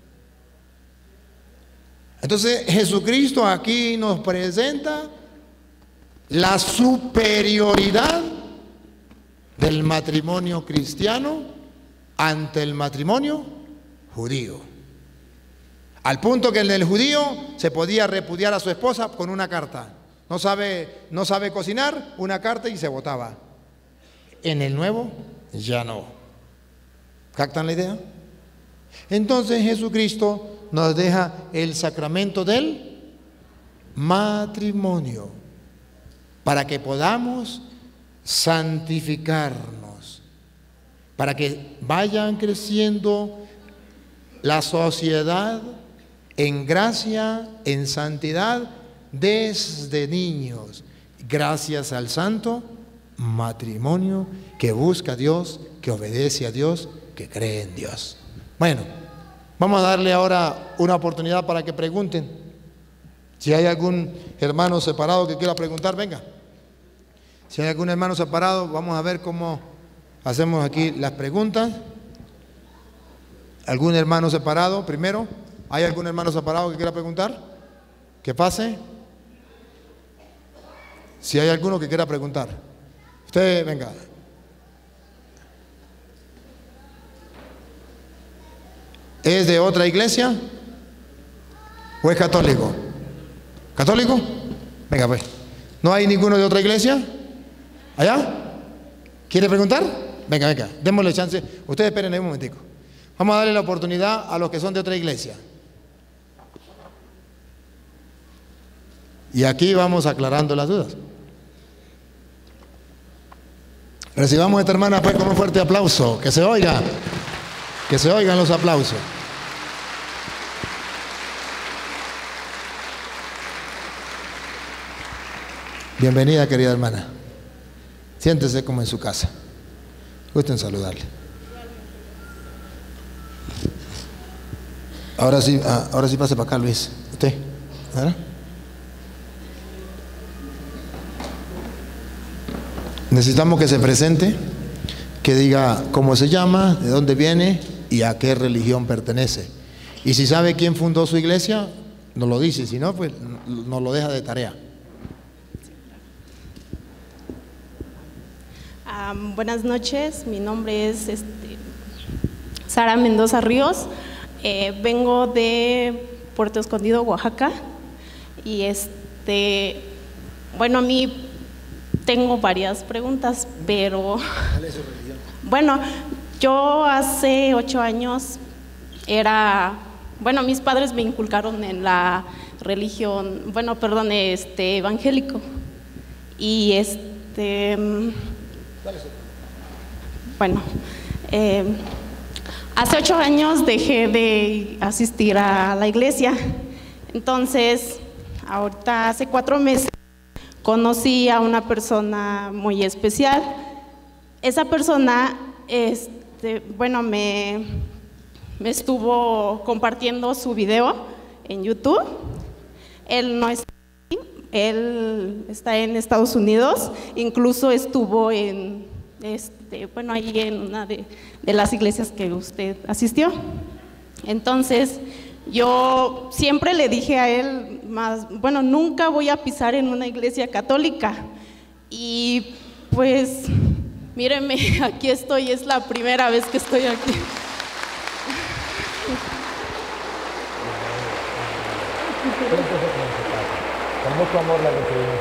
S1: Entonces Jesucristo aquí nos presenta la superioridad del matrimonio cristiano ante el matrimonio judío. Al punto que en el judío se podía repudiar a su esposa con una carta. No sabe, no sabe cocinar, una carta y se botaba. En el nuevo ya no. ¿Captan la idea? Entonces Jesucristo nos deja el sacramento del matrimonio para que podamos santificarnos, para que vayan creciendo la sociedad en gracia, en santidad, desde niños, gracias al santo matrimonio que busca a Dios, que obedece a Dios, que cree en Dios. Bueno, vamos a darle ahora una oportunidad para que pregunten. Si hay algún hermano separado que quiera preguntar, venga. Si hay algún hermano separado, vamos a ver cómo hacemos aquí las preguntas. ¿Algún hermano separado primero? ¿Hay algún hermano separado que quiera preguntar? Que pase. Si hay alguno que quiera preguntar. Usted, venga. ¿Es de otra iglesia? ¿O es católico? ¿Católico? Venga, pues. ¿No hay ninguno de otra iglesia? ¿Allá? ¿Quiere preguntar? Venga, venga, démosle chance. Ustedes esperen ahí un momentico. Vamos a darle la oportunidad a los que son de otra iglesia. Y aquí vamos aclarando las dudas. Recibamos a esta hermana pues con un fuerte aplauso. Que se oiga. Que se oigan los aplausos. Bienvenida, querida hermana. Siéntese como en su casa. Gusten saludarle. Ahora sí, ah, ahora sí pase para acá, Luis. Usted, ¿verdad? Necesitamos que se presente, que diga cómo se llama, de dónde viene y a qué religión pertenece. Y si sabe quién fundó su iglesia, nos lo dice, si no, pues nos lo deja de tarea.
S3: Um, buenas noches, mi nombre es este, Sara Mendoza Ríos, eh, vengo de Puerto Escondido, Oaxaca, y este, bueno, a mí tengo varias preguntas, pero
S1: ¿Cuál es su religión?
S3: Bueno, yo hace ocho años era, bueno, mis padres me inculcaron en la religión, bueno, perdón, este, evangélico, y este, bueno, eh, hace ocho años dejé de asistir a la iglesia, entonces, ahorita hace cuatro meses conocí a una persona muy especial. Esa persona, este, bueno, me, me estuvo compartiendo su video en YouTube. Él no está aquí, él está en Estados Unidos, incluso estuvo en, este, bueno, ahí en una de, de las iglesias que usted asistió. Entonces, yo siempre le dije a él, más, bueno, nunca voy a pisar en una iglesia católica. Y pues, míreme, aquí estoy, es la primera vez que estoy aquí.
S1: Con mucho amor la recibimos.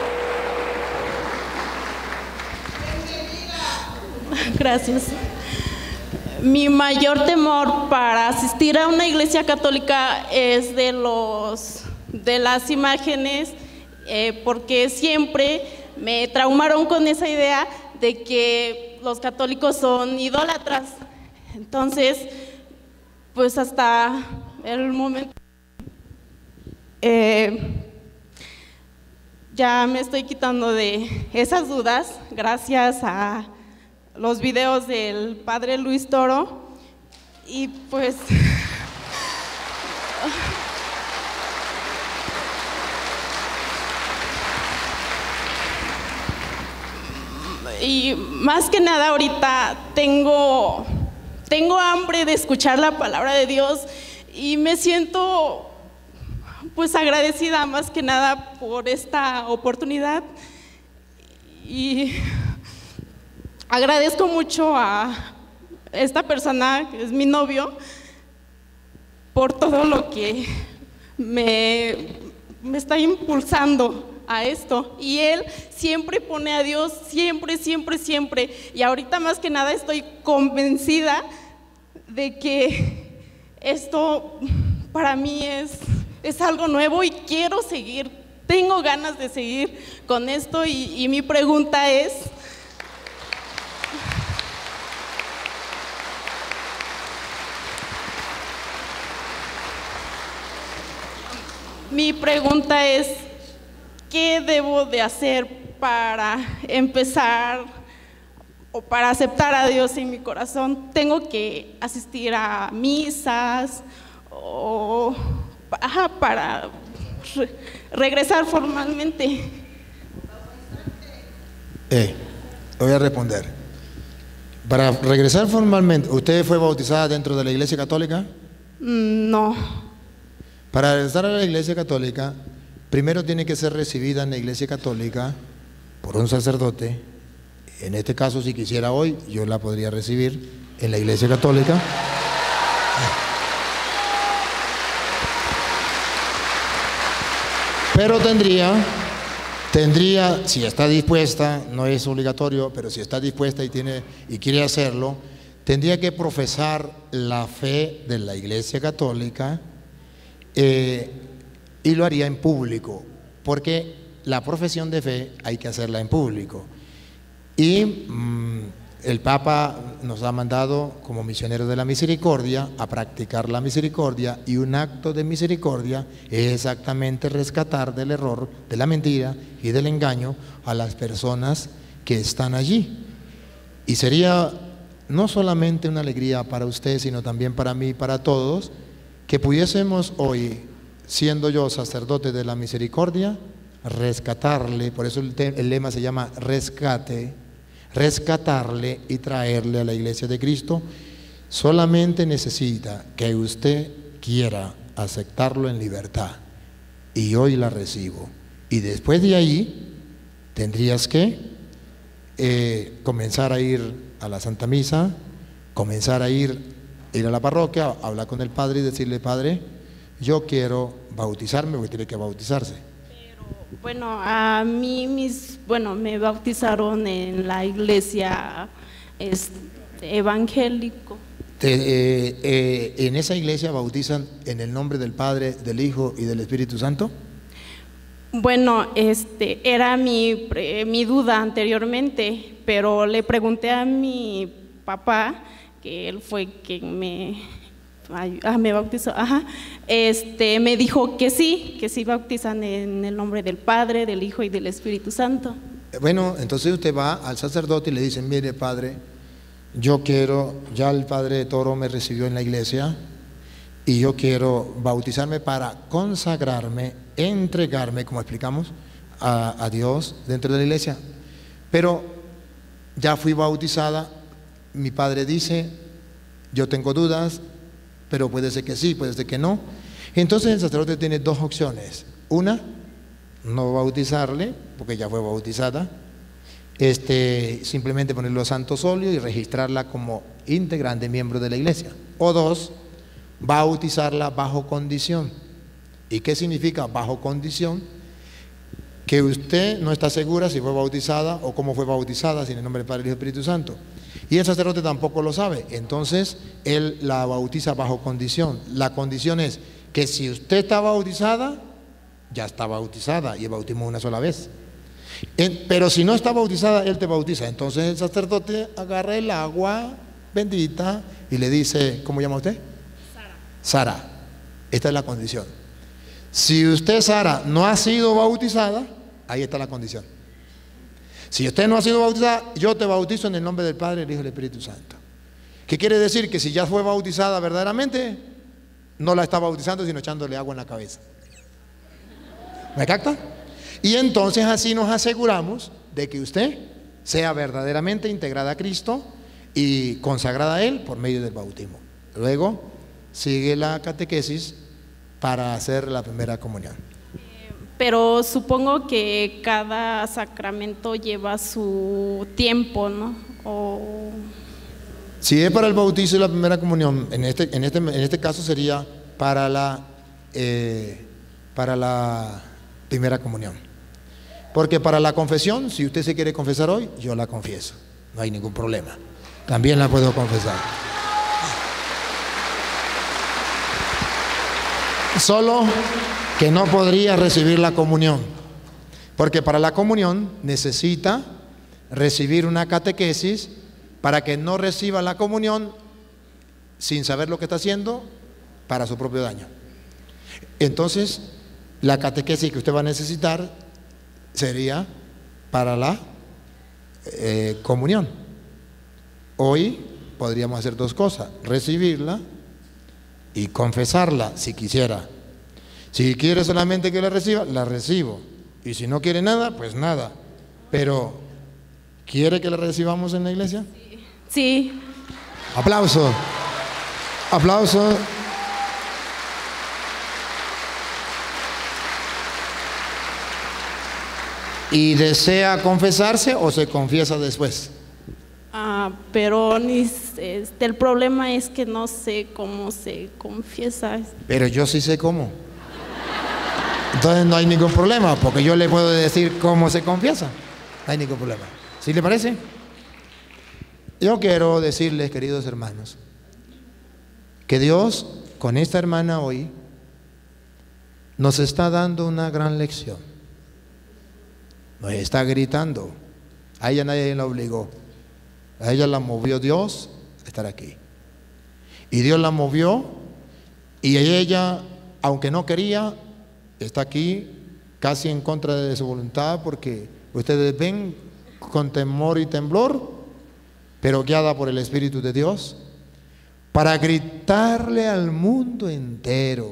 S3: Gracias. Mi mayor temor para asistir a una iglesia católica es de los de las imágenes, eh, porque siempre me traumaron con esa idea de que los católicos son idólatras. Entonces, pues hasta el momento eh, ya me estoy quitando de esas dudas gracias a los videos del padre Luis Toro y pues y más que nada ahorita tengo tengo hambre de escuchar la palabra de Dios y me siento pues agradecida más que nada por esta oportunidad y agradezco mucho a esta persona que es mi novio por todo lo que me, me está impulsando a esto y él siempre pone a Dios, siempre, siempre, siempre y ahorita más que nada estoy convencida de que esto para mí es Es algo nuevo y quiero seguir, tengo ganas de seguir con esto y, y mi pregunta es, mi pregunta es, ¿qué debo de hacer para empezar o para aceptar a Dios en mi corazón? ¿Tengo que asistir a misas o Ajá, para re regresar formalmente?
S1: Eh, voy a responder. Para regresar formalmente, ¿usted fue bautizada dentro de la Iglesia Católica?
S3: No.
S1: Para regresar a la Iglesia Católica, primero tiene que ser recibida en la Iglesia Católica por un sacerdote. En este caso, si quisiera hoy, yo la podría recibir en la Iglesia Católica. Pero tendría, tendría, si está dispuesta, no es obligatorio, pero si está dispuesta y, tiene, y quiere hacerlo, tendría que profesar la fe de la Iglesia Católica eh, y lo haría en público, porque la profesión de fe hay que hacerla en público. Y mmm, el Papa nos ha mandado como misioneros de la misericordia a practicar la misericordia y un acto de misericordia es exactamente rescatar del error, de la mentira y del engaño a las personas que están allí. Y sería no solamente una alegría para usted, sino también para mí y para todos, que pudiésemos hoy, siendo yo sacerdote de la misericordia, rescatarle, por eso el, el lema se llama rescate, rescatarle y traerle a la Iglesia de Cristo. Solamente necesita que usted quiera aceptarlo en libertad y hoy la recibo y después de ahí tendrías que eh, comenzar a ir a la Santa Misa, comenzar a ir, ir a la parroquia, hablar con el padre y decirle: Padre, yo quiero bautizarme, porque tiene que bautizarse.
S3: Bueno, a mí mis, bueno, me bautizaron en la iglesia este, evangélico.
S1: Te, eh, eh, ¿En esa iglesia bautizan en el nombre del Padre, del Hijo y del Espíritu Santo?
S3: Bueno, este, era mi, mi duda anteriormente, pero le pregunté a mi papá, que él fue quien me... Ah, me bautizó, ajá. Este, me dijo que sí, que sí bautizan en el nombre del Padre, del Hijo y del Espíritu Santo.
S1: Bueno, entonces usted va al sacerdote y le dice: mire, padre, yo quiero, ya el padre Toro me recibió en la iglesia y yo quiero bautizarme para consagrarme, entregarme, como explicamos, a, a Dios dentro de la iglesia. Pero ya fui bautizada, mi padre dice, yo tengo dudas, pero puede ser que sí, puede ser que no. Entonces el sacerdote tiene dos opciones. Una, no bautizarle, porque ya fue bautizada, este, simplemente ponerlo a santo solio y registrarla como integrante, miembro de la iglesia. O dos, bautizarla bajo condición. ¿Y qué significa bajo condición? Que usted no está segura si fue bautizada o cómo fue bautizada, sin el nombre del Padre, Hijo y Espíritu Santo. Y el sacerdote tampoco lo sabe, entonces él la bautiza bajo condición. La condición es que si usted está bautizada, ya está bautizada y bautismo una sola vez. En- pero si no está bautizada, él te bautiza. Entonces el sacerdote agarra el agua bendita y le dice, ¿cómo llama usted? Sara. Sara, esta es la condición. Si usted, Sara, no ha sido bautizada, ahí está la condición. Si usted no ha sido bautizada, yo te bautizo en el nombre del Padre, el Hijo y el Espíritu Santo. ¿Qué quiere decir? Que si ya fue bautizada verdaderamente, no la está bautizando, sino echándole agua en la cabeza. ¿Me capta? Y entonces así nos aseguramos de que usted sea verdaderamente integrada a Cristo y consagrada a Él por medio del bautismo. Luego sigue la catequesis para hacer la primera comunión.
S3: Pero supongo que cada sacramento lleva su tiempo, ¿no? O...
S1: Si es para el bautizo y la primera comunión, en este, en este, en este caso sería para la, eh, para la primera comunión. Porque para la confesión, si usted se quiere confesar hoy, yo la confieso, no hay ningún problema. También la puedo confesar. Solo que no podría recibir la comunión, porque para la comunión necesita recibir una catequesis para que no reciba la comunión sin saber lo que está haciendo para su propio daño. Entonces, la catequesis que usted va a necesitar sería para la eh, comunión. Hoy podríamos hacer dos cosas: recibirla y confesarla si quisiera. Si quiere solamente que la reciba, la recibo. Y si no quiere nada, pues nada. Pero, ¿quiere que la recibamos en la iglesia?
S3: Sí.
S1: Aplauso. Aplauso. ¿Y desea confesarse o se confiesa después?
S3: Ah, pero ni, este, el problema es que no sé cómo se confiesa.
S1: Pero yo sí sé cómo. Entonces no hay ningún problema, porque yo le puedo decir cómo se confiesa. No hay ningún problema. ¿Sí le parece? Yo quiero decirles, queridos hermanos, que Dios con esta hermana hoy nos está dando una gran lección. Nos está gritando. A ella nadie la obligó. A ella la movió Dios a estar aquí. Y Dios la movió, y ella, aunque no quería, está aquí casi en contra de su voluntad, porque ustedes ven con temor y temblor, pero guiada por el Espíritu de Dios, para gritarle al mundo entero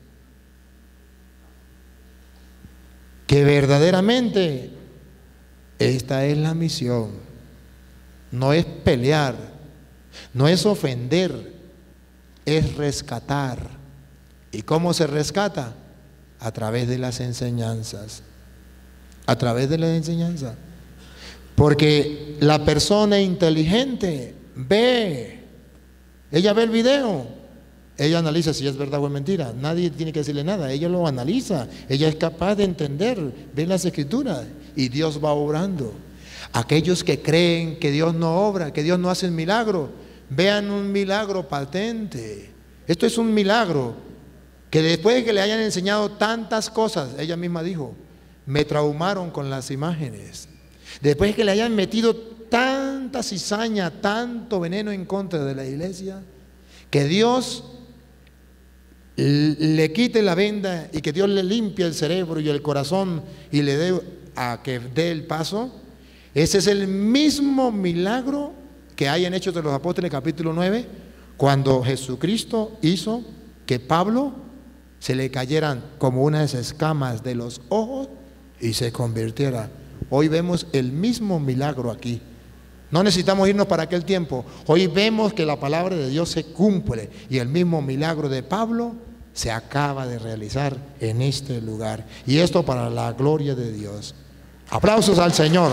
S1: que verdaderamente esta es la misión. No es pelear, no es ofender, es rescatar. ¿Y cómo se rescata? A través de las enseñanzas. A través de las enseñanzas. Porque la persona inteligente ve, ella ve el video, ella analiza si es verdad o es mentira. Nadie tiene que decirle nada, ella lo analiza, ella es capaz de entender, ve las escrituras y Dios va obrando. Aquellos que creen que Dios no obra, que Dios no hace un milagro, vean un milagro patente. Esto es un milagro que después de que le hayan enseñado tantas cosas, ella misma dijo, me traumaron con las imágenes. Después de que le hayan metido tanta cizaña, tanto veneno en contra de la iglesia, que Dios le quite la venda y que Dios le limpie el cerebro y el corazón y le dé a que dé el paso. Ese es el mismo milagro que hay en Hechos de los Apóstoles capítulo nueve, cuando Jesucristo hizo que Pablo se le cayeran como unas escamas de los ojos y se convirtiera. Hoy vemos el mismo milagro aquí. No necesitamos irnos para aquel tiempo. Hoy vemos que la palabra de Dios se cumple y el mismo milagro de Pablo se acaba de realizar en este lugar. Y esto para la gloria de Dios. Aplausos al Señor.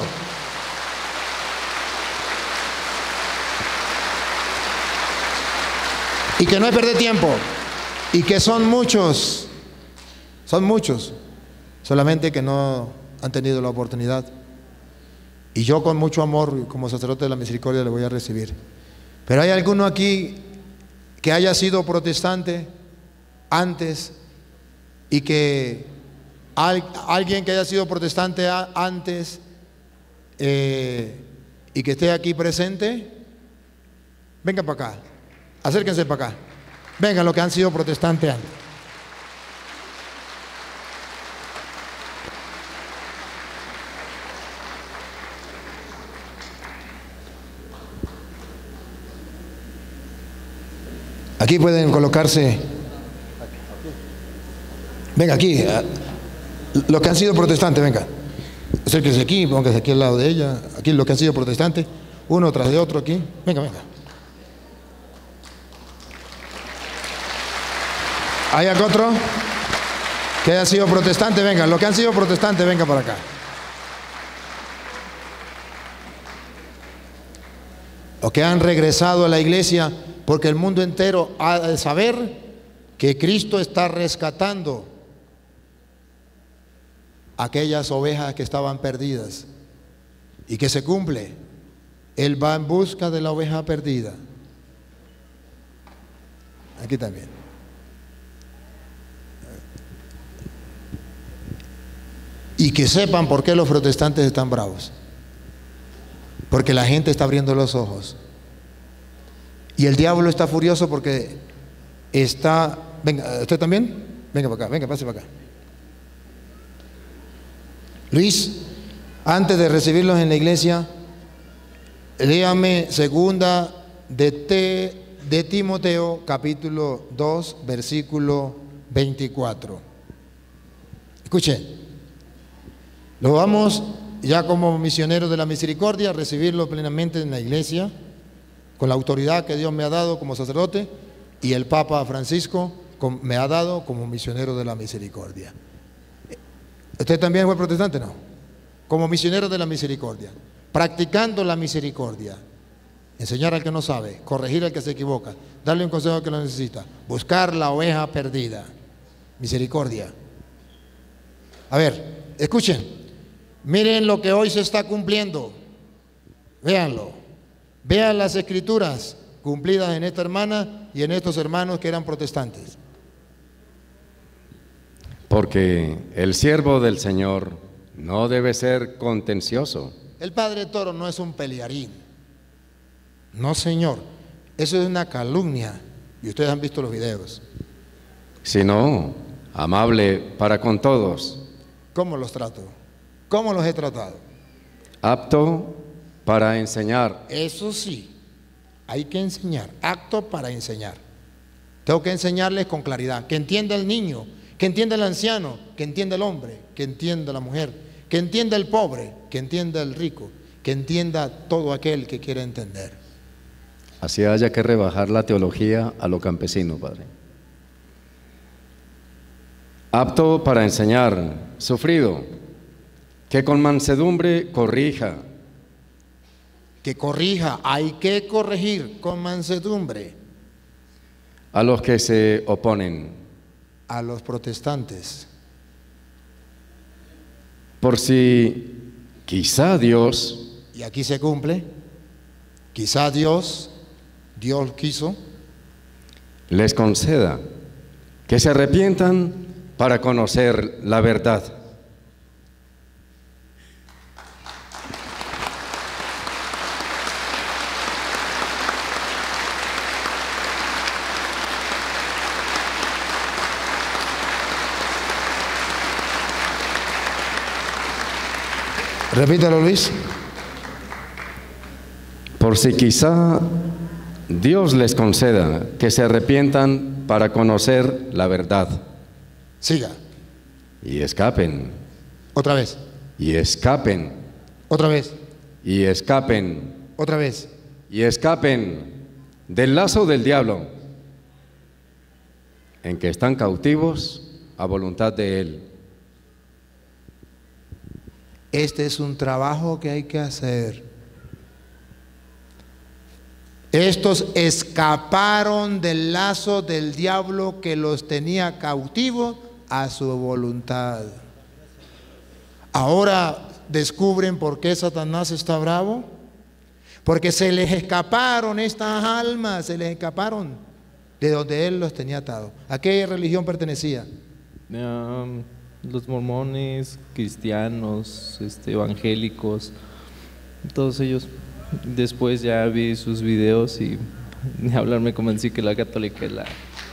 S1: Y que no es perder tiempo. Y que son muchos. Son muchos. Solamente que no han tenido la oportunidad. Y yo con mucho amor, como sacerdote de la misericordia, le voy a recibir. Pero hay alguno aquí que haya sido protestante antes y que Al, alguien que haya sido protestante a, antes eh, y que esté aquí presente, venga para acá, acérquense para acá, vengan los que han sido protestantes antes. Aquí pueden colocarse. Venga aquí, los que han sido protestantes, venga. Acérquense aquí, pónganse aquí al lado de ella. Aquí los que han sido protestantes, uno tras de otro aquí. Venga, venga. ¿Hay acá otro que haya sido protestante? Venga, los que han sido protestantes, venga para acá. Los que han regresado a la iglesia, porque el mundo entero ha de saber que Cristo está rescatando aquellas ovejas que estaban perdidas y que se cumple. Él va en busca de la oveja perdida. Aquí también. Y que sepan por qué los protestantes están bravos. Porque la gente está abriendo los ojos. Y el diablo está furioso porque está... Venga, ¿usted también? Venga para acá, venga, pase para acá. Luis, antes de recibirlos en la iglesia, léame segunda de, T, de Timoteo, capítulo dos, versículo veinticuatro. Escuchen, lo vamos ya como misioneros de la misericordia a recibirlo plenamente en la iglesia, con la autoridad que Dios me ha dado como sacerdote y el Papa Francisco me ha dado como misionero de la misericordia. ¿Usted también fue protestante? No. Como misionero de la misericordia, practicando la misericordia, enseñar al que no sabe, corregir al que se equivoca, darle un consejo al que lo necesita, buscar la oveja perdida, misericordia. A ver, escuchen, miren lo que hoy se está cumpliendo, véanlo, vean las escrituras cumplidas en esta hermana y en estos hermanos que eran protestantes.
S2: Porque el siervo del Señor no debe ser contencioso.
S1: El padre Toro no es un pelearín. No, señor. Eso es una calumnia. Y ustedes han visto los videos.
S2: Sino amable para con todos.
S1: ¿Cómo los trato? ¿Cómo los he tratado?
S2: Apto para enseñar.
S1: Eso sí, hay que enseñar. Apto para enseñar. Tengo que enseñarles con claridad. Que entienda el niño, que entienda el anciano, que entienda el hombre, que entienda la mujer, que entienda el pobre, que entienda el rico, que entienda todo aquel que quiera entender.
S2: Así haya que rebajar la teología a lo campesino, Padre. Apto para enseñar, sufrido, que con mansedumbre corrija.
S1: Que corrija, hay que corregir con mansedumbre.
S2: A los que se oponen.
S1: A los protestantes.
S2: Por si quizá Dios,
S1: y aquí se cumple, quizá Dios, Dios quiso,
S2: les conceda que se arrepientan para conocer la verdad.
S1: Repítalo, Luis.
S2: Por si quizá Dios les conceda que se arrepientan para conocer la verdad.
S1: Siga.
S2: Y escapen.
S1: Otra vez.
S2: Y escapen.
S1: Otra vez.
S2: Y escapen.
S1: Otra vez.
S2: Y escapen del lazo del diablo, en que están cautivos a voluntad de él.
S1: Este es un trabajo que hay que hacer. Estos escaparon del lazo del diablo que los tenía cautivos a su voluntad. Ahora descubren por qué Satanás está bravo. Porque se les escaparon estas almas, se les escaparon de donde él los tenía atados. ¿A qué religión pertenecía?
S2: Um,
S4: los mormones, cristianos, este, evangélicos, todos ellos. Después ya vi sus videos y ni hablar me convencí que la católica es la...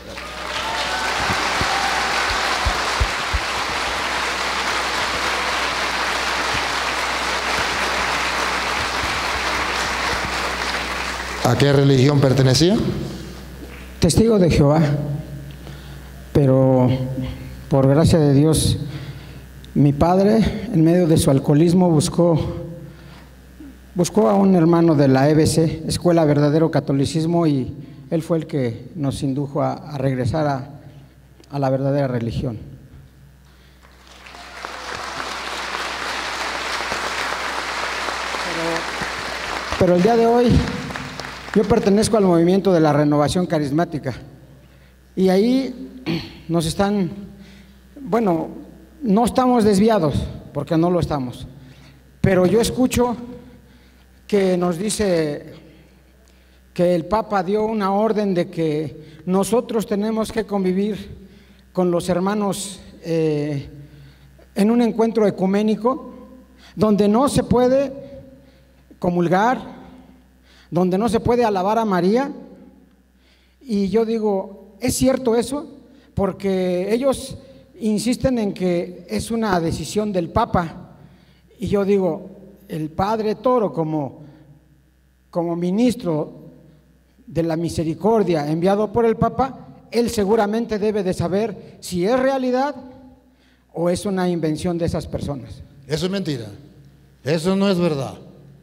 S1: ¿A qué religión pertenecía?
S5: Testigo de Jehová, pero por gracia de Dios, mi padre, en medio de su alcoholismo, buscó, buscó a un hermano de la E B C, Escuela Verdadero Catolicismo, y él fue el que nos indujo a, a regresar a, a la verdadera religión. Pero, pero el día de hoy yo pertenezco al movimiento de la renovación carismática y ahí nos están, bueno, no estamos desviados porque no lo estamos, pero yo escucho que nos dice que el Papa dio una orden de que nosotros tenemos que convivir con los hermanos eh, en un encuentro ecuménico donde no se puede comulgar, donde no se puede alabar a María. Y yo digo, ¿es cierto eso? Porque ellos insisten en que es una decisión del Papa. Y yo digo, el Padre Toro como, como ministro de la misericordia enviado por el Papa, él seguramente debe de saber si es realidad o es una invención de esas personas.
S1: Eso es mentira, eso no es verdad.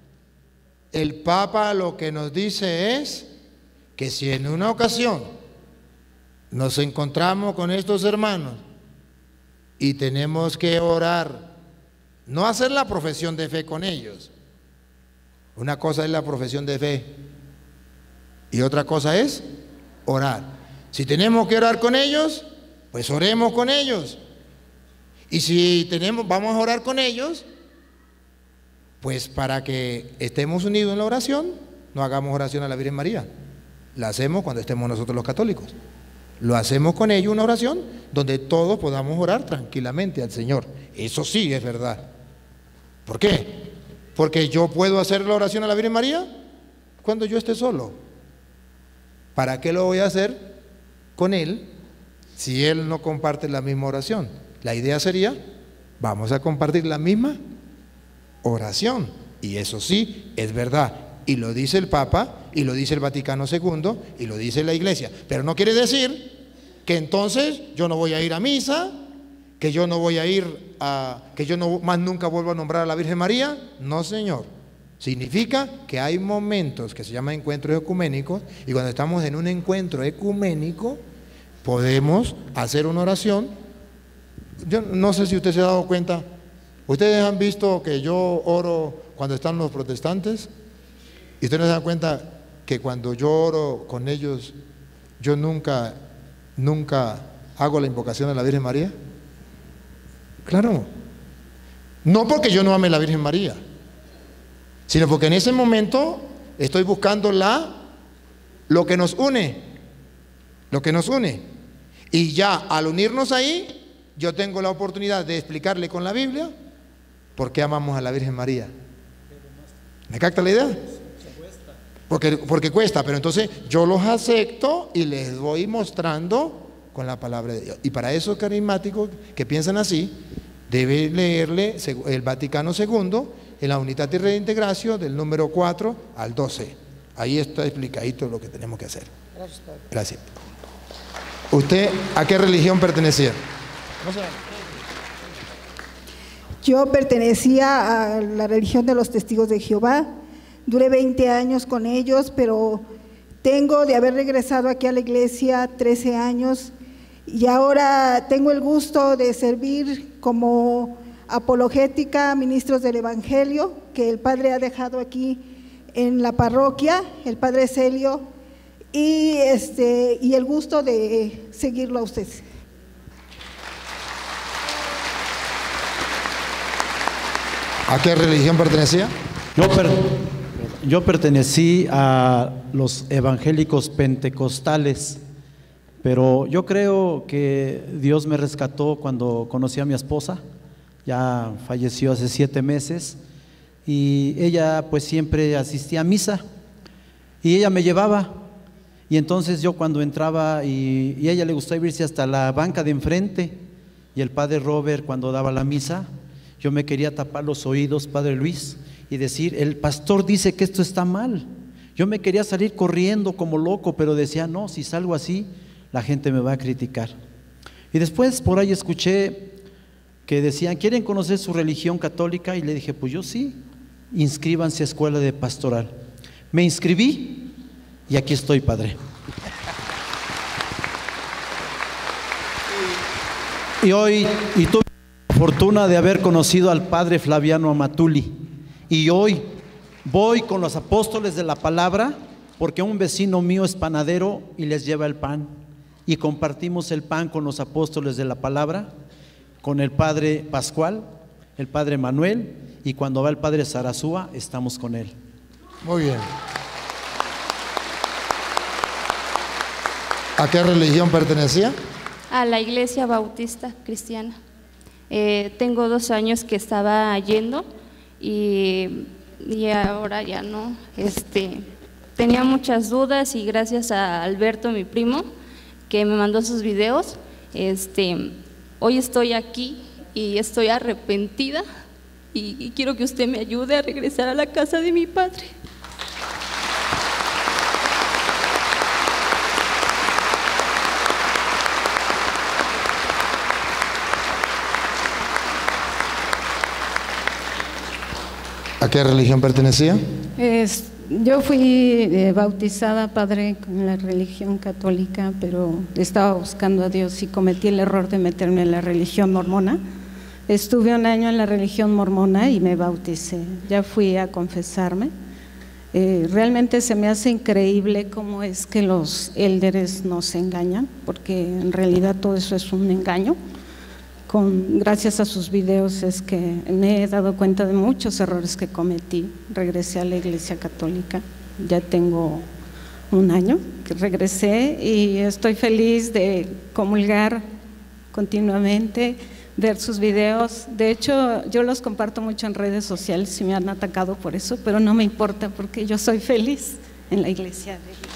S1: El Papa lo que nos dice es que si en una ocasión nos encontramos con estos hermanos y tenemos que orar, no hacer la profesión de fe con ellos. Una cosa es la profesión de fe y otra cosa es orar. Si tenemos que orar con ellos, pues oremos con ellos. Y si tenemos, vamos a orar con ellos, pues para que estemos unidos en la oración, no hagamos oración a la Virgen María. La hacemos cuando estemos nosotros los católicos. Lo hacemos con ellos una oración donde todos podamos orar tranquilamente al Señor. Eso sí es verdad. ¿Por qué? Porque yo puedo hacer la oración a la Virgen María cuando yo esté solo. ¿Para qué lo voy a hacer con Él si Él no comparte la misma oración? La idea sería, vamos a compartir la misma oración, y eso sí es verdad, y lo dice el Papa, y lo dice el Vaticano segundo, y lo dice la Iglesia, pero no quiere decir que entonces yo no voy a ir a misa, que yo no voy a ir a, que yo no más nunca vuelvo a nombrar a la Virgen María. No, señor. Significa que hay momentos que se llaman encuentros ecuménicos, y cuando estamos en un encuentro ecuménico podemos hacer una oración. Yo no sé si usted se ha dado cuenta. ¿Ustedes han visto que yo oro cuando están los protestantes? ¿Y ustedes no se dan cuenta que cuando yo oro con ellos, yo nunca, nunca hago la invocación a la Virgen María? Claro. No porque yo no ame a la Virgen María, sino porque en ese momento estoy buscando la, lo que nos une, lo que nos une. Y ya al unirnos ahí, yo tengo la oportunidad de explicarle con la Biblia ¿por qué amamos a la Virgen María? ¿Me capta la idea? Porque, porque cuesta, pero entonces yo los acepto y les voy mostrando con la palabra de Dios. Y para esos carismáticos que piensan así, debe leerle el Vaticano segundo en la Unitatis Redintegratio del número cuatro al doce. Ahí está explicadito lo que tenemos que hacer. Gracias, Padre. Gracias. ¿Usted a qué religión pertenecía? No sé.
S6: Yo pertenecía a la religión de los Testigos de Jehová, duré veinte años con ellos, pero tengo de haber regresado aquí a la iglesia trece años y ahora tengo el gusto de servir como apologética, ministros del Evangelio, que el Padre ha dejado aquí en la parroquia, el Padre Celio, y, este, y el gusto de seguirlo a ustedes.
S1: ¿A qué religión pertenecía?
S7: Yo, per, yo pertenecí a los evangélicos pentecostales, Pero yo creo que Dios me rescató cuando conocí a mi esposa. Ya falleció hace siete meses y ella pues siempre asistía a misa y ella me llevaba, y entonces yo cuando entraba y, y a ella le gustaba irse hasta la banca de enfrente, y el padre Robert cuando daba la misa yo me quería tapar los oídos, padre Luis, y decir: el pastor dice que esto está mal. Yo me quería salir corriendo como loco, pero decía: no, si salgo así la gente me va a criticar. Y después por ahí escuché que decían: ¿quieren conocer su religión católica? Y le dije: pues yo sí, inscríbanse a escuela de pastoral. Me inscribí y aquí estoy, padre. Y hoy, y tuve la fortuna de haber conocido al padre Flaviano Amatuli, y hoy voy con los apóstoles de la palabra, porque un vecino mío es panadero y les lleva el pan, y compartimos el pan con los apóstoles de la palabra, con el padre Pascual, el padre Manuel, y cuando va el padre Sarazúa estamos con él.
S1: Muy bien. ¿A qué religión pertenecía?
S8: A la Iglesia Bautista Cristiana. Eh, tengo dos años que estaba yendo y, y ahora ya no. Este, tenía muchas dudas y gracias a Alberto, mi primo, que me mandó sus videos, este, hoy estoy aquí y estoy arrepentida y, y quiero que usted me ayude a regresar a la casa de mi padre.
S1: ¿A qué religión pertenecía?
S9: Es, yo fui eh, bautizada, padre, con la religión católica, pero estaba buscando a Dios y cometí el error de meterme en la religión mormona. Estuve un año en la religión mormona y me bauticé. Ya fui a confesarme. Eh, realmente se me hace increíble cómo es que los élderes nos engañan, porque en realidad todo eso es un engaño. Con, gracias a sus videos es que me he dado cuenta de muchos errores que cometí. Regresé a la Iglesia Católica, ya tengo un año que regresé y estoy feliz de comulgar continuamente, ver sus videos. De hecho, yo los comparto mucho en redes sociales y me han atacado por eso, pero no me importa porque yo soy feliz en la iglesia de Dios.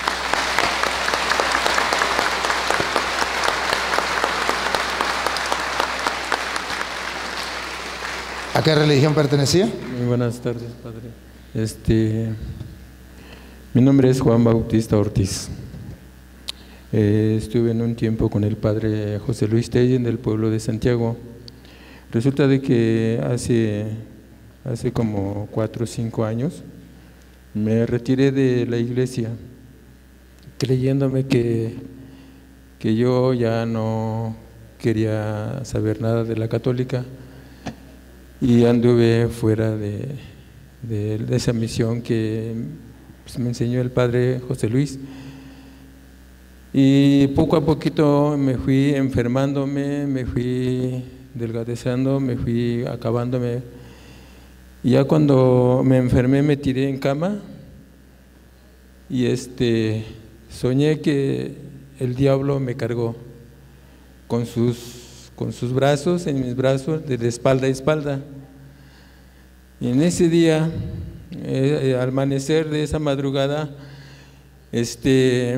S1: ¿A qué religión pertenecía?
S10: Muy buenas tardes, padre. Este, mi nombre es Juan Bautista Ortiz. Eh, estuve en un tiempo con el padre José Luis Tellen del pueblo de Santiago. Resulta de que hace, hace como cuatro o cinco años me retiré de la iglesia, creyéndome que, que yo ya no quería saber nada de la católica. Y anduve fuera de, de, de esa misión que pues, me enseñó el padre José Luis. Y poco a poquito me fui enfermándome, me fui delgadezando, me fui acabándome. Y ya cuando me enfermé me tiré en cama y este, soñé que el diablo me cargó con sus con sus brazos, en mis brazos, de espalda a espalda. Y en ese día, eh, al amanecer de esa madrugada, este,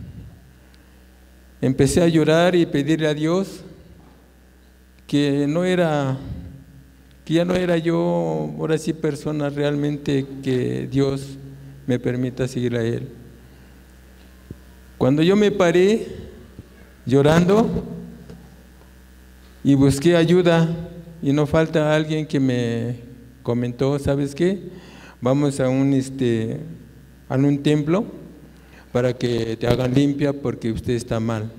S10: empecé a llorar y pedirle a Dios que no era, que ya no era yo, ahora sí, persona realmente que Dios me permita seguir a Él. Cuando yo me paré llorando, y busqué ayuda y no falta alguien que me comentó, ¿sabes qué? Vamos a un, este, a un templo para que te hagan limpia porque usted está mal.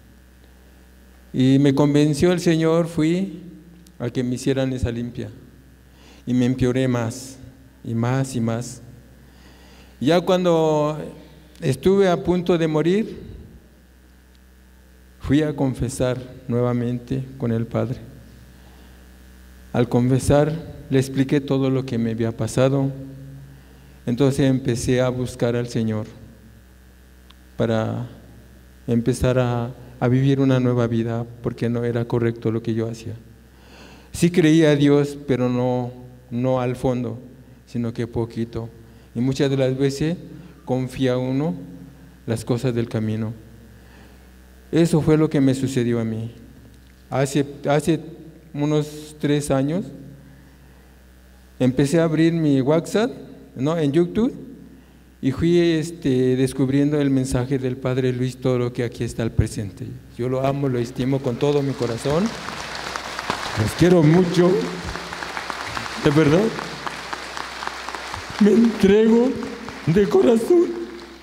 S10: Y me convenció el Señor, fui a que me hicieran esa limpia y me empeoré más y más y más. Ya cuando estuve a punto de morir, fui a confesar nuevamente con el Padre. Al confesar, le expliqué todo lo que me había pasado. Entonces empecé a buscar al Señor para empezar a, a vivir una nueva vida, porque no era correcto lo que yo hacía. Sí creía a Dios, pero no, no al fondo, sino que poquito. Y muchas de las veces confía uno las cosas del camino. Eso fue lo que me sucedió a mí. Hace, hace unos tres años empecé a abrir mi WhatsApp, ¿no?, en YouTube, y fui este, descubriendo el mensaje del Padre Luis Toro, que aquí está al presente. Yo lo amo, lo estimo con todo mi corazón, los quiero mucho, de verdad, me entrego de corazón.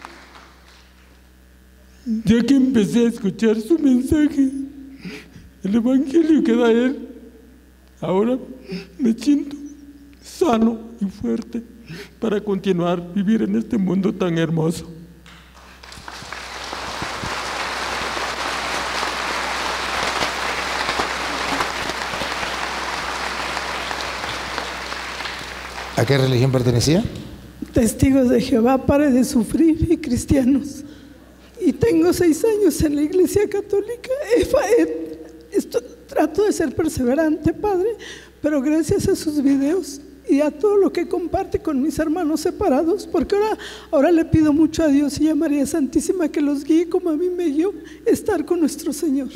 S10: Ya que empecé a escuchar su mensaje, el evangelio que da él, ahora me siento sano y fuerte para continuar vivir en este mundo tan hermoso.
S1: ¿A qué religión pertenecía?
S11: Testigos de Jehová, Pare de Sufrir y Cristianos. Y tengo seis años en la Iglesia Católica. He, he, esto, trato de ser perseverante, Padre, pero gracias a sus videos y a todo lo que comparte con mis hermanos separados, porque ahora, ahora le pido mucho a Dios y a María Santísima que los guíe como a mí me guió, estar con nuestro Señor.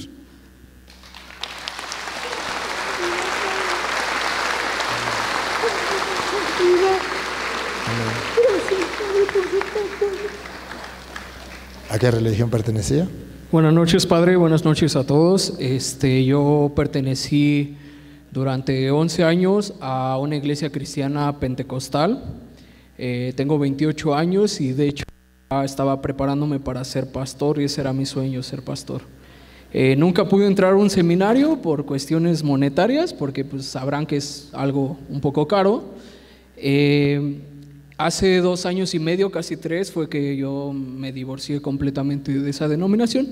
S1: ¿A qué religión pertenecía?
S12: Buenas noches, Padre, buenas noches a todos. Este, yo pertenecí durante once años a una iglesia cristiana pentecostal. Eh, tengo veintiocho años y de hecho estaba preparándome para ser pastor, y ese era mi sueño, ser pastor. Eh, nunca pude entrar a un seminario por cuestiones monetarias, porque pues sabrán que es algo un poco caro. Eh, Hace dos años y medio, casi tres, fue que yo me divorcié completamente de esa denominación,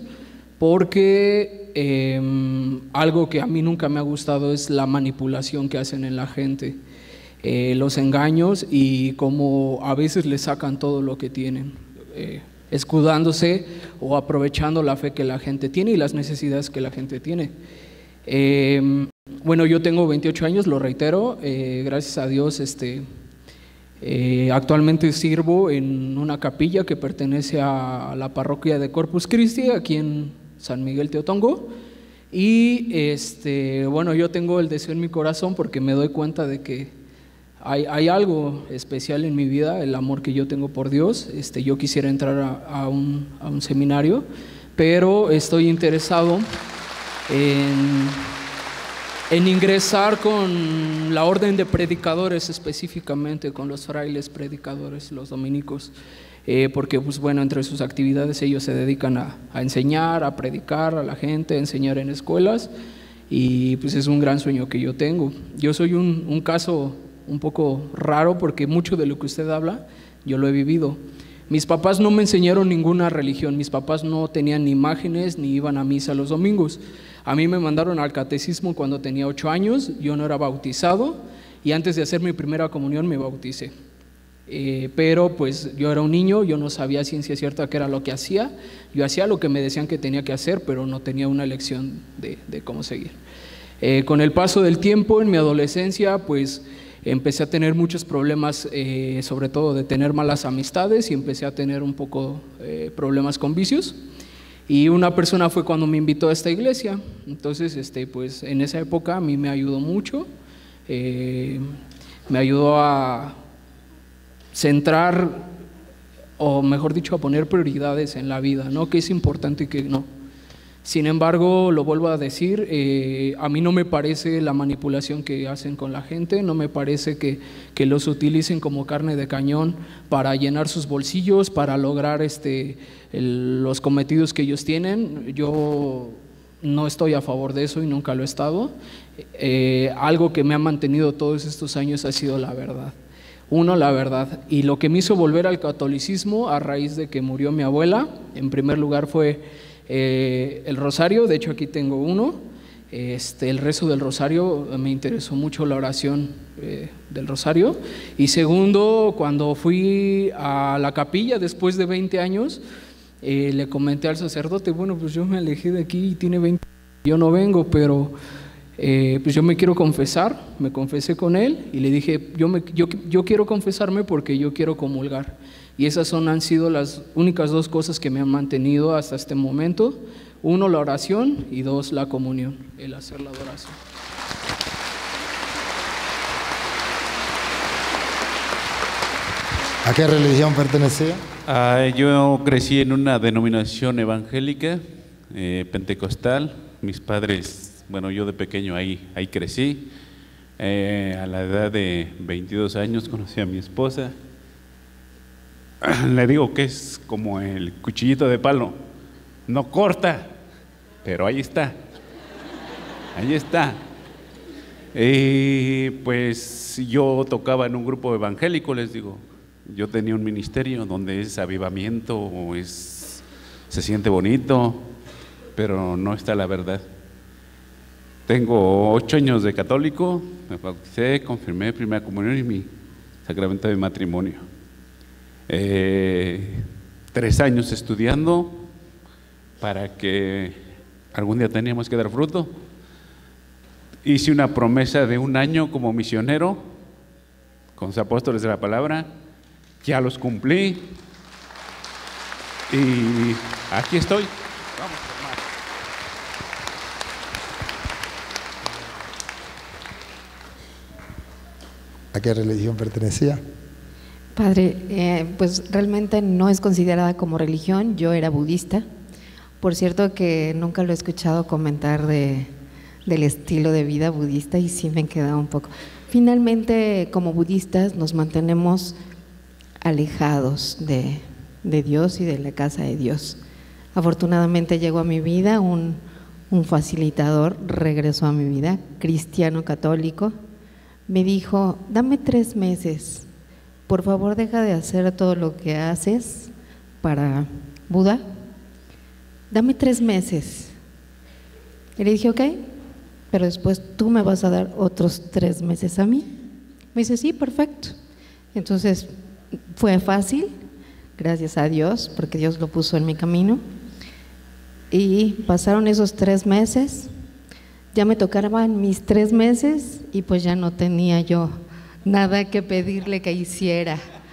S12: porque eh, algo que a mí nunca me ha gustado es la manipulación que hacen en la gente, eh, los engaños y cómo a veces le sacan todo lo que tienen, eh, escudándose o aprovechando la fe que la gente tiene y las necesidades que la gente tiene. Eh, bueno, yo tengo veintiocho años, lo reitero, eh, gracias a Dios, este... Eh, actualmente sirvo en una capilla que pertenece a la parroquia de Corpus Christi, aquí en San Miguel Teotongo, y este, bueno, yo tengo el deseo en mi corazón porque me doy cuenta de que hay, hay algo especial en mi vida, el amor que yo tengo por Dios. Este, yo quisiera entrar a, a, un, a un seminario, pero estoy interesado en... en ingresar con la orden de predicadores, específicamente con los frailes predicadores, los dominicos, eh, porque pues bueno, entre sus actividades ellos se dedican a, a enseñar, a predicar a la gente, a enseñar en escuelas, y pues es un gran sueño que yo tengo. Yo soy un, un caso un poco raro, porque mucho de lo que usted habla yo lo he vivido. Mis papás no me enseñaron ninguna religión, mis papás no tenían ni imágenes ni iban a misa los domingos. A mí me mandaron al catecismo cuando tenía ocho años, yo no era bautizado y antes de hacer mi primera comunión me bauticé. Eh, pero pues yo era un niño, yo no sabía ciencia cierta qué era lo que hacía, yo hacía lo que me decían que tenía que hacer, pero no tenía una elección de, de cómo seguir. Eh, con el paso del tiempo, en mi adolescencia, pues empecé a tener muchos problemas, eh, sobre todo de tener malas amistades, y empecé a tener un poco eh, problemas con vicios. Y una persona fue cuando me invitó a esta iglesia. Entonces, este, pues en esa época a mí me ayudó mucho, eh, me ayudó a centrar, o mejor dicho, a poner prioridades en la vida, ¿no? Que es importante y que no. Sin embargo, lo vuelvo a decir, eh, a mí no me parece la manipulación que hacen con la gente, no me parece que, que los utilicen como carne de cañón para llenar sus bolsillos, para lograr este, el, los cometidos que ellos tienen. Yo no estoy a favor de eso y nunca lo he estado. Eh, algo que me ha mantenido todos estos años ha sido la verdad. Uno, la verdad. Y lo que me hizo volver al catolicismo a raíz de que murió mi abuela, en primer lugar fue eh, el rosario. De hecho aquí tengo uno, este, el rezo del rosario. Me interesó mucho la oración eh, del rosario. Y segundo, cuando fui a la capilla después de veinte años, Eh, le comenté al sacerdote, bueno, pues yo me alejé de aquí y tiene veinte años, yo no vengo, pero eh, pues yo me quiero confesar. Me confesé con él y le dije, yo, me, yo, yo quiero confesarme porque yo quiero comulgar. Y esas son, han sido las únicas dos cosas que me han mantenido hasta este momento. Uno, la oración, y dos, la comunión, el hacer la adoración.
S1: ¿A qué religión pertenecía?
S13: Ah, yo crecí en una denominación evangélica, eh, pentecostal. Mis padres, bueno, yo de pequeño ahí, ahí crecí. Eh, a la edad de veintidós años conocí a mi esposa. Le digo que es como el cuchillito de palo, no corta, pero ahí está, ahí está. Y pues yo tocaba en un grupo evangélico, les digo. Yo tenía un ministerio donde es avivamiento, es, se siente bonito, pero no está la verdad. Tengo ocho años de católico, me bauticé, confirmé primera comunión y mi sacramento de matrimonio. Eh, tres años estudiando para que algún día teníamos que dar fruto. Hice una promesa de un año como misionero con los apóstoles de la palabra. Ya los cumplí y aquí estoy. Vamos, hermano.
S1: ¿A qué religión pertenecía?
S14: Padre, eh, pues realmente no es considerada como religión, yo era budista. Por cierto que nunca lo he escuchado comentar de, del estilo de vida budista y sí me he quedado un poco. Finalmente, como budistas nos mantenemos alejados de, de Dios y de la casa de Dios. Afortunadamente llegó a mi vida un, un facilitador, regresó a mi vida, cristiano católico, me dijo, dame tres meses, por favor deja de hacer todo lo que haces para Buda, dame tres meses. Y le dije, ok, pero después tú me vas a dar otros tres meses a mí. Me dice, sí, perfecto. Entonces, fue fácil, gracias a Dios, porque Dios lo puso en mi camino. Y pasaron esos tres meses, ya me tocaban mis tres meses y pues ya no tenía yo nada que pedirle que hiciera.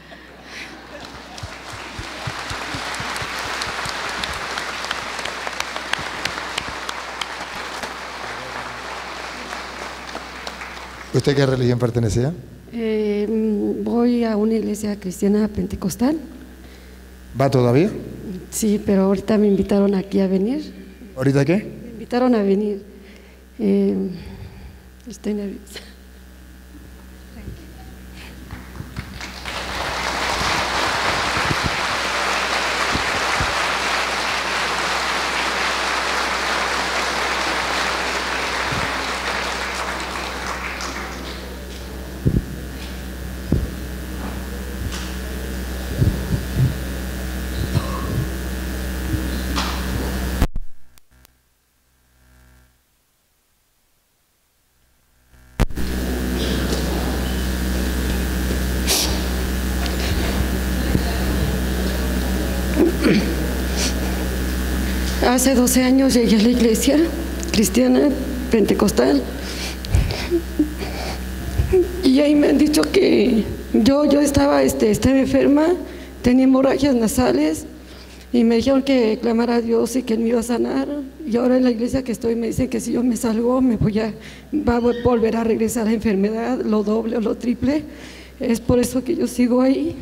S1: ¿Usted qué religión pertenecía?
S15: Eh, voy a una iglesia cristiana pentecostal.
S1: ¿Va todavía?
S15: Sí, pero ahorita me invitaron aquí a venir.
S1: ¿Ahorita qué?
S15: Me invitaron a venir. Eh, estoy nerviosa. Hace doce años llegué a la iglesia cristiana pentecostal y ahí me han dicho que yo, yo estaba, este, estaba enferma, tenía hemorragias nasales y me dijeron que clamara a Dios y que Él me iba a sanar. Y ahora en la iglesia que estoy me dicen que si yo me salgo me voy a, va a volver a regresar a la enfermedad, lo doble o lo triple. Es por eso que yo sigo ahí.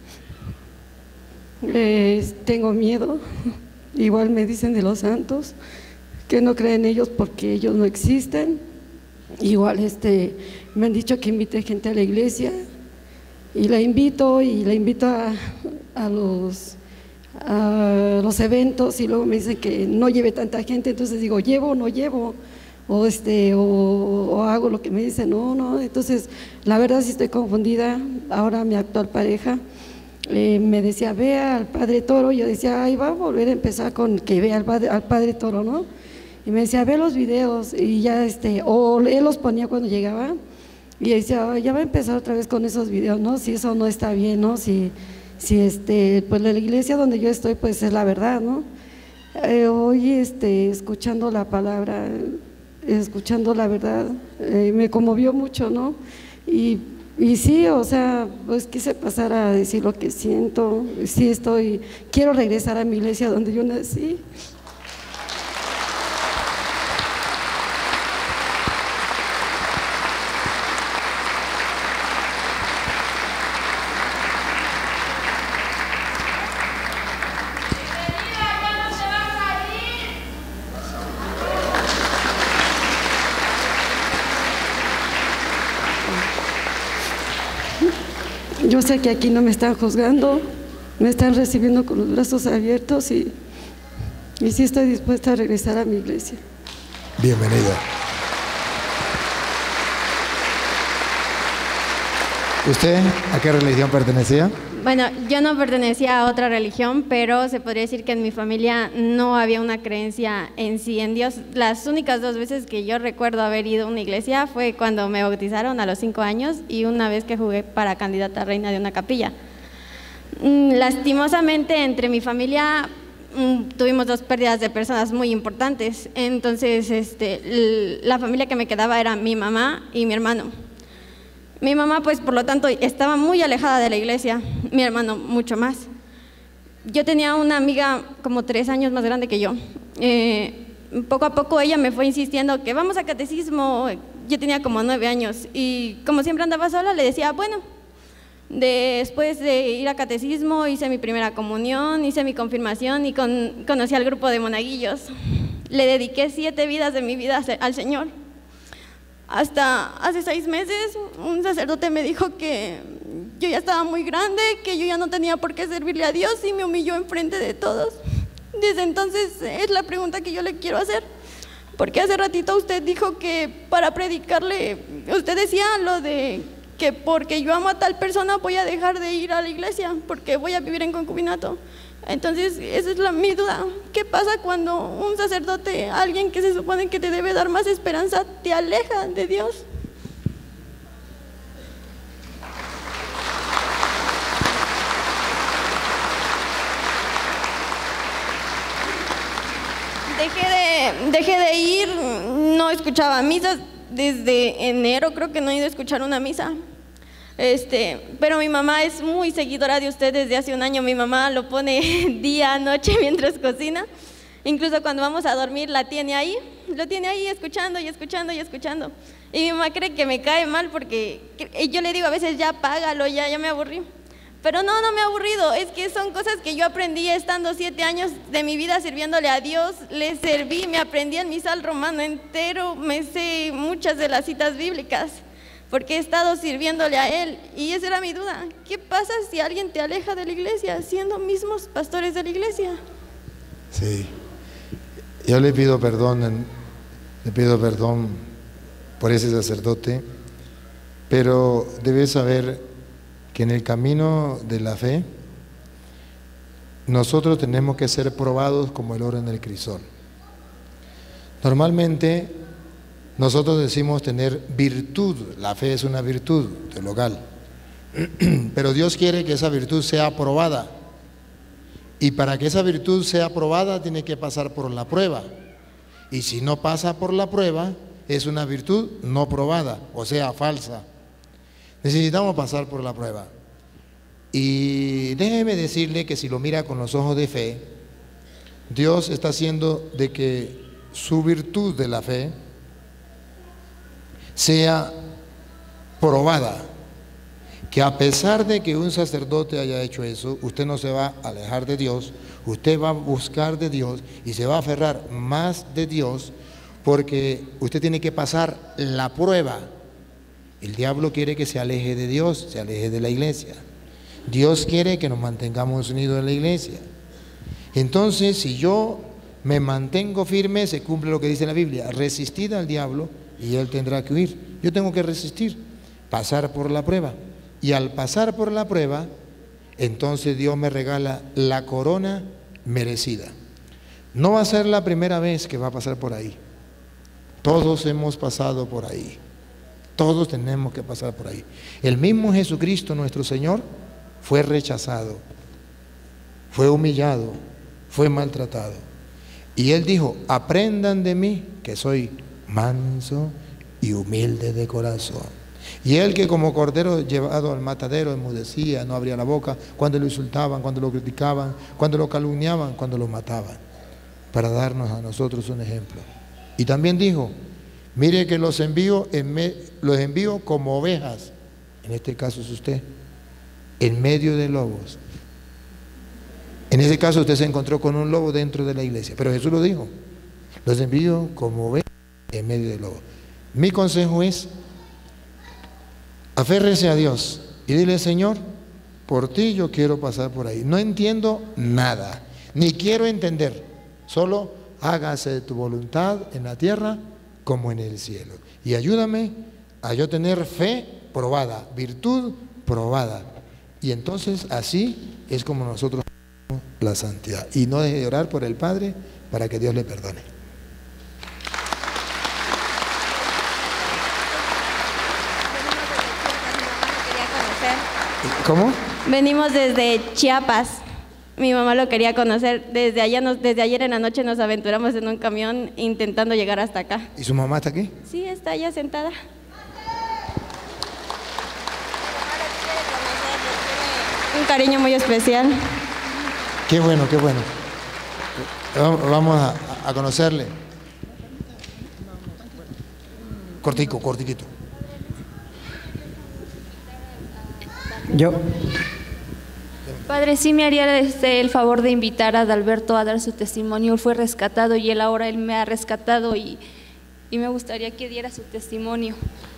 S15: Eh, tengo miedo. Igual me dicen de los santos que no creen ellos porque ellos no existen. Igual este, me han dicho que invite gente a la iglesia y la invito y la invito a, a, los, a los eventos y luego me dicen que no lleve tanta gente, entonces digo, ¿llevo o no llevo? O, este, o, o hago lo que me dicen, no, no. Entonces la verdad sí estoy confundida. Ahora mi actual pareja Eh, me decía, vea al Padre Toro. Yo decía, ay, va a volver a empezar con que vea al Padre, al Padre Toro, ¿no? Y me decía, ve los videos. Y ya, este, o él los ponía cuando llegaba. Y decía, ay, ya va a empezar otra vez con esos videos, ¿no? Si eso no está bien, ¿no? Si, si este, pues la iglesia donde yo estoy, pues es la verdad, ¿no? Eh, hoy, este, escuchando la palabra, escuchando la verdad, eh, me conmovió mucho, ¿no? Y, y sí, o sea, pues quise pasar a decir lo que siento, sí estoy, quiero regresar a mi iglesia donde yo nací. Yo sé que aquí no me están juzgando, me están recibiendo con los brazos abiertos y, y sí estoy dispuesta a regresar a mi iglesia.
S1: Bienvenida. ¿Usted a qué religión pertenecía?
S16: Bueno, yo no pertenecía a otra religión, pero se podría decir que en mi familia no había una creencia en sí, en Dios. Las únicas dos veces que yo recuerdo haber ido a una iglesia fue cuando me bautizaron a los cinco años y una vez que jugué para candidata a reina de una capilla. Lastimosamente, entre mi familia tuvimos dos pérdidas de personas muy importantes. Entonces, este, la familia que me quedaba era mi mamá y mi hermano. Mi mamá, pues, por lo tanto, estaba muy alejada de la iglesia, mi hermano mucho más. Yo tenía una amiga como tres años más grande que yo. Eh, poco a poco ella me fue insistiendo que vamos a catecismo. Yo tenía como nueve años y como siempre andaba sola, le decía, bueno. Después de ir a catecismo, hice mi primera comunión, hice mi confirmación y con, conocí al grupo de monaguillos. Le dediqué siete vidas de mi vida al Señor. Hasta hace seis meses un sacerdote me dijo que yo ya estaba muy grande, que yo ya no tenía por qué servirle a Dios y me humilló enfrente de todos. Desde entonces es la pregunta que yo le quiero hacer, porque hace ratito usted dijo que para predicarle, usted decía lo de que porque yo amo a tal persona voy a dejar de ir a la iglesia, porque voy a vivir en concubinato. Entonces, esa es la, mi duda. ¿Qué pasa cuando un sacerdote, alguien que se supone que te debe dar más esperanza, te aleja de Dios? Dejé de, dejé de ir, no escuchaba misas. Desde enero creo que no he ido a escuchar una misa. Este, pero mi mamá es muy seguidora de usted desde hace un año. Mi mamá lo pone día, noche mientras cocina. Incluso cuando vamos a dormir la tiene ahí, lo tiene ahí escuchando y escuchando y escuchando. Y mi mamá cree que me cae mal porque yo le digo a veces ya apágalo, ya, ya me aburrí. Pero no, no me he aburrido, es que son cosas que yo aprendí estando siete años de mi vida sirviéndole a Dios. Le serví, me aprendí el misal romano entero, me sé muchas de las citas bíblicas, porque he estado sirviéndole a Él. Y esa era mi duda, ¿qué pasa si alguien te aleja de la iglesia, siendo mismos pastores de la iglesia?
S1: Sí, yo le pido perdón, le pido perdón por ese sacerdote, pero debes saber que en el camino de la fe nosotros tenemos que ser probados como el oro en el crisol. Normalmente nosotros decimos tener virtud, la fe es una virtud teologal, pero Dios quiere que esa virtud sea aprobada, y para que esa virtud sea aprobada tiene que pasar por la prueba, y si no pasa por la prueba es una virtud no probada, o sea, falsa. Necesitamos pasar por la prueba. Y déjeme decirle que si lo mira con los ojos de fe, Dios está haciendo de que su virtud de la fe sea probada. Que a pesar de que un sacerdote haya hecho eso, usted no se va a alejar de Dios, usted va a buscar de Dios y se va a aferrar más de Dios, porque usted tiene que pasar la prueba. El diablo quiere que se aleje de Dios, se aleje de la iglesia. Dios quiere que nos mantengamos unidos en la iglesia. Entonces, si yo me mantengo firme, se cumple lo que dice la Biblia: resistid al diablo y él tendrá que huir. Yo tengo que resistir, pasar por la prueba. Y al pasar por la prueba, entonces Dios me regala la corona merecida. No va a ser la primera vez que va a pasar por ahí. Todos hemos pasado por ahí. Todos tenemos que pasar por ahí. El mismo Jesucristo nuestro Señor fue rechazado, fue humillado, fue maltratado. Y él dijo, aprendan de mí, que soy manso y humilde de corazón. Y él, que como cordero llevado al matadero enmudecía, no abría la boca cuando lo insultaban, cuando lo criticaban, cuando lo calumniaban, cuando lo mataban, para darnos a nosotros un ejemplo. Y también dijo, mire que los envío, en me, los envío como ovejas, en este caso es usted, en medio de lobos. En ese caso usted se encontró con un lobo dentro de la iglesia, pero Jesús lo dijo, los envío como ovejas en medio de lobos. Mi consejo es, aférrese a Dios y dile, Señor, por ti yo quiero pasar por ahí. No entiendo nada, ni quiero entender, solo hágase tu voluntad en la tierra como en el cielo. Y ayúdame a yo tener fe probada, virtud probada. Y entonces así es como nosotros hacemos la santidad. Y no deje de orar por el Padre para que Dios le perdone. ¿Cómo?
S16: Venimos desde Chiapas. Mi mamá lo quería conocer. Desde allá nos, desde ayer en la noche nos aventuramos en un camión intentando llegar hasta acá.
S1: ¿Y su mamá está aquí?
S16: Sí, está allá sentada. Un cariño muy especial.
S1: Qué bueno, qué bueno. Vamos a, a conocerle. Cortico, cortiquito.
S5: Yo.
S8: Padre, sí me haría este, el favor de invitar a Adalberto a dar su testimonio. Él fue rescatado y él ahora él me ha rescatado y, y me gustaría que diera su testimonio.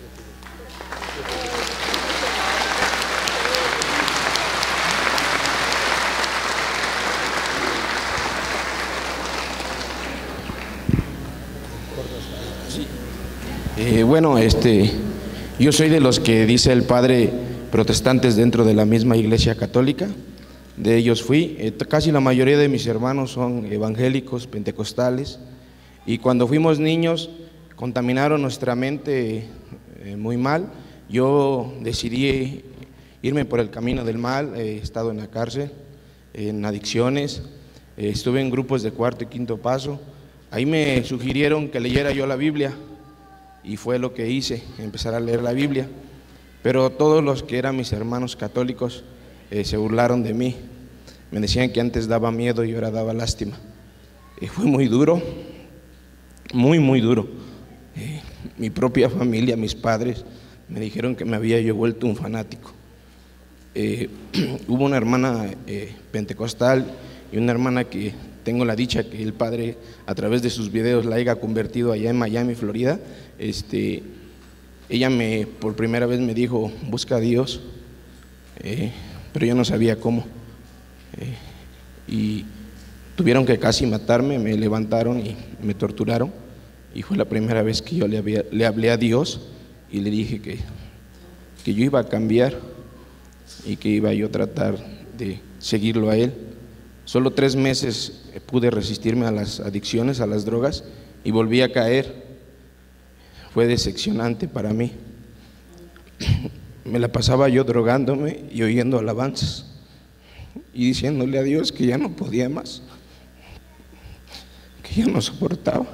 S17: Eh, bueno, este, yo soy de los que dice el padre protestantes dentro de la misma iglesia católica. De ellos fui, eh, casi la mayoría de mis hermanos son evangélicos, pentecostales, y cuando fuimos niños contaminaron nuestra mente eh, muy mal. Yo decidí irme por el camino del mal, he estado en la cárcel, en adicciones, eh, estuve en grupos de cuarto y quinto paso. Ahí me sugirieron que leyera yo la Biblia y fue lo que hice, empezar a leer la Biblia. Pero todos los que eran mis hermanos católicos eh, se burlaron de mí. Me decían que antes daba miedo y ahora daba lástima. Y fue muy duro, muy, muy duro. Eh, mi propia familia, mis padres, me dijeron que me había yo vuelto un fanático. Eh, hubo una hermana eh, pentecostal y una hermana que tengo la dicha que el padre a través de sus videos la haya convertido allá en Miami, Florida. Este, ella me, por primera vez me dijo, busca a Dios, eh, pero yo no sabía cómo. Eh, y tuvieron que casi matarme, me levantaron y me torturaron. Y fue la primera vez que yo le, había, le hablé a Dios y le dije que, que yo iba a cambiar y que iba yo a tratar de seguirlo a Él. Solo tres meses pude resistirme a las adicciones, a las drogas, y volví a caer. Fue decepcionante para mí. Me la pasaba yo drogándome y oyendo alabanzas y diciéndole a Dios que ya no podía más, que ya no soportaba.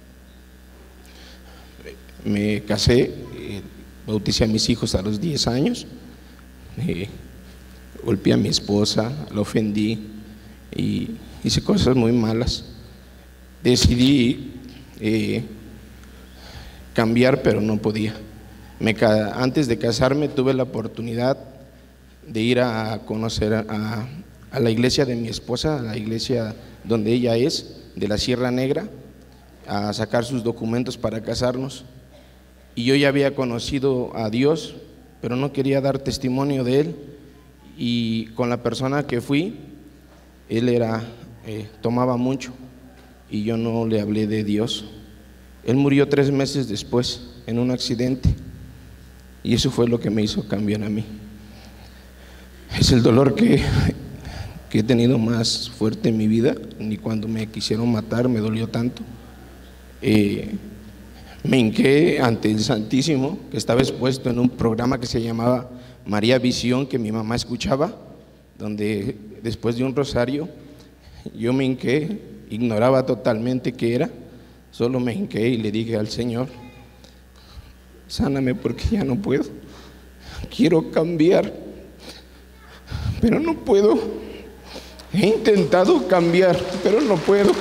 S17: Me casé, eh, bauticé a mis hijos a los diez años, eh, golpeé a mi esposa, la ofendí y hice cosas muy malas. Decidí eh, cambiar, pero no podía. Me, antes de casarme tuve la oportunidad de ir a conocer a, a la iglesia de mi esposa, a la iglesia donde ella es, de la Sierra Negra, a sacar sus documentos para casarnos. Y yo ya había conocido a Dios, pero no quería dar testimonio de Él. Y con la persona que fui, él era, eh, tomaba mucho y yo no le hablé de Dios. Él murió tres meses después en un accidente y eso fue lo que me hizo cambiar a mí. Es el dolor que, que he tenido más fuerte en mi vida. Ni cuando me quisieron matar me dolió tanto. Eh, me hinqué ante el Santísimo, que estaba expuesto en un programa que se llamaba María Visión, que mi mamá escuchaba, donde después de un rosario yo me hinqué, ignoraba totalmente qué era, solo me hinqué y le dije al Señor: sáname porque ya no puedo, quiero cambiar, pero no puedo. He intentado cambiar, pero no puedo.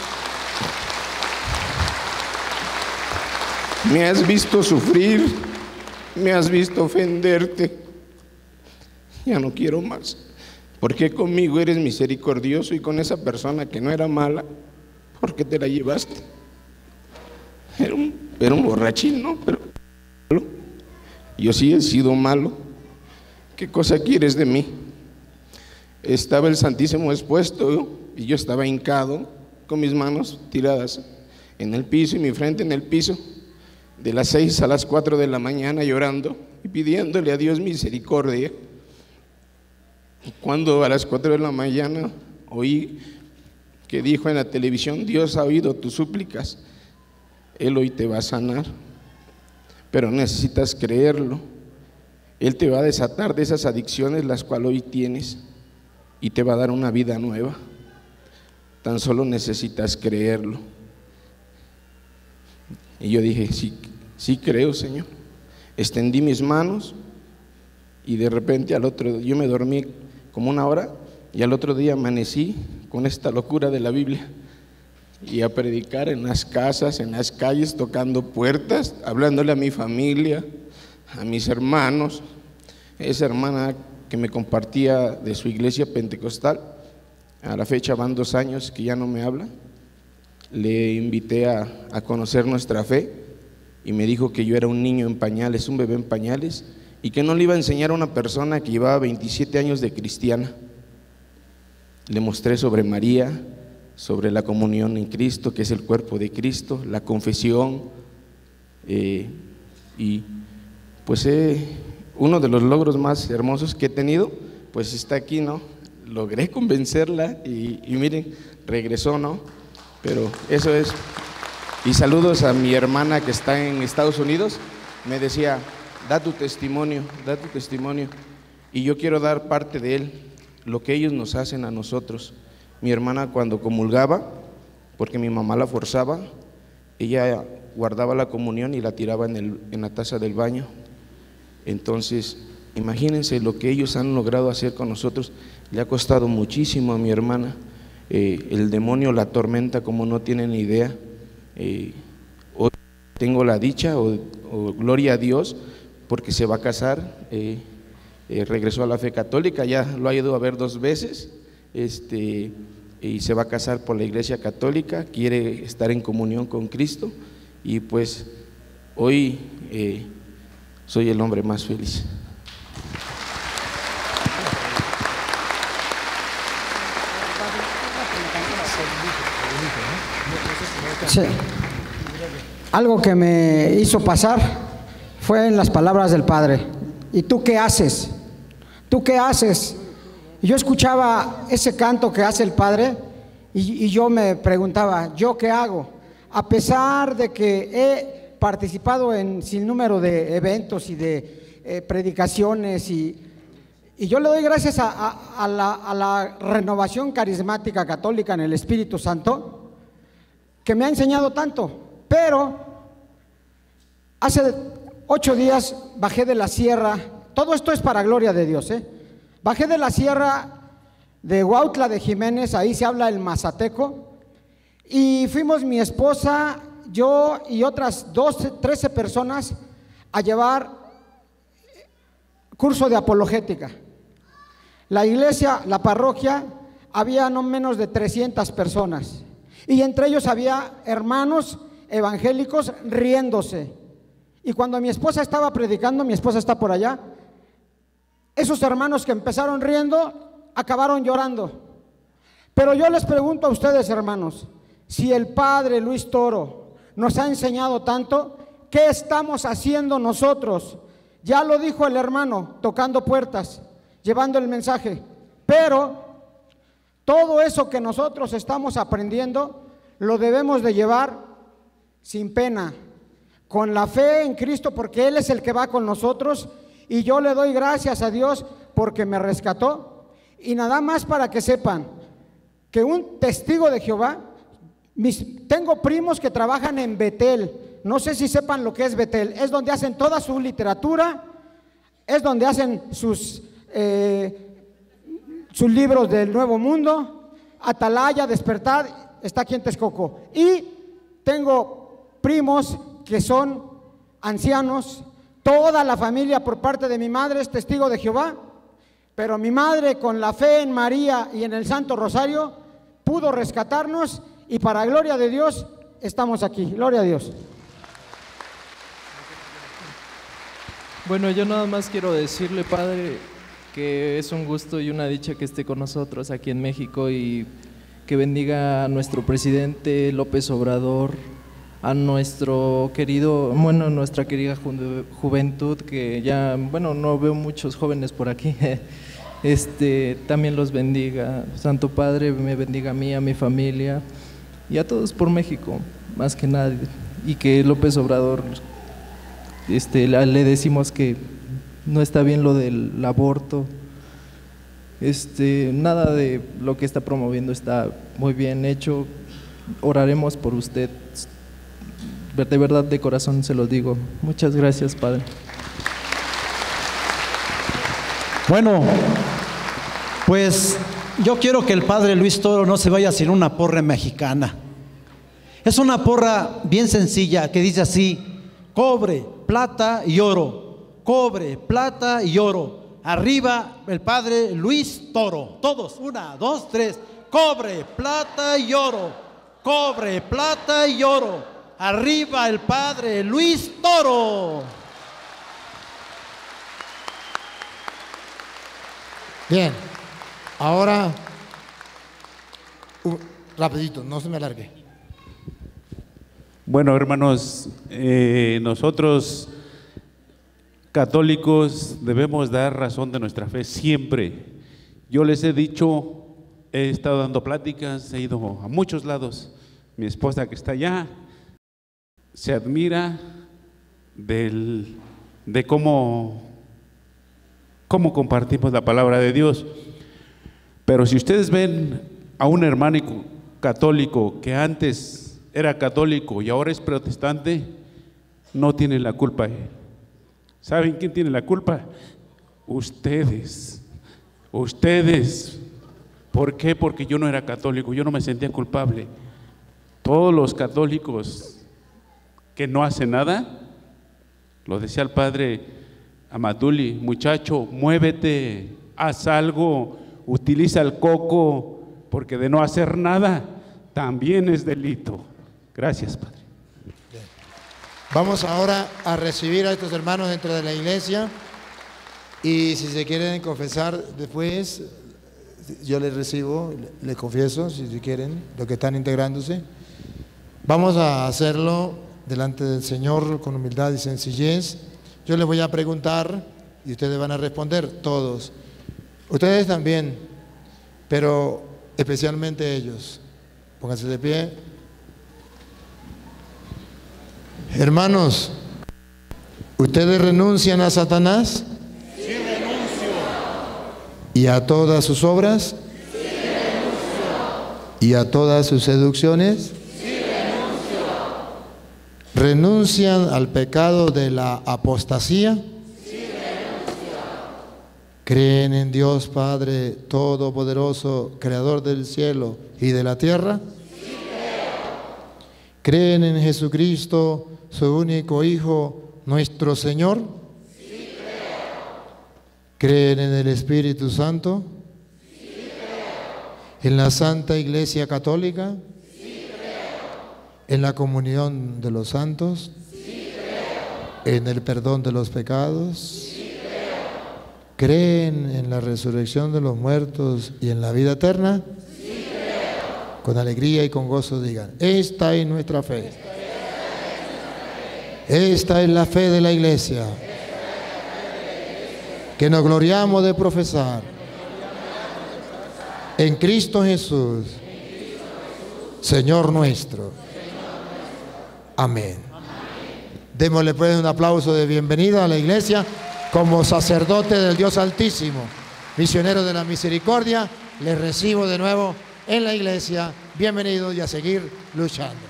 S17: Me has visto sufrir, me has visto ofenderte. Ya no quiero más. Porque conmigo eres misericordioso y con esa persona que no era mala, ¿por qué te la llevaste? Era un, era un borrachín, ¿no? Pero yo sí he sido malo. ¿Qué cosa quieres de mí? Estaba el Santísimo expuesto y yo estaba hincado con mis manos tiradas en el piso y mi frente en el piso, de las seis a las cuatro de la mañana, llorando y pidiéndole a Dios misericordia. Cuando a las cuatro de la mañana oí que dijo en la televisión: Dios ha oído tus súplicas, Él hoy te va a sanar, pero necesitas creerlo. Él te va a desatar de esas adicciones las cuales hoy tienes y te va a dar una vida nueva. Tan solo necesitas creerlo. Y yo dije: sí, sí creo, Señor. Extendí mis manos y de repente al otro día, yo me dormí como una hora y al otro día amanecí con esta locura de la Biblia y a predicar en las casas, en las calles, tocando puertas, hablándole a mi familia, a mis hermanos. Esa hermana que me compartía de su iglesia pentecostal, a la fecha van dos años que ya no me habla. Le invité a, a conocer nuestra fe y me dijo que yo era un niño en pañales, un bebé en pañales, y que no le iba a enseñar a una persona que llevaba veintisiete años de cristiana. Le mostré sobre María, sobre la comunión en Cristo, que es el cuerpo de Cristo, la confesión, eh, y pues eh, uno de los logros más hermosos que he tenido, pues está aquí, ¿no? Logré convencerla y, y miren, regresó, ¿no? Pero eso es. Y saludos a mi hermana que está en Estados Unidos. Me decía: da tu testimonio, da tu testimonio. Y yo quiero dar parte de él, lo que ellos nos hacen a nosotros. Mi hermana, cuando comulgaba, porque mi mamá la forzaba, ella guardaba la comunión y la tiraba en, el, en la taza del baño. Entonces, imagínense lo que ellos han logrado hacer con nosotros. Le ha costado muchísimo a mi hermana. Eh, el demonio la atormenta como no tienen idea. Eh, hoy tengo la dicha o, o gloria a Dios porque se va a casar. Eh, eh, regresó a la fe católica, ya lo ha ido a ver dos veces, este, y se va a casar por la iglesia católica. Quiere estar en comunión con Cristo y pues hoy eh, soy el hombre más feliz.
S5: Sí. Algo que me hizo pasar fue en las palabras del Padre: ¿y tú qué haces? ¿Tú qué haces? Y yo escuchaba ese canto que hace el Padre y, y yo me preguntaba: ¿yo qué hago? A pesar de que he participado en sin número de eventos y de eh, predicaciones y, y yo le doy gracias a, a, a, la, a la renovación carismática católica en el Espíritu Santo, que me ha enseñado tanto. Pero hace ocho días bajé de la sierra. Todo esto es para gloria de Dios, ¿eh? Bajé de la sierra de Huautla de Jiménez, ahí se habla el mazateco, y fuimos mi esposa, yo y otras doce, trece personas a llevar curso de apologética. La iglesia, la parroquia, había no menos de trescientas personas. Y entre ellos había hermanos evangélicos riéndose. Y cuando mi esposa estaba predicando, mi esposa está por allá, esos hermanos que empezaron riendo, acabaron llorando. Pero yo les pregunto a ustedes, hermanos, si el Padre Luis Toro nos ha enseñado tanto, ¿qué estamos haciendo nosotros? Ya lo dijo el hermano, tocando puertas, llevando el mensaje. Pero todo eso que nosotros estamos aprendiendo lo debemos de llevar sin pena, con la fe en Cristo, porque Él es el que va con nosotros. Y yo le doy gracias a Dios porque me rescató Y nada más para que sepan que un testigo de Jehová, mis, tengo primos que trabajan en Betel, no sé si sepan lo que es Betel, es donde hacen toda su literatura, es donde hacen sus, eh, sus libros del Nuevo Mundo, Atalaya, Despertar, está aquí en Texcoco. Y tengo primos que son ancianos, toda la familia por parte de mi madre es testigo de Jehová, pero mi madre con la fe en María y en el Santo Rosario pudo rescatarnos y para gloria de Dios estamos aquí, gloria a Dios.
S4: Bueno, yo nada más quiero decirle, Padre, que es un gusto y una dicha que esté con nosotros aquí en México y que bendiga a nuestro presidente López Obrador, a nuestro querido, bueno, nuestra querida ju juventud, que ya, bueno, no veo muchos jóvenes por aquí, este, también los bendiga. Santo Padre, me bendiga a mí, a mi familia y a todos por México, más que nada, y que López Obrador, este, le decimos que no está bien lo del aborto, este, nada de lo que está promoviendo está muy bien hecho, oraremos por usted, de verdad, de corazón se lo digo. Muchas gracias, Padre.
S7: Bueno, pues yo quiero que el Padre Luis Toro no se vaya sin una porra mexicana. Es una porra bien sencilla que dice así: cobre, plata y oro, cobre, plata y oro. Arriba el Padre Luis Toro. Todos, una, dos, tres. Cobre, plata y oro, cobre, plata y oro. Arriba el Padre Luis Toro.
S1: Bien, ahora, uh, rapidito, no se me alargue.
S13: Bueno, hermanos, eh, nosotros católicos debemos dar razón de nuestra fe siempre. Yo les he dicho, he estado dando pláticas, he ido a muchos lados. Mi esposa que está allá se admira del, de cómo, cómo compartimos la palabra de Dios. Pero si ustedes ven a un hermano católico que antes era católico y ahora es protestante, no tienen la culpa. ¿Saben quién tiene la culpa? Ustedes. Ustedes. ¿Por qué? Porque yo no era católico, yo no me sentía culpable. Todos los católicos que no hacen nada, lo decía el padre Amaduli, muchacho, muévete, haz algo, utiliza el coco, porque de no hacer nada también es delito. Gracias, Padre.
S1: Bien. Vamos ahora a recibir a estos hermanos dentro de la iglesia y si se quieren confesar después, yo les recibo, les confieso, si quieren, los que están integrándose. Vamos a hacerlo delante del Señor con humildad y sencillez. Yo les voy a preguntar y ustedes van a responder, todos. Ustedes también, pero especialmente ellos. Pónganse de pie. Hermanos, ¿ustedes renuncian a Satanás?
S18: Sí, renuncio.
S1: ¿Y a todas sus obras?
S18: Sí, renuncio.
S1: ¿Y a todas sus seducciones? ¿Renuncian al pecado de la apostasía?
S18: Sí, renuncio.
S1: ¿Creen en Dios Padre Todopoderoso, Creador del cielo y de la tierra?
S18: Sí, creo.
S1: ¿Creen en Jesucristo, su único Hijo, nuestro Señor?
S18: Sí, creo.
S1: ¿Creen en el Espíritu Santo?
S18: Sí, creo.
S1: ¿En la Santa Iglesia Católica? ¿En la comunión de los santos?
S18: Sí, creo.
S1: ¿En el perdón de los pecados?
S18: Sí, creo.
S1: ¿Creen en la resurrección de los muertos y en la vida eterna?
S18: Sí, creo.
S1: Con alegría y con gozo digan, esta es nuestra fe. Esta es la fe de la iglesia, que nos gloriamos de profesar en Cristo Jesús, Señor nuestro. Amén. Démosle pues un aplauso de bienvenida a la iglesia como sacerdote del Dios Altísimo. misionero de la misericordia. Les recibo de nuevo en la iglesia. Bienvenidos y a seguir luchando.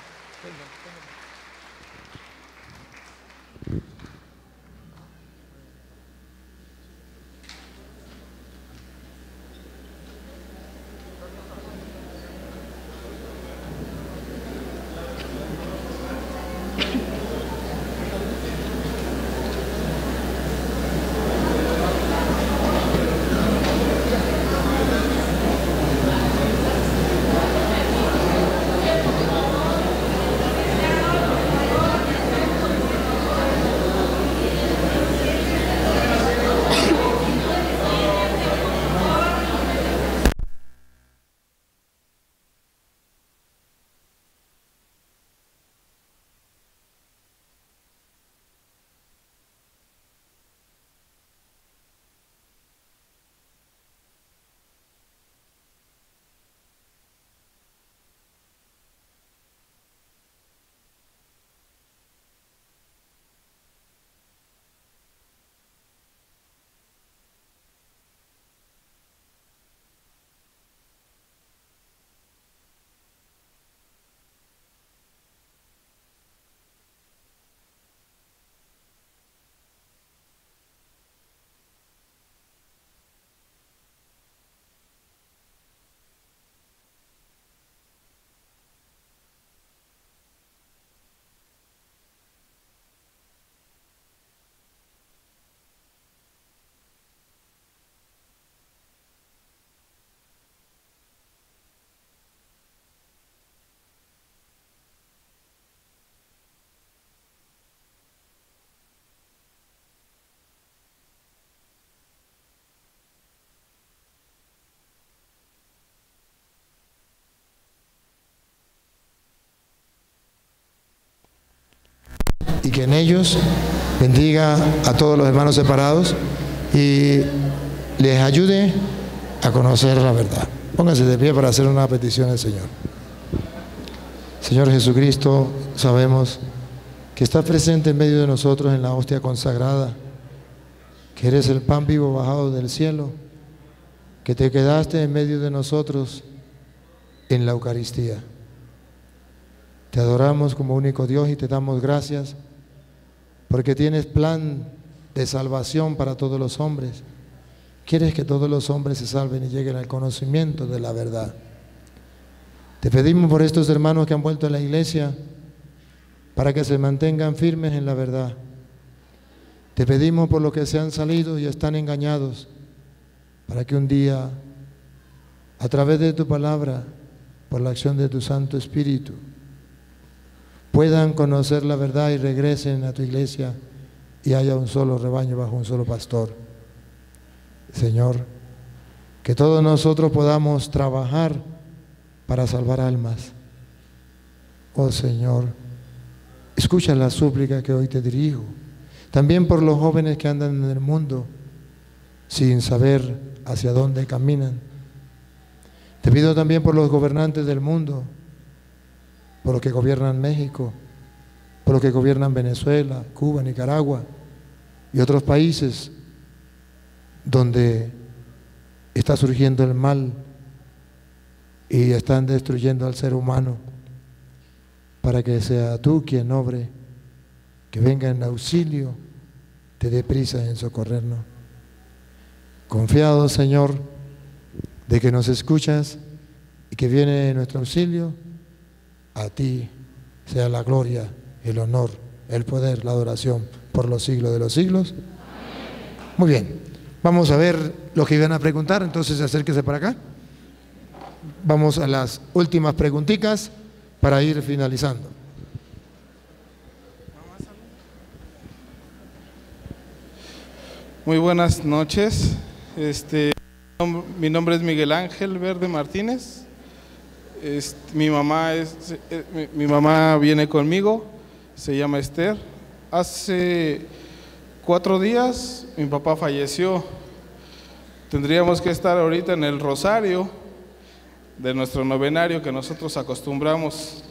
S1: Y que en ellos bendiga a todos los hermanos separados y les ayude a conocer la verdad. Pónganse de pie para hacer una petición al Señor. Señor Jesucristo, sabemos que estás presente en medio de nosotros en la hostia consagrada, que eres el pan vivo bajado del cielo, que te quedaste en medio de nosotros en la Eucaristía. Te adoramos como único Dios y te damos gracias porque tienes plan de salvación para todos los hombres. Quieres que todos los hombres se salven y lleguen al conocimiento de la verdad. Te pedimos por estos hermanos que han vuelto a la iglesia para que se mantengan firmes en la verdad. Te pedimos por los que se han salido y están engañados para que un día, a través de tu palabra, por la acción de tu Santo Espíritu, puedan conocer la verdad y regresen a tu iglesia y haya un solo rebaño bajo un solo pastor. Señor, que todos nosotros podamos trabajar para salvar almas. Oh Señor, escucha la súplica que hoy te dirijo, también por los jóvenes que andan en el mundo sin saber hacia dónde caminan. Te pido también por los gobernantes del mundo, por los que gobiernan México, por los que gobiernan Venezuela, Cuba, Nicaragua y otros países donde está surgiendo el mal y están destruyendo al ser humano, para que sea tú quien obre, que venga en auxilio, te dé prisa en socorrernos. Confiado, Señor, de que nos escuchas y que viene nuestro auxilio, a ti sea la gloria, el honor, el poder, la adoración por los siglos de los siglos. Muy bien, vamos a ver lo que iban a preguntar, entonces acérquese para acá. Vamos a las últimas preguntitas para ir finalizando.
S19: Muy buenas noches. Este, mi nombre es Miguel Ángel Verde Martínez. Es, mi mamá es, mi, mi mamá viene conmigo, se llama Esther. Hace cuatro días mi papá falleció. Tendríamos que estar ahorita en el rosario de nuestro novenario que nosotros acostumbramos.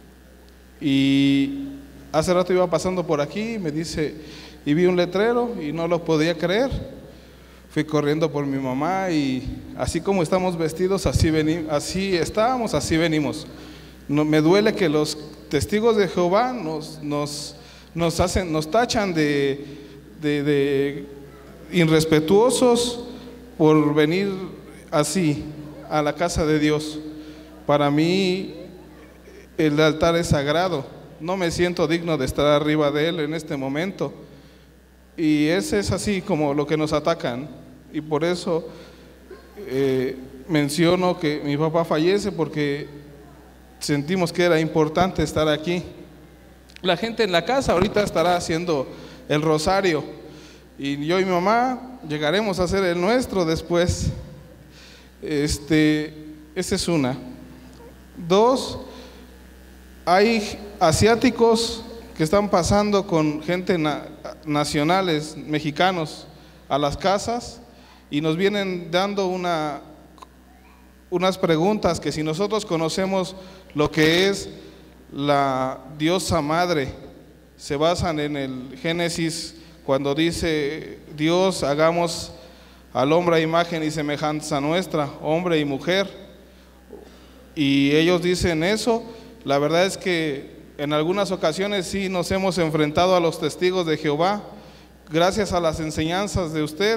S19: Y hace rato iba pasando por aquí y me dice, y vi un letrero y no lo podía creer. fui corriendo por mi mamá y así como estamos vestidos, así, veni, así estábamos, así venimos. No, me duele que los testigos de Jehová nos, nos, nos, hacen, nos tachan de, de, de irrespetuosos por venir así a la casa de Dios. Para mí el altar es sagrado, no me siento digno de estar arriba de él en este momento. Y ese es así como lo que nos atacan. Y por eso eh, menciono que mi papá fallece, porque sentimos que era importante estar aquí. La gente en la casa ahorita estará haciendo el rosario y yo y mi mamá llegaremos a hacer el nuestro después. Este, esa es una. Dos, hay asiáticos que están pasando con gente na nacionales, mexicanos, a las casas y nos vienen dando una, unas preguntas que si nosotros conocemos lo que es la diosa madre, se basan en el Génesis cuando dice Dios, hagamos al hombre a imagen y semejanza nuestra, hombre y mujer, y ellos dicen eso. La verdad es que en algunas ocasiones sí nos hemos enfrentado a los testigos de Jehová, gracias a las enseñanzas de usted,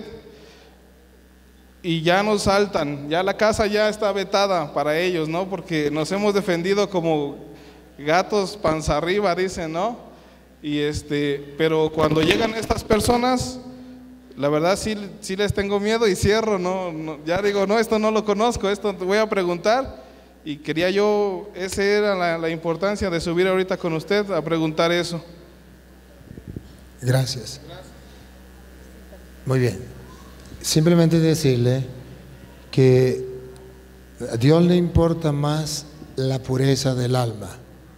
S19: y ya nos saltan, ya la casa ya está vetada para ellos, ¿no? Porque nos hemos defendido como gatos panza arriba, dicen, ¿no? Y este, pero cuando llegan estas personas, la verdad sí, sí les tengo miedo y cierro, ¿no? No, ya digo, no, esto no lo conozco, esto te voy a preguntar. Y quería yo, esa era la, la importancia de subir ahorita con usted a preguntar eso.
S1: Gracias. Muy bien. Simplemente decirle que a Dios le importa más la pureza del alma.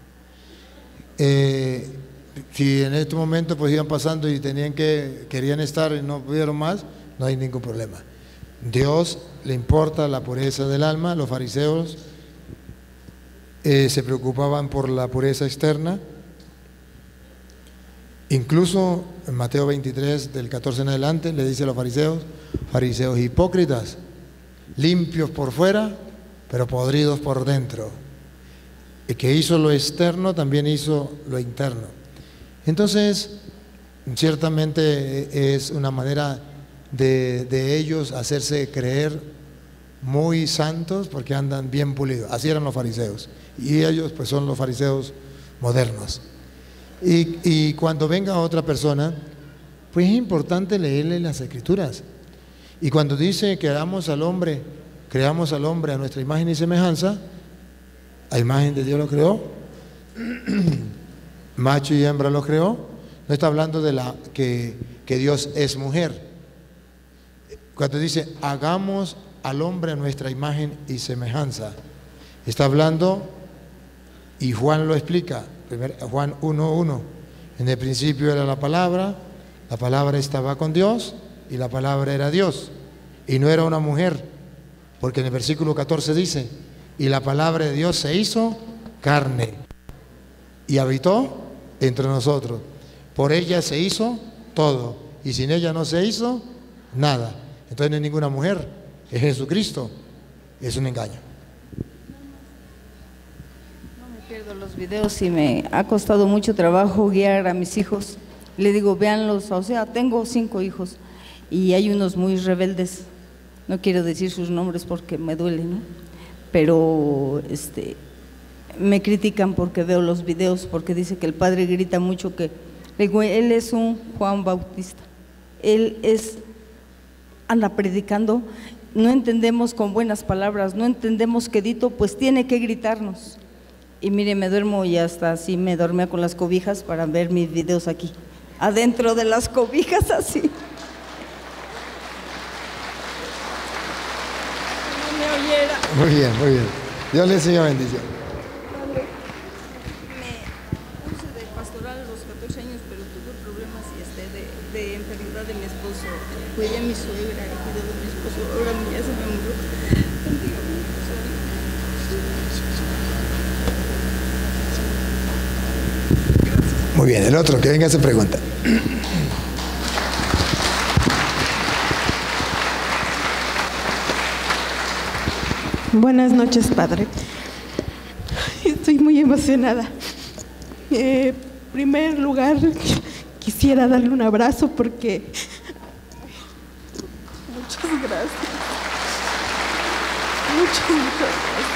S1: Eh, si en este momento pues iban pasando y tenían que, querían estar y no pudieron más, no hay ningún problema. Dios le importa la pureza del alma. Los fariseos eh, se preocupaban por la pureza externa. Incluso en Mateo veintitrés, del catorce en adelante, le dice a los fariseos, fariseos hipócritas, limpios por fuera, pero podridos por dentro. El que hizo lo externo también hizo lo interno. Entonces, ciertamente es una manera de, de ellos hacerse creer muy santos porque andan bien pulidos. Así eran los fariseos. Y ellos pues son los fariseos modernos. Y, y cuando venga otra persona, pues es importante leerle las escrituras. Y cuando dice que hagamos al hombre, creamos al hombre a nuestra imagen y semejanza, a imagen de Dios lo creó, macho y hembra lo creó, no está hablando de la que, que Dios es mujer. Cuando dice hagamos al hombre a nuestra imagen y semejanza, está hablando, y Juan lo explica, Juan uno uno, en el principio era la palabra, la palabra estaba con Dios y la palabra era Dios, y no era una mujer, porque en el versículo catorce dice, y la palabra de Dios se hizo carne y habitó entre nosotros. Por ella se hizo todo, y sin ella no se hizo nada. Entonces no hay ninguna mujer, es Jesucristo, es un engaño.
S20: Pierdo los videos y me ha costado mucho trabajo guiar a mis hijos. Le digo, véanlos, o sea, tengo cinco hijos y hay unos muy rebeldes. No quiero decir sus nombres porque me duele, ¿no? Pero este, me critican porque veo los videos, porque dice que el padre grita mucho, que le digo, él es un Juan Bautista, él es, anda predicando, no entendemos con buenas palabras, no entendemos quedito, pues tiene que gritarnos. Y mire, me duermo y hasta así me dormía con las cobijas para ver mis videos aquí, adentro de las cobijas así. No me oyera.
S1: Muy bien, muy bien. Dios le enseña bendición.
S20: Padre, me puse de pastoral a los catorce años, pero tuve problemas y este, de, de enfermedad de mi esposo. Cuidé a mi suegra, cuidé de mi esposo, ahora ya se me murió.
S1: Muy bien, el otro, que venga a hacer pregunta.
S21: Buenas noches, Padre. Estoy muy emocionada. En primer lugar, quisiera darle un abrazo porque... Muchas gracias. Muchas, muchas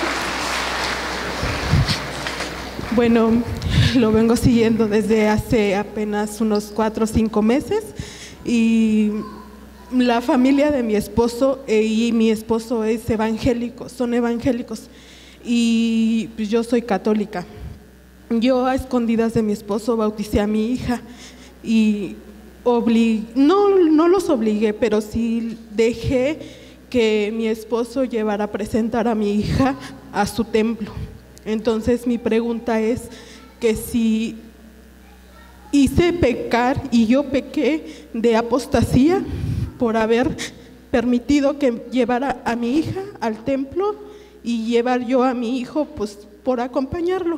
S21: gracias. Bueno, lo vengo siguiendo desde hace apenas unos cuatro o cinco meses y la familia de mi esposo y mi esposo es evangélico, son evangélicos y pues yo soy católica. Yo a escondidas de mi esposo bauticé a mi hija y oblig, no, no los obligué, pero sí dejé que mi esposo llevara a presentar a mi hija a su templo. Entonces mi pregunta es que si hice pecar y yo pequé de apostasía por haber permitido que llevara a mi hija al templo y llevar yo a mi hijo pues por acompañarlo.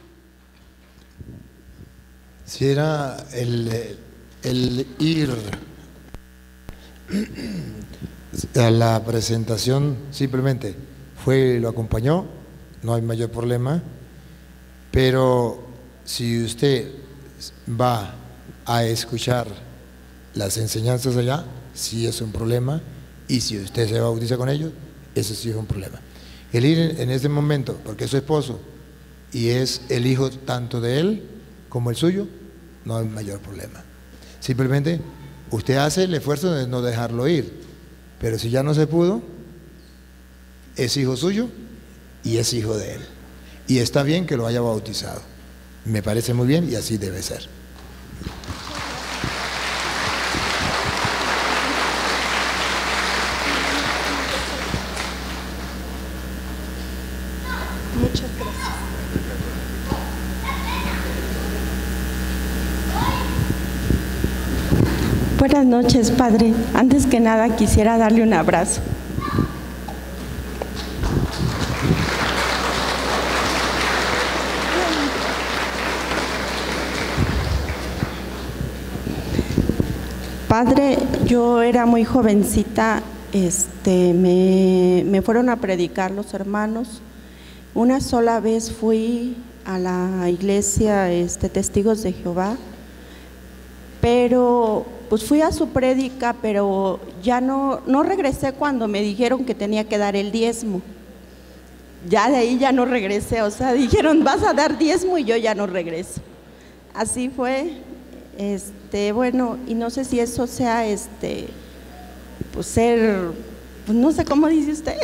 S1: Si era el, el ir a la presentación, simplemente fue y lo acompañó, no hay mayor problema, pero si usted va a escuchar las enseñanzas allá, sí es un problema, y si usted se bautiza con ellos, eso sí es un problema. El ir en ese momento, porque es su esposo y es el hijo tanto de él como el suyo, no hay mayor problema. Simplemente usted hace el esfuerzo de no dejarlo ir, pero si ya no se pudo, es hijo suyo y es hijo de él. Y está bien que lo haya bautizado. Me parece muy bien y así debe ser.
S21: Muchas gracias.
S22: Buenas noches, Padre. Antes que nada quisiera darle un abrazo. Padre, yo era muy jovencita, este, me, me fueron a predicar los hermanos. Una sola vez fui a la iglesia este, Testigos de Jehová, pero pues fui a su prédica, pero ya no, no regresé cuando me dijeron que tenía que dar el diezmo. Ya de ahí ya no regresé, o sea, dijeron vas a dar diezmo y yo ya no regreso. Así fue. Este, bueno, y no sé si eso sea, este, pues ser, pues no sé cómo dice usted,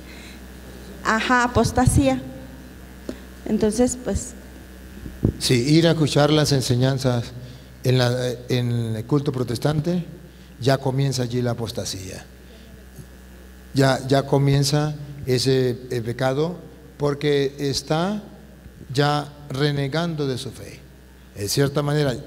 S22: ajá, apostasía. Entonces, pues.
S1: Sí, ir a escuchar las enseñanzas en, la, en el culto protestante, ya comienza allí la apostasía. Ya, ya comienza ese el pecado porque está ya renegando de su fe. De cierta manera,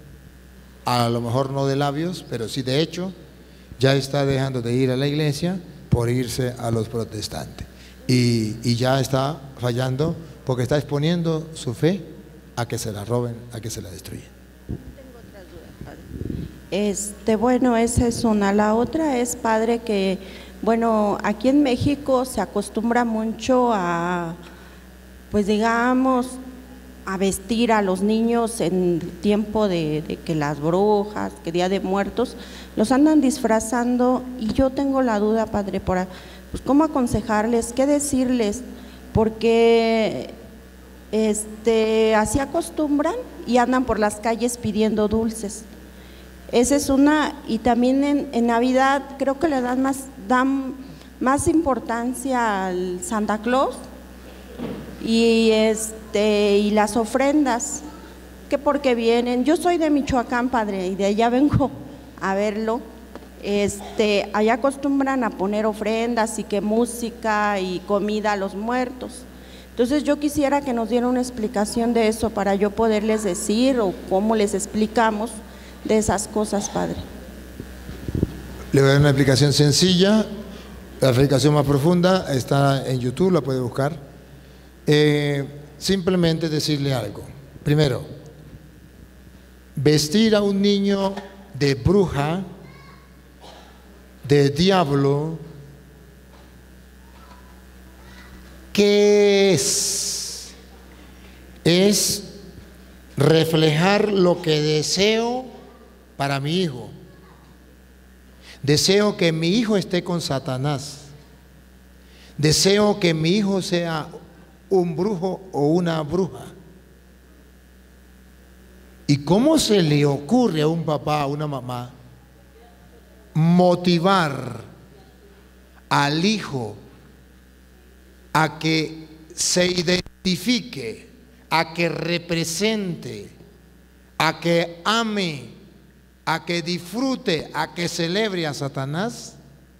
S1: a lo mejor no de labios, pero sí de hecho, ya está dejando de ir a la iglesia por irse a los protestantes. Y, y ya está fallando porque está exponiendo su fe a que se la roben, a que se la destruyan.
S22: Tengo otras dudas, Padre. Este, bueno, esa es una. La otra es, Padre, que, bueno, aquí en México se acostumbra mucho a, pues digamos, a vestir a los niños en tiempo de, de que las brujas, que Día de Muertos, los andan disfrazando y yo tengo la duda, Padre, por pues cómo aconsejarles, qué decirles, porque este, así acostumbran y andan por las calles pidiendo dulces. Esa es una, y también en, en Navidad creo que le dan más, dan más importancia al Santa Claus y este y las ofrendas, que porque vienen, yo soy de Michoacán, Padre, y de allá vengo a verlo. Este, allá acostumbran a poner ofrendas y que música y comida a los muertos. Entonces yo quisiera que nos diera una explicación de eso para yo poderles decir o cómo les explicamos de esas cosas, Padre.
S1: Le voy a dar una explicación sencilla. La explicación más profunda está en YouTube, la puede buscar. Eh, simplemente decirle algo. Primero, vestir a un niño de bruja, de diablo, ¿qué es? Es reflejar lo que deseo para mi hijo. Deseo que mi hijo esté con Satanás. Deseo que mi hijo sea un brujo o una bruja. ¿Y cómo se le ocurre a un papá, a una mamá, motivar al hijo a que se identifique, a que represente, a que ame, a que disfrute, a que celebre a Satanás?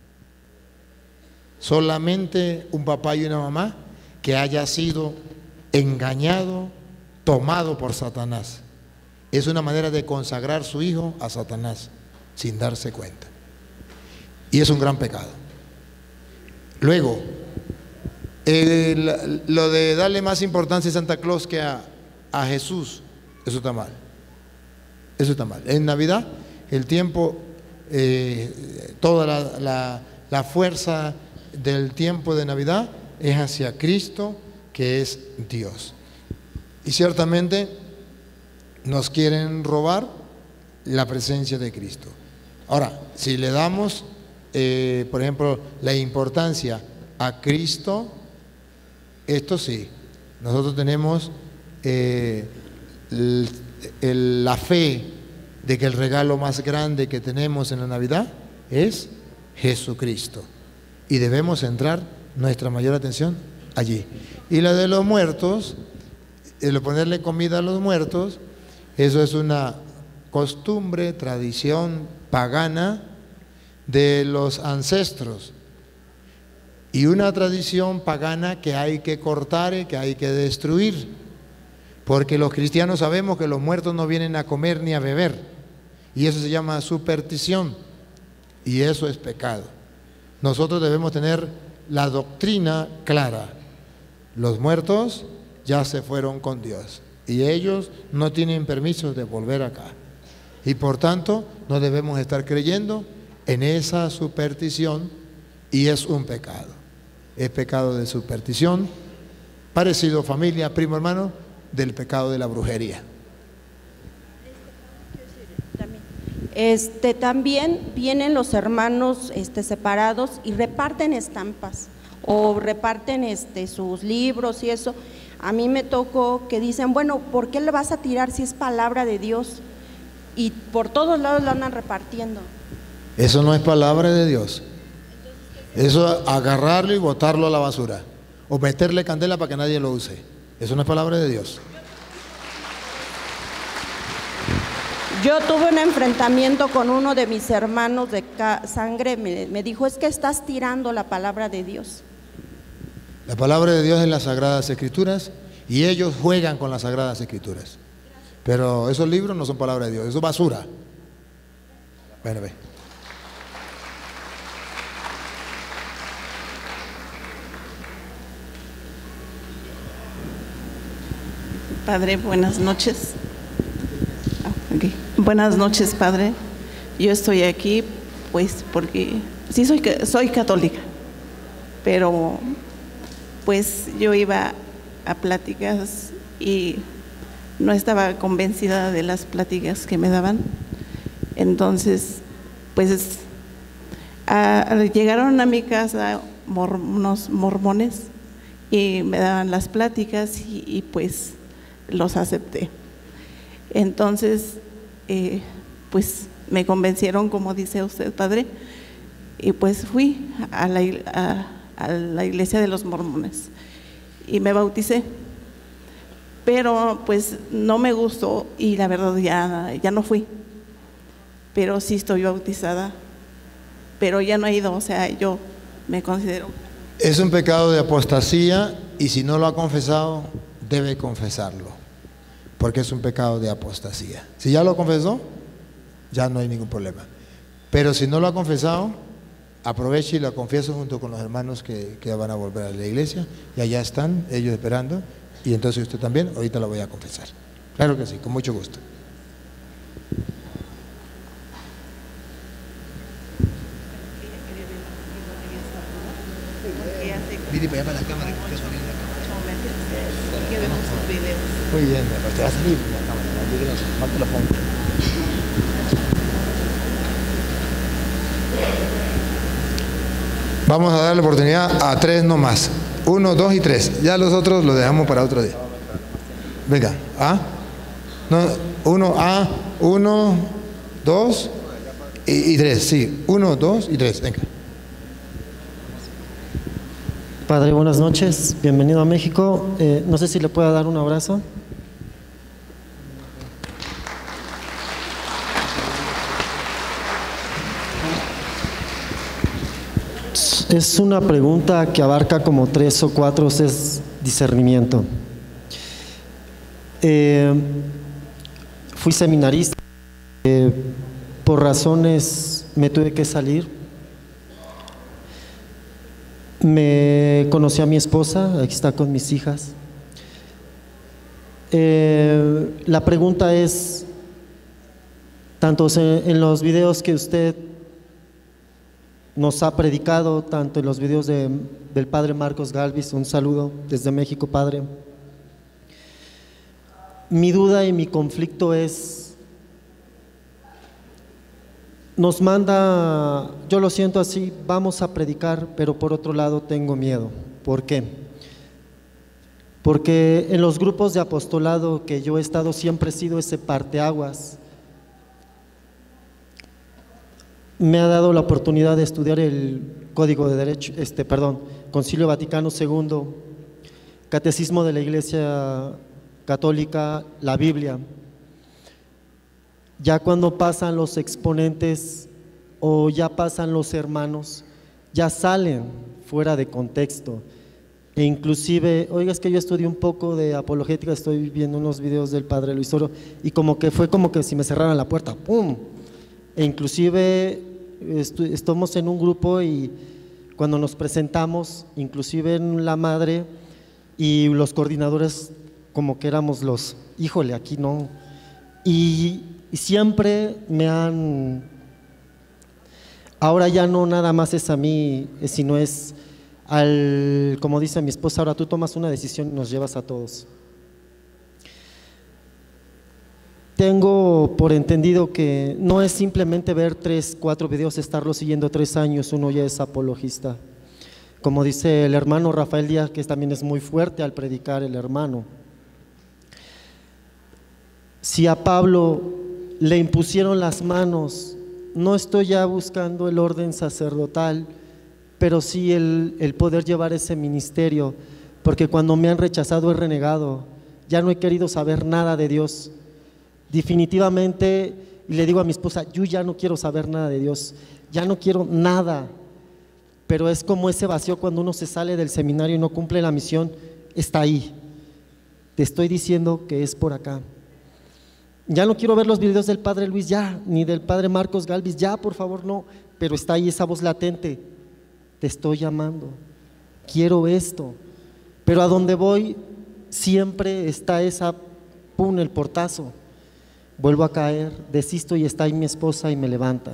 S1: Solamente un papá y una mamá que haya sido engañado, tomado por Satanás. Es una manera de consagrar su hijo a Satanás sin darse cuenta. Y es un gran pecado. Luego, el, lo de darle más importancia a Santa Claus que a, a Jesús, eso está mal. Eso está mal. En Navidad, el tiempo, eh, toda la, la, la fuerza del tiempo de Navidad es hacia Cristo, que es Dios. Y ciertamente nos quieren robar la presencia de Cristo. Ahora, si le damos, eh, por ejemplo, la importancia a Cristo, esto sí, nosotros tenemos eh, el, el, la fe de que el regalo más grande que tenemos en la Navidad es Jesucristo. Y debemos centrar nuestra mayor atención allí. Y la de los muertos, el ponerle comida a los muertos, eso es una costumbre, tradición pagana de los ancestros. Y una tradición pagana que hay que cortar y que hay que destruir. Porque los cristianos sabemos que los muertos no vienen a comer ni a beber. Y eso se llama superstición. Y eso es pecado. Nosotros debemos tener la doctrina clara. Los muertos ya se fueron con Dios y ellos no tienen permiso de volver acá. Y por tanto no debemos estar creyendo en esa superstición, y es un pecado. Es pecado de superstición, parecido, familia, primo, hermano, del pecado de la brujería.
S22: Este, también vienen los hermanos este, separados y reparten estampas o reparten este, sus libros y eso. A mí me tocó que dicen, bueno, ¿por qué le vas a tirar si es palabra de Dios? Y por todos lados la andan repartiendo.
S1: Eso no es palabra de Dios. Eso es agarrarlo y botarlo a la basura o meterle candela para que nadie lo use. Eso no es palabra de Dios.
S22: Yo tuve un enfrentamiento con uno de mis hermanos de sangre, me, me dijo, es que estás tirando la palabra de Dios.
S1: La palabra de Dios es las Sagradas Escrituras y ellos juegan con las Sagradas Escrituras. Pero esos libros no son palabra de Dios, eso es basura. Bueno, ve.
S2: Padre, buenas noches. Okay. Buenas noches, Padre. Yo estoy aquí, pues, porque sí soy, soy católica, pero pues yo iba a pláticas y no estaba convencida de las pláticas que me daban. Entonces, pues, a, llegaron a mi casa mor, unos mormones y me daban las pláticas y, y pues los acepté. Entonces, eh, pues me convencieron, como dice usted, Padre, y pues fui a la, a, a la iglesia de los mormones y me bauticé. Pero pues no me gustó y la verdad ya, ya no fui. Pero sí estoy bautizada, pero ya no he ido, o sea, yo me considero.
S1: Es un pecado de apostasía y si no lo ha confesado, debe confesarlo, porque es un pecado de apostasía. Si ya lo confesó, ya no hay ningún problema. Pero si no lo ha confesado, aproveche y lo confiese junto con los hermanos que, que van a volver a la iglesia, y allá están ellos esperando, y entonces usted también, ahorita lo voy a confesar. Claro que sí, con mucho gusto. Mire para allá para la cámara que usted salió en la cámara.
S2: Que vemos sus videos.
S1: Muy bien, pero te va a salir la cámara, no te lo pongo. Vamos a dar la oportunidad a tres nomás. Uno, dos y tres. Ya los otros los dejamos para otro día. Venga, ¿ah? No, uno, A, uno, dos y, y tres. Sí, uno, dos y tres. Venga.
S3: Padre, buenas noches. Bienvenido a México. Eh, no sé si le puedo dar un abrazo. Es una pregunta que abarca como tres o cuatro, es discernimiento. Eh, fui seminarista, eh, por razones me tuve que salir. Me conocí a mi esposa, aquí está con mis hijas. Eh, la pregunta es, tanto en los videos que usted nos ha predicado, tanto en los videos de, del Padre Marcos Galvis, un saludo desde México, Padre. Mi duda y mi conflicto es, nos manda, yo lo siento así, vamos a predicar, pero por otro lado tengo miedo. ¿Por qué? Porque en los grupos de apostolado que yo he estado siempre he sido ese parteaguas. Me ha dado la oportunidad de estudiar el Código de Derecho, este, perdón, Concilio Vaticano segundo, Catecismo de la Iglesia Católica, la Biblia. Ya cuando pasan los exponentes o ya pasan los hermanos, ya salen fuera de contexto. E inclusive, oiga, es que yo estudié un poco de apologética, estoy viendo unos videos del Padre Luis Oro y como que fue como que si me cerraran la puerta, ¡pum! E inclusive estamos en un grupo y cuando nos presentamos, inclusive en la madre y los coordinadores como que éramos los, híjole, aquí no. Y, y siempre me han, ahora ya no nada más es a mí, sino es al, como dice mi esposa, ahora tú tomas una decisión y nos llevas a todos. Tengo por entendido que no es simplemente ver tres, cuatro videos, estarlo siguiendo tres años, uno ya es apologista. Como dice el hermano Rafael Díaz, que también es muy fuerte al predicar el hermano. Si a Pablo le impusieron las manos, no estoy ya buscando el orden sacerdotal, pero sí el, el poder llevar ese ministerio, porque cuando me han rechazado he renegado, ya no he querido saber nada de Dios. Definitivamente, y le digo a mi esposa, yo ya no quiero saber nada de Dios, ya no quiero nada, pero es como ese vacío cuando uno se sale del seminario y no cumple la misión, está ahí. Te estoy diciendo que es por acá. Ya no quiero ver los videos del Padre Luis, ya, ni del Padre Marcos Galvis, ya, por favor, no, pero está ahí esa voz latente, te estoy llamando, quiero esto, pero a donde voy siempre está esa, pum, el portazo. Vuelvo a caer, desisto y está ahí mi esposa y me levanta.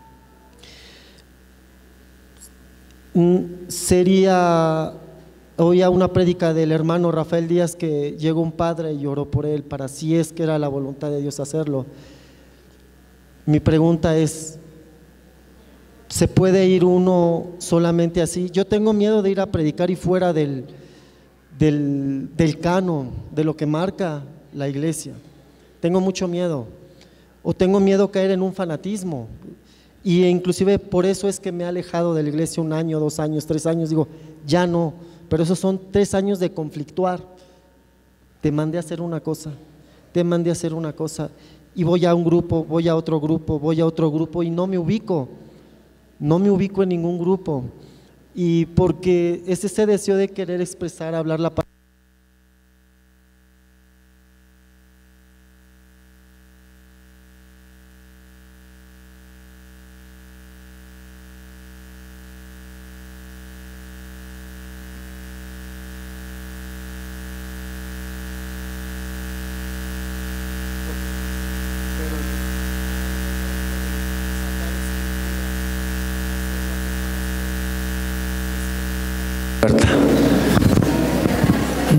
S3: Sería, oía una prédica del hermano Rafael Díaz que llegó un padre y lloró por él, para si es que era la voluntad de Dios hacerlo. Mi pregunta es, ¿se puede ir uno solamente así? Yo tengo miedo de ir a predicar y fuera del, del, del canon, de lo que marca la iglesia. Tengo mucho miedo, o tengo miedo caer en un fanatismo, y inclusive por eso es que me he alejado de la iglesia un año, dos años, tres años, digo, ya no, pero esos son tres años de conflictuar. Te mandé a hacer una cosa, te mandé a hacer una cosa, y voy a un grupo, voy a otro grupo, voy a otro grupo, y no me ubico, no me ubico en ningún grupo, y porque es ese deseo de querer expresar, hablar la palabra.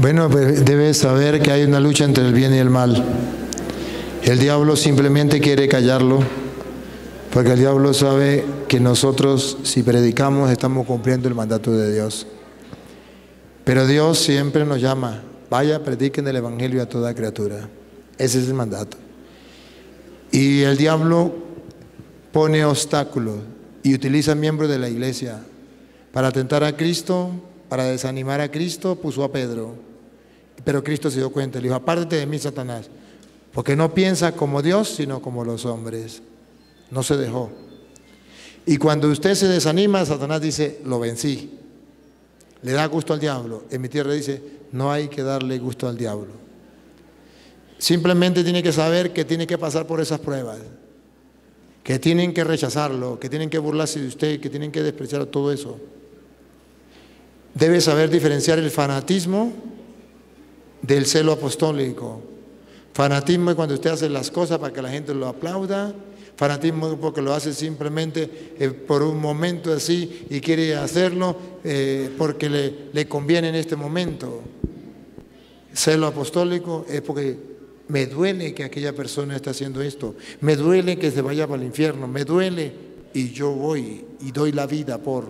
S1: Bueno, pues debes saber que hay una lucha entre el bien y el mal. El diablo simplemente quiere callarlo, porque el diablo sabe que nosotros, si predicamos, estamos cumpliendo el mandato de Dios. Pero Dios siempre nos llama: vaya, prediquen el evangelio a toda criatura. Ese es el mandato. Y el diablo pone obstáculos y utiliza miembros de la iglesia para tentar a Cristo, para desanimar a Cristo. Puso a Pedro, pero Cristo se dio cuenta, le dijo: apártate de mí, Satanás, porque no piensa como Dios, sino como los hombres. No se dejó. Y cuando usted se desanima, Satanás dice: lo vencí. Le da gusto al diablo. En mi tierra dice: no hay que darle gusto al diablo. Simplemente tiene que saber que tiene que pasar por esas pruebas, que tienen que rechazarlo, que tienen que burlarse de usted, que tienen que despreciar todo eso. Debe saber diferenciar el fanatismo del celo apostólico. Fanatismo es cuando usted hace las cosas para que la gente lo aplauda. Fanatismo es porque lo hace simplemente eh, por un momento así y quiere hacerlo eh, porque le, le conviene en este momento. Celo apostólico es porque me duele que aquella persona esté haciendo esto, me duele que se vaya para el infierno, me duele y yo voy y doy la vida por.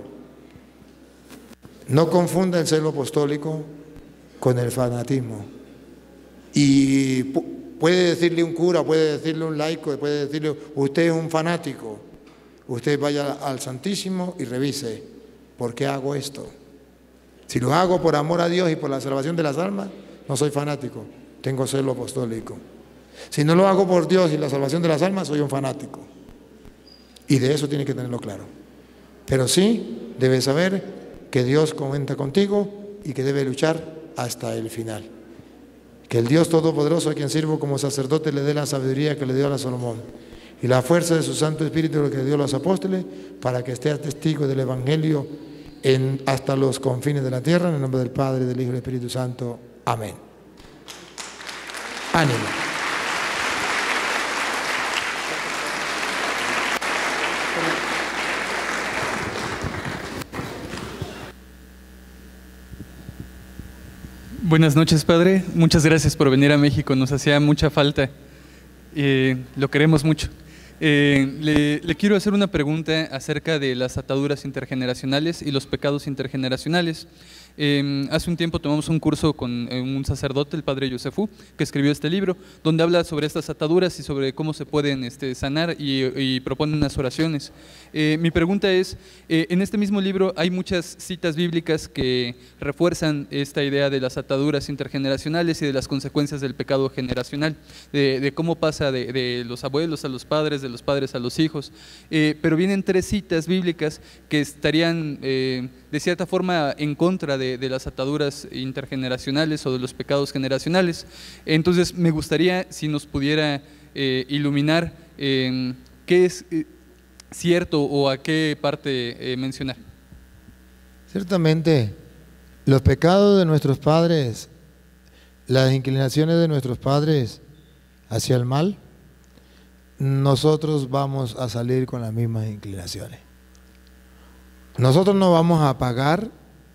S1: No confunda el celo apostólico con el fanatismo. Y puede decirle un cura, puede decirle un laico, puede decirle: usted es un fanático. Usted vaya al Santísimo y revise: ¿por qué hago esto? Si lo hago por amor a Dios y por la salvación de las almas, no soy fanático, tengo celo apostólico. Si no lo hago por Dios y la salvación de las almas, soy un fanático. Y de eso tiene que tenerlo claro. Pero sí debe saber que Dios cuenta contigo y que debe luchar hasta el final. Que el Dios Todopoderoso, a quien sirvo como sacerdote, le dé la sabiduría que le dio a Salomón y la fuerza de su Santo Espíritu, lo que le dio a los apóstoles, para que esté testigo del Evangelio en, hasta los confines de la tierra. En el nombre del Padre, del Hijo y del Espíritu Santo. Amén. Ánimo.
S6: Buenas noches, Padre. Muchas gracias por venir a México. Nos hacía mucha falta. Eh, lo queremos mucho. Eh, le, le quiero hacer una pregunta acerca de las ataduras intergeneracionales y los pecados intergeneracionales. Eh, hace un tiempo tomamos un curso con eh, un sacerdote, el padre Yosefu, que escribió este libro, donde habla sobre estas ataduras y sobre cómo se pueden este, sanar y, y propone unas oraciones. Eh, mi pregunta es, eh, en este mismo libro hay muchas citas bíblicas que refuerzan esta idea de las ataduras intergeneracionales y de las consecuencias del pecado generacional, de, de cómo pasa de, de los abuelos a los padres, de los padres a los hijos, eh, pero vienen tres citas bíblicas que estarían eh, de cierta forma en contra de De, de las ataduras intergeneracionales o de los pecados generacionales. Entonces me gustaría si nos pudiera eh, iluminar eh, qué es eh, cierto o a qué parte eh, mencionar.
S1: Ciertamente, los pecados de nuestros padres, las inclinaciones de nuestros padres hacia el mal, nosotros vamos a salir con las mismas inclinaciones. Nosotros no vamos a pagar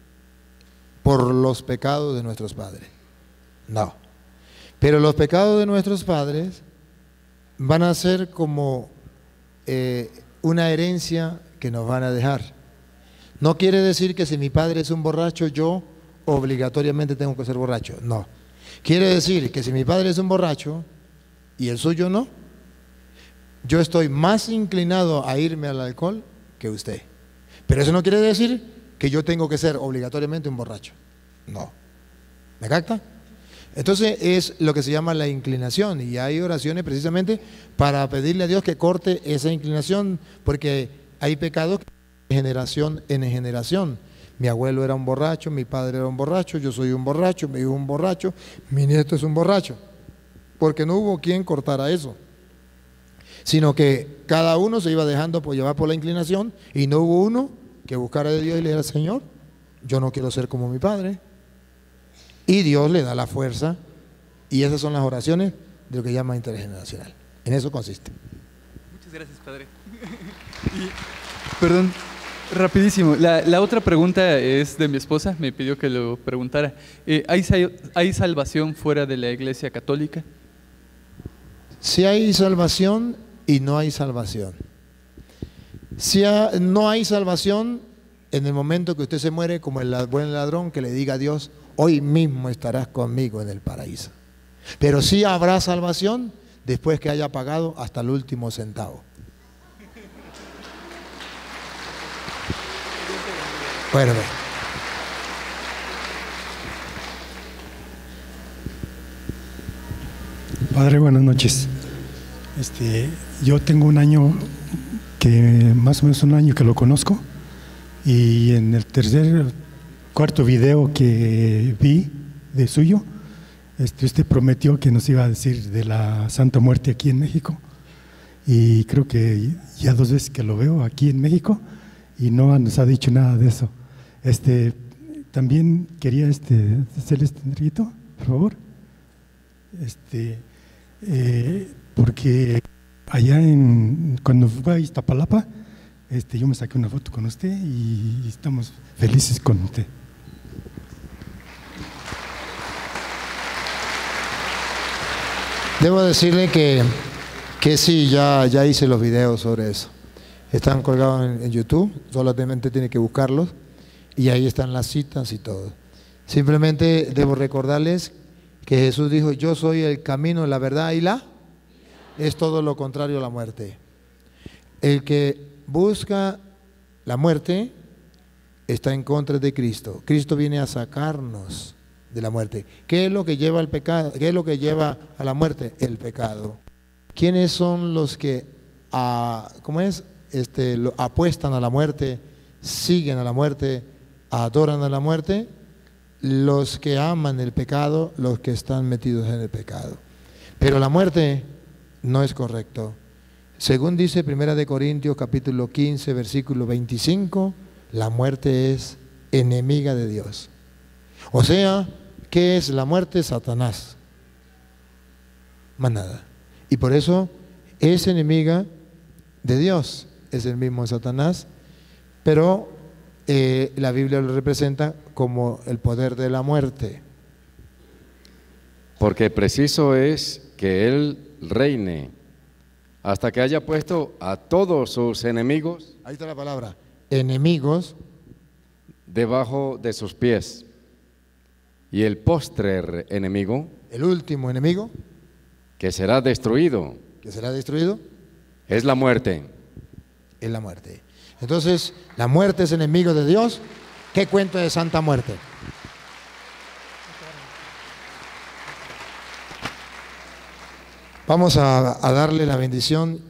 S1: por los pecados de nuestros padres, no, pero los pecados de nuestros padres van a ser como eh, una herencia que nos van a dejar. No quiere decir que si mi padre es un borracho, yo obligatoriamente tengo que ser borracho, no. Quiere decir que si mi padre es un borracho y el suyo no, yo estoy más inclinado a irme al alcohol que usted, pero eso no quiere decir que yo tengo que ser obligatoriamente un borracho. No. ¿Me capta? Entonces es lo que se llama la inclinación, y hay oraciones precisamente para pedirle a Dios que corte esa inclinación, porque hay pecados de generación en generación. Mi abuelo era un borracho, mi padre era un borracho, yo soy un borracho, mi hijo es un borracho, mi nieto es un borracho, porque no hubo quien cortara eso, sino que cada uno se iba dejando por llevar por la inclinación, y no hubo uno que buscara de Dios y le dijera: Señor, yo no quiero ser como mi padre. Y Dios le da la fuerza, y esas son las oraciones de lo que llama intergeneracional. En eso consiste.
S6: Muchas gracias, Padre. Y, perdón, Rapidísimo. La, la otra pregunta es de mi esposa, me pidió que lo preguntara. Eh, ¿hay, ¿Hay salvación fuera de la Iglesia Católica?
S1: Si hay salvación y no hay salvación. Si ha, no hay salvación en el momento que usted se muere, como el buen ladrón que le diga a Dios, hoy mismo estarás conmigo en el paraíso. Pero sí habrá salvación después que haya pagado hasta el último centavo. Bueno,
S9: Padre, buenas noches. Este, yo tengo un año que, más o menos un año que lo conozco, y en el tercer, cuarto video que vi de suyo, este, usted prometió que nos iba a decir de la Santa Muerte aquí en México, y creo que ya dos veces que lo veo aquí en México y no nos ha dicho nada de eso. Este, también quería este, hacerle este entreguito, por favor. Este, eh, porque allá en, cuando fue a Iztapalapa, este, yo me saqué una foto con usted y estamos felices con usted.
S1: Debo decirle que, que sí, ya, ya hice los videos sobre eso. Están colgados en, en YouTube, solamente tiene que buscarlos y ahí están las citas y todo. Simplemente debo recordarles que Jesús dijo, yo soy el camino, la verdad y la... Es todo lo contrario a la muerte. El que busca la muerte está en contra de Cristo. Cristo viene a sacarnos de la muerte. ¿Qué es lo que lleva al pecado? ¿Qué es lo que lleva a la muerte? El pecado. ¿Quiénes son los que, a, ¿cómo es? Este, lo, apuestan a la muerte, siguen a la muerte, adoran a la muerte? Los que aman el pecado, los que están metidos en el pecado. Pero la muerte no es correcto. Según dice Primera de Corintios capítulo quince versículo veinticinco, la muerte es enemiga de Dios. O sea, ¿qué es la muerte? Satanás. Más nada. Y por eso es enemiga de Dios. Es el mismo Satanás, pero eh, la Biblia lo representa como el poder de la muerte.
S10: Porque preciso es que Él reine hasta que haya puesto a todos sus enemigos.
S1: Ahí está la palabra, enemigos,
S10: debajo de sus pies. Y el postrer enemigo,
S1: el último enemigo,
S10: que será destruido,
S1: que será destruido,
S10: es la muerte.
S1: Es la muerte. Entonces, la muerte es enemigo de Dios. ¿Qué cuento de Santa Muerte? Vamos a, a darle la bendición.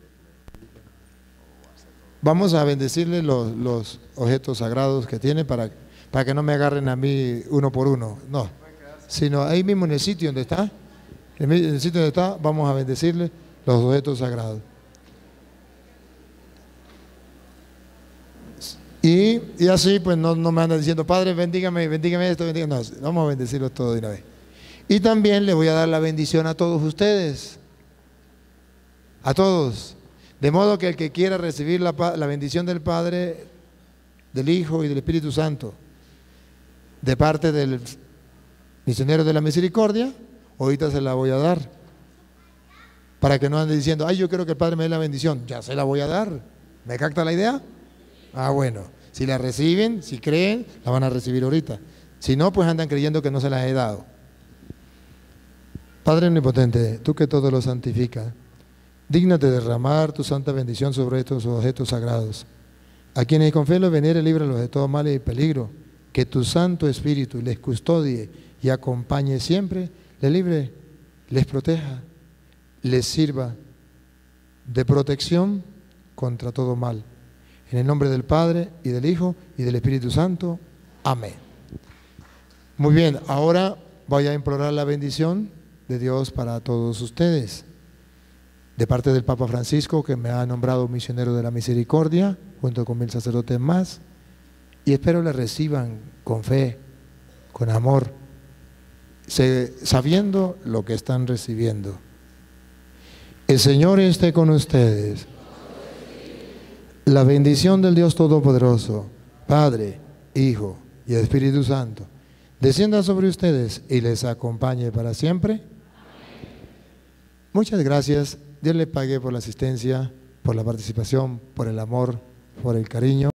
S1: Vamos a bendecirle los, los objetos sagrados que tiene para, para que no me agarren a mí uno por uno. No, sino ahí mismo en el sitio donde está, en el sitio donde está, vamos a bendecirle los objetos sagrados. Y, y así pues no, no me andan diciendo, Padre, bendígame, bendígame esto, bendígame. No, vamos a bendecirlos todo de una vez. Y también le voy a dar la bendición a todos ustedes, a todos. De modo que el que quiera recibir la, la bendición del Padre, del Hijo y del Espíritu Santo, de parte del misionero de la misericordia, ahorita se la voy a dar. Para que no ande diciendo, ay, yo quiero que el Padre me dé la bendición. Ya se la voy a dar. ¿Me capta la idea? Ah, bueno, si la reciben, si creen, la van a recibir ahorita. Si no, pues andan creyendo que no se las he dado. Padre omnipotente, tú que todo lo santificas, dígnate derramar tu santa bendición sobre estos objetos sagrados. A quienes con fe los venere, líbralos de todo mal y peligro. Que tu Santo Espíritu les custodie y acompañe siempre, les libre, les proteja, les sirva de protección contra todo mal. En el nombre del Padre, y del Hijo, y del Espíritu Santo. Amén. Muy bien, ahora voy a implorar la bendición de Dios para todos ustedes. De parte del Papa Francisco, que me ha nombrado misionero de la misericordia, junto con mil sacerdotes más, y espero le reciban con fe, con amor, sabiendo lo que están recibiendo. El Señor esté con ustedes. La bendición del Dios Todopoderoso, Padre, Hijo y Espíritu Santo, descienda sobre ustedes y les acompañe para siempre. Muchas gracias. Dios le pague por la asistencia, por la participación, por el amor, por el cariño.